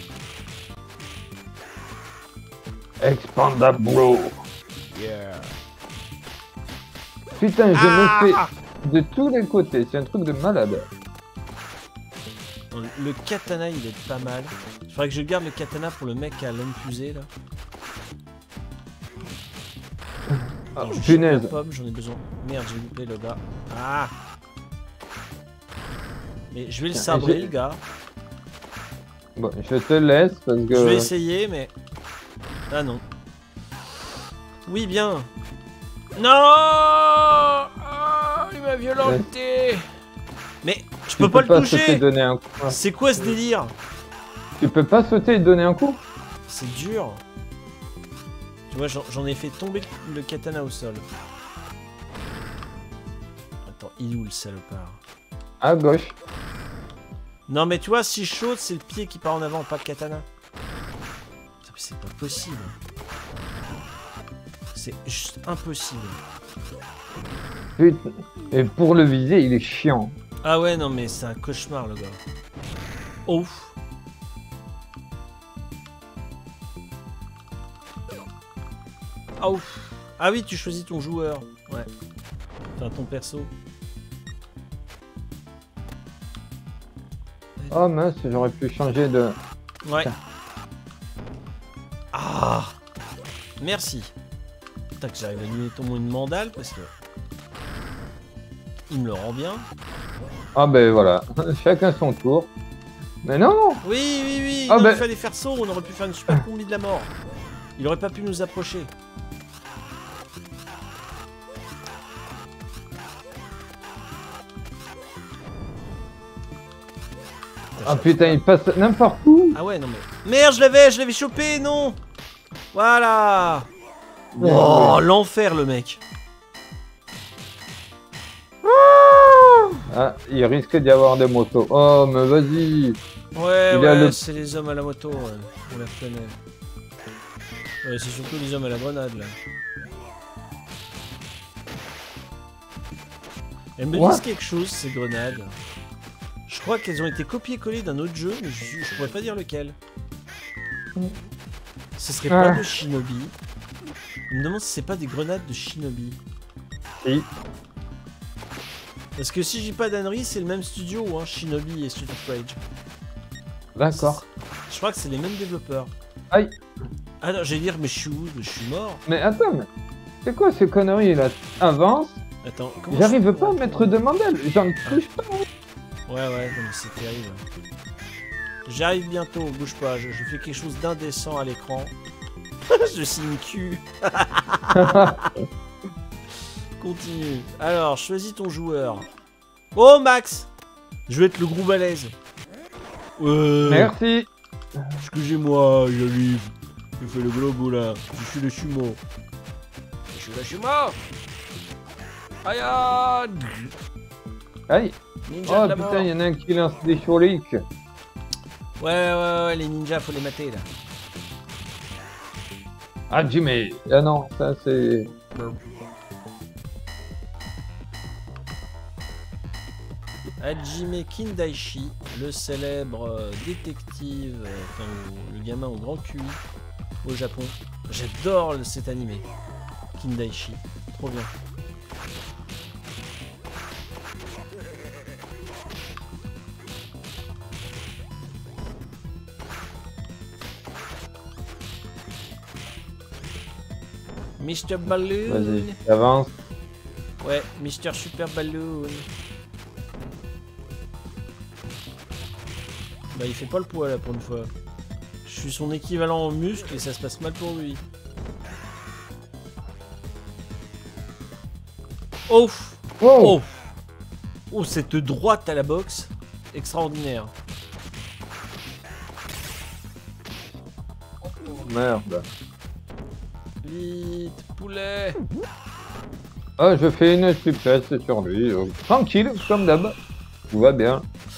Expandable Bro.
Yeah.
Putain, je
Ah
me fais de tous les côtés. C'est un truc de malade.
Le katana, il est pas mal. Il faudrait que je garde le katana pour le mec à l'homme fusée, là.
Ah,
Attends, je chope
punaise.
la pomme, j'en ai besoin. Merde, j'ai loupé le gars. Ah. Mais je vais le
Tiens,
sabrer,
j'ai-
le gars.
Bon, je te laisse parce que.
Je vais essayer, mais... Ah non. Oui, bien. Non. Ah, il m'a violenté. Mais je
Tu
peux pas le
sauter et
toucher.
donner un coup.
C'est quoi ce délire?
Tu peux pas sauter et donner un coup.
C'est dur. Tu vois, j'en j'en ai fait tomber le katana au sol. Attends, il est où le salopard?
À gauche.
Non mais tu vois, si je saute, c'est le pied qui part en avant, pas le katana. Putain, mais c'est pas possible. C'est juste impossible.
Putain. Et pour le viser, il est chiant.
Ah ouais, non mais c'est un cauchemar le gars. Ouf. Ah ouf. Ah oui, tu choisis ton joueur. Ouais. Enfin, ton perso.
Oh mince, j'aurais pu changer de.
Ouais. Ah. Merci. Putain que j'arrive à lui mettre au moins une mandale parce que... Il me le rend bien.
Ah ben voilà, chacun son tour. Mais non.
Oui, oui, oui.
Ah
non,
ben-
il fallait faire saut. On aurait pu faire une super combi de la mort. Il aurait pas pu nous approcher.
Ah putain, il passe n'importe où.
Ah ouais, non mais... Merde, je l'avais, je l'avais chopé, non. Voilà. Oh, l'enfer, le mec.
Ah, il risque d'y avoir des motos. Oh, mais vas-y.
Ouais,
Il
ouais,
le...
c'est les hommes à la moto, ouais. On les reconnaît. Ouais, c'est surtout les hommes à la grenade, là. Elles me
What?
disent quelque chose, ces grenades. Je crois qu'elles ont été copiées-collées d'un autre jeu, mais je, je pourrais pas dire lequel. Ce serait
Ah.
pas de Shinobi. Je me demande si c'est pas des grenades de Shinobi.
Si.
Parce que si je dis pas d'annerie, c'est le même studio, hein, Shinobi et Street of Rage.
D'accord.
Je crois que c'est les mêmes développeurs.
Aïe.
Ah non, j'allais dire, mais je suis où? Je suis mort.
Mais attends, mais c'est quoi ces conneries là? Avance.
Attends, comment
J'arrive
je-
pas à mettre de mandale. J'en touche pas.
Ouais, ouais, non, mais c'est terrible. J'arrive bientôt, bouge pas, je, je fais quelque chose d'indécent à l'écran. Je signe cul. Continue. Alors, choisis ton joueur. Oh, Max! Je vais être le gros balèze. Ouais.
Merci.
Excusez-moi, j'arrive. Je fais le globo là. Je suis le sumo. Je suis le sumo. Aïe aïe.
Aïe.
Ninja
Oh
de la mort.
putain, il y en a un qui lance des chouliques.
Ouais, ouais, ouais, les ninjas, faut les mater là.
Ah, Jimmy. Ah non, ça c'est.
Hajime Kindaichi, le célèbre euh, détective, euh, enfin le, le gamin au grand Q I au Japon. J'adore le- cet animé. Kindaichi, trop bien. mister Balloon.
Vas-y, avance.
Ouais, mister Super Balloon. Bah il fait pas le poids là pour une fois. Je suis son équivalent en muscle et ça se passe mal pour lui. Oh
Oh,
Oh Oh cette droite à la boxe. Extraordinaire.
merde.
Vite, poulet.
Ah, je fais une suppresse sur lui. euh, Tranquille, comme d'hab. Tout va bien.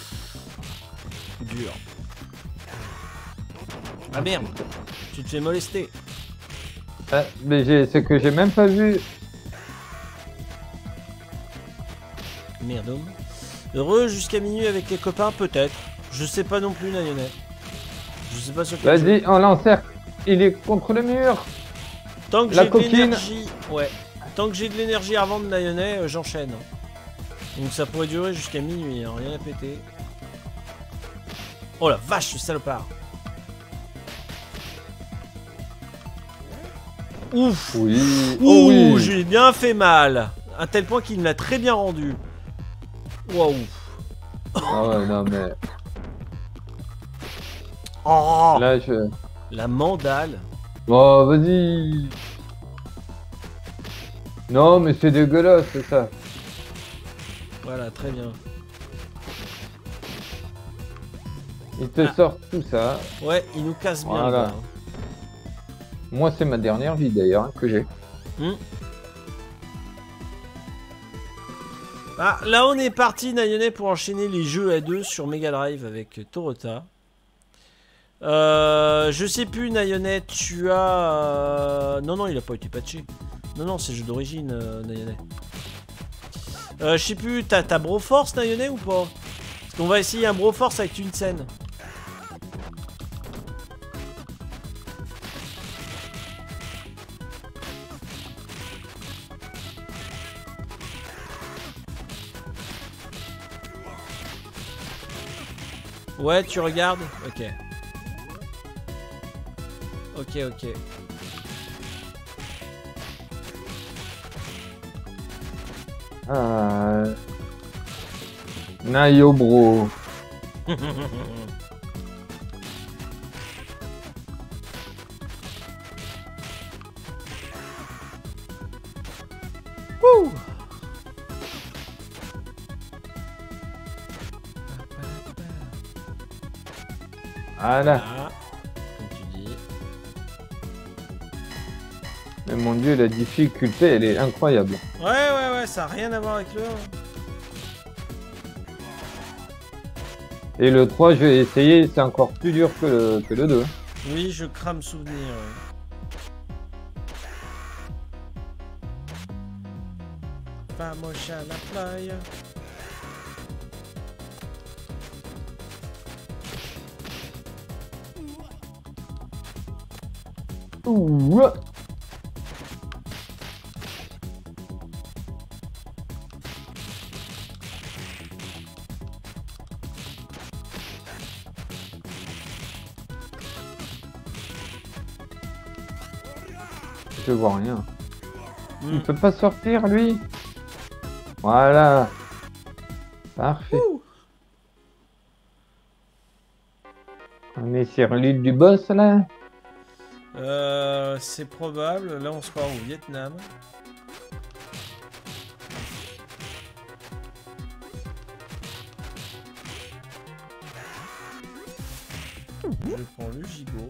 Dur. Ah merde. Tu te fais molester.
Ah, mais j'ai- c'est que j'ai même pas vu.
Merde homme. Heureux jusqu'à minuit avec les copains peut-être. Je sais pas non plus Nayonet. Je sais pas sur quel jeu.
Vas-y, on l'encercle. Il est contre le mur.
Tant que
La
j'ai de
coquine.
l'énergie, ouais. Tant que j'ai de l'énergie à revendre Nayonet, euh, j'enchaîne. Donc ça pourrait durer jusqu'à minuit, hein, rien à péter. Oh la vache, ce salopard. Ouf.
Oui.
Ouh,
Oh oui.
j'ai bien fait mal. À tel point qu'il me l'a très bien rendu. Waouh.
Ah ouais, non mais.
Oh,
Là, je.
la mandale.
Oh, vas-y. Non, mais c'est dégueulasse, c'est ça.
Voilà, très bien.
Il te
Ah.
sort tout ça.
Ouais, il nous casse bien.
Voilà.
le gars, hein.
Moi, c'est ma dernière vie d'ailleurs hein, que j'ai.
Ah, là on est parti Nayonet pour enchaîner les jeux à deux sur Mega Drive avec Torota. Euh, je sais plus Nayonet, tu as... euh, Non, non, il a pas été patché. Non, non, c'est jeu d'origine euh, Nayonet. Euh, je sais plus, t'as t'as Broforce Nayonet ou pas? Parce qu'on va essayer un Broforce avec une scène. Ouais, tu regardes? Ok. Ok, ok.
Ah. Nayo bro.
Wouh.
Voilà.
Ah, comme tu dis.
Mais mon dieu, la difficulté, elle est incroyable.
Ouais, ouais, ouais, ça n'a rien à voir avec le un.
Et le trois, je vais essayer, c'est encore plus dur que le, que le deux.
Oui, je crame souvenir. Ouais. Vamos à la playa.
Ouh. Je vois rien.
Hmm.
Il peut pas sortir, lui. Voilà. Parfait.
Ouh.
On est sur l'île du boss, là.
Euh, c'est probable. Là, on se croit au Vietnam. Je prends le gigot.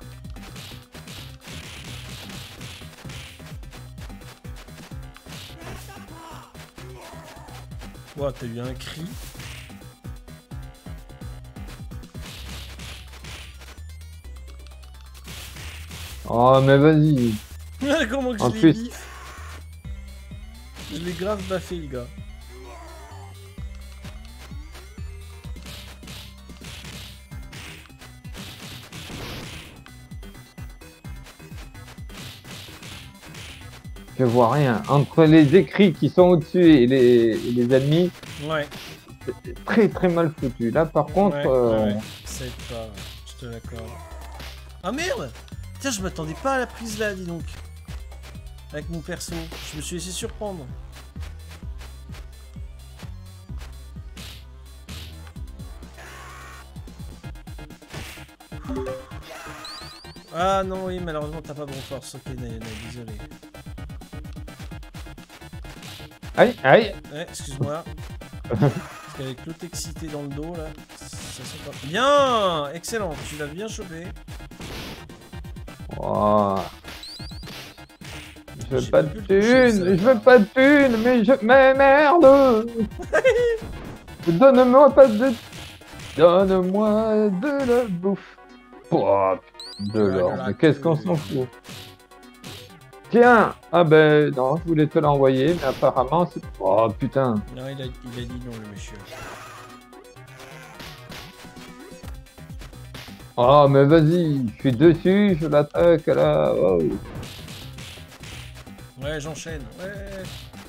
Ouah, t'as eu un cri.
Oh, mais vas-y.
Comment que
En
je l'ai
plus-
bif. Je l'ai grave baffé, le gars.
Je vois rien. Entre les écrits qui sont au-dessus et les, et les ennemis,
Ouais.
c'est très très mal foutu. Là, par contre,
Ouais,
euh,
ouais, ça aide pas, ouais. Je te l'accorde. Ah merde! Tiens, je m'attendais pas à la prise là, dis donc. Avec mon perso. Je me suis laissé surprendre. Ah non, oui, malheureusement, t'as pas bon force. Ok, Nayana, désolé.
aïe, aïe.
Ouais, excuse-moi. Parce qu'avec l'autre excité dans le dos, là, ça sent pas... Bien! Excellent, tu l'as bien chopé.
Oh. Je veux
J'ai
pas
pas
de
pu le toucher, ça,
thune, je
là.
veux pas de thune, mais je... Mais merde. Donne-moi pas de... Donne-moi de la bouffe. Oh, de
Ouais,
l'or,
de la
mais qu'est-ce qu'on
thune.
s'en fout. Tiens. Ah ben non, je voulais te l'envoyer, mais apparemment c'est... Oh putain.
Non, il a, il a dit non, le monsieur.
Oh mais vas-y, je suis dessus, je l'attaque là. Oh.
Ouais, j'enchaîne. Ouais.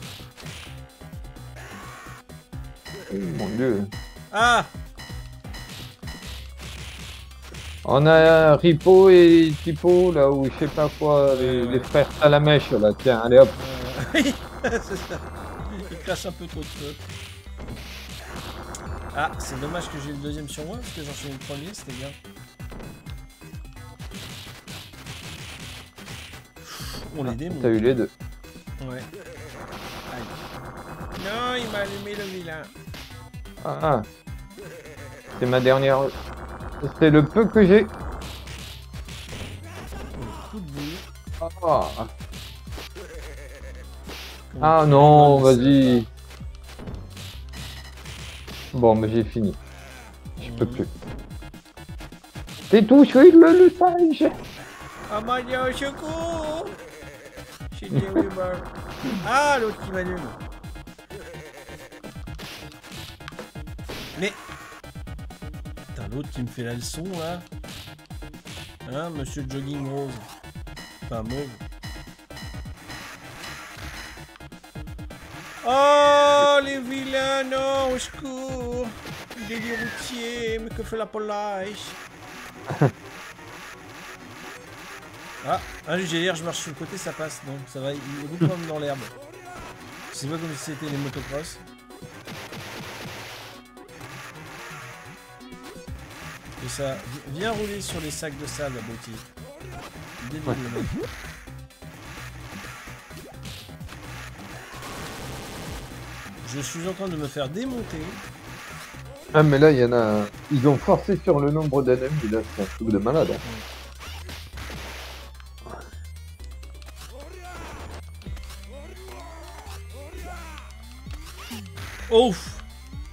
Mon dieu.
Ah!
On a Ripo et Tipo là où je sais pas quoi, les,
Ouais, ouais.
les frères Salamèche là, tiens, allez hop.
Euh, Oui, c'est ça. Il crache un peu trop de feu. Ah, c'est dommage que j'ai le deuxième sur moi, parce que j'enchaînais le premier, c'était bien. On les démonte.
T'as eu les deux.
Ouais. Aïe. Non, il m'a allumé le vilain.
Ah, ah. C'est ma dernière. C'est le peu que j'ai.
Coup de boule.
Ah,
Comment
ah
tu
non,
rigoles de
vas-y. Bon, mais j'ai fini. Je peux
Mhm.
plus. T'es touché le, le singe.
Oh mon dieu, au secours! J'ai des rumeurs. Ah, l'autre qui m'allume. Mais... Putain, l'autre qui me fait la leçon, là. Hein, monsieur Jogging Rose. Enfin, mauve. Oh, les vilains, non, au secours! Délit routier, mais que fait la police? Ah, ah j'ai l'air, je marche sur le côté, ça passe. Non, ça va, il roule comme dans l'herbe. Je sais pas comme si c'était les motocross. Et ça, vi- viens rouler sur les sacs de sable, Beauty. Débile,
Ouais.
le mec. Je suis en train de me faire démonter.
Ah, mais là, il y en a. Ils ont forcé sur le nombre d'ennemis, là, c'est un truc de malade. Hein.
Ouf.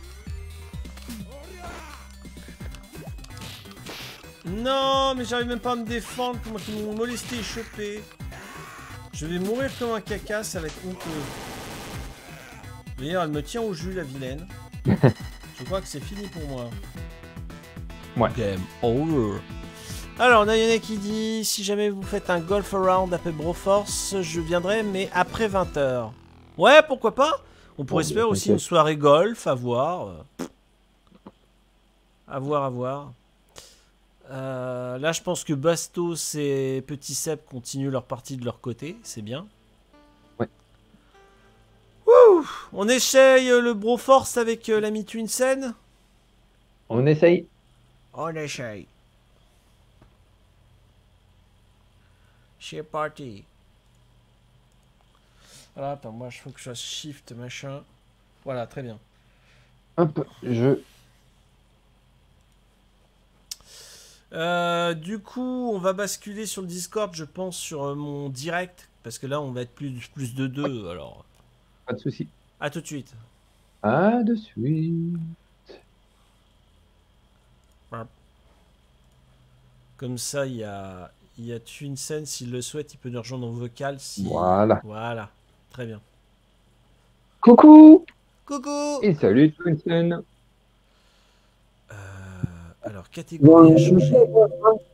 Non, mais j'arrive même pas à me défendre. Comment ils m'ont molesté et chopé. Je vais mourir comme un caca, ça va être honteux. D'ailleurs, elle me tient au jus, la vilaine. Je crois que c'est fini pour moi.
Ouais.
Game over. Alors, on a Yana qui dit, si jamais vous faites un golf around après Broforce, je viendrai, mais après vingt heures. Ouais, pourquoi pas. On pourrait
Bon,
se faire
bah,
aussi
t'inquiète.
une soirée golf, à voir. À voir, à voir. Euh, là, je pense que Bastos et Petit Seb continuent leur partie de leur côté. C'est bien.
Ouais.
Wouh. On essaye le Broforce avec euh, l'ami Twinsen.
On essaye.
On essaye. C'est parti. Voilà, attends, moi, je faut que je fasse shift, machin. Voilà, très bien.
Hop, je.
Euh, du coup, on va basculer sur le Discord, je pense, sur euh, mon direct. Parce que là, on va être plus, plus de deux. Alors,
Pas de souci.
à tout de suite.
À de suite.
Comme ça, il y a, il y a Twinsen, s'il le souhaite, il peut nous rejoindre en vocal. Si...
Voilà.
Voilà, très bien.
Coucou.
Coucou.
Et salut, Twinsen.
Euh, alors, catégorie à changer.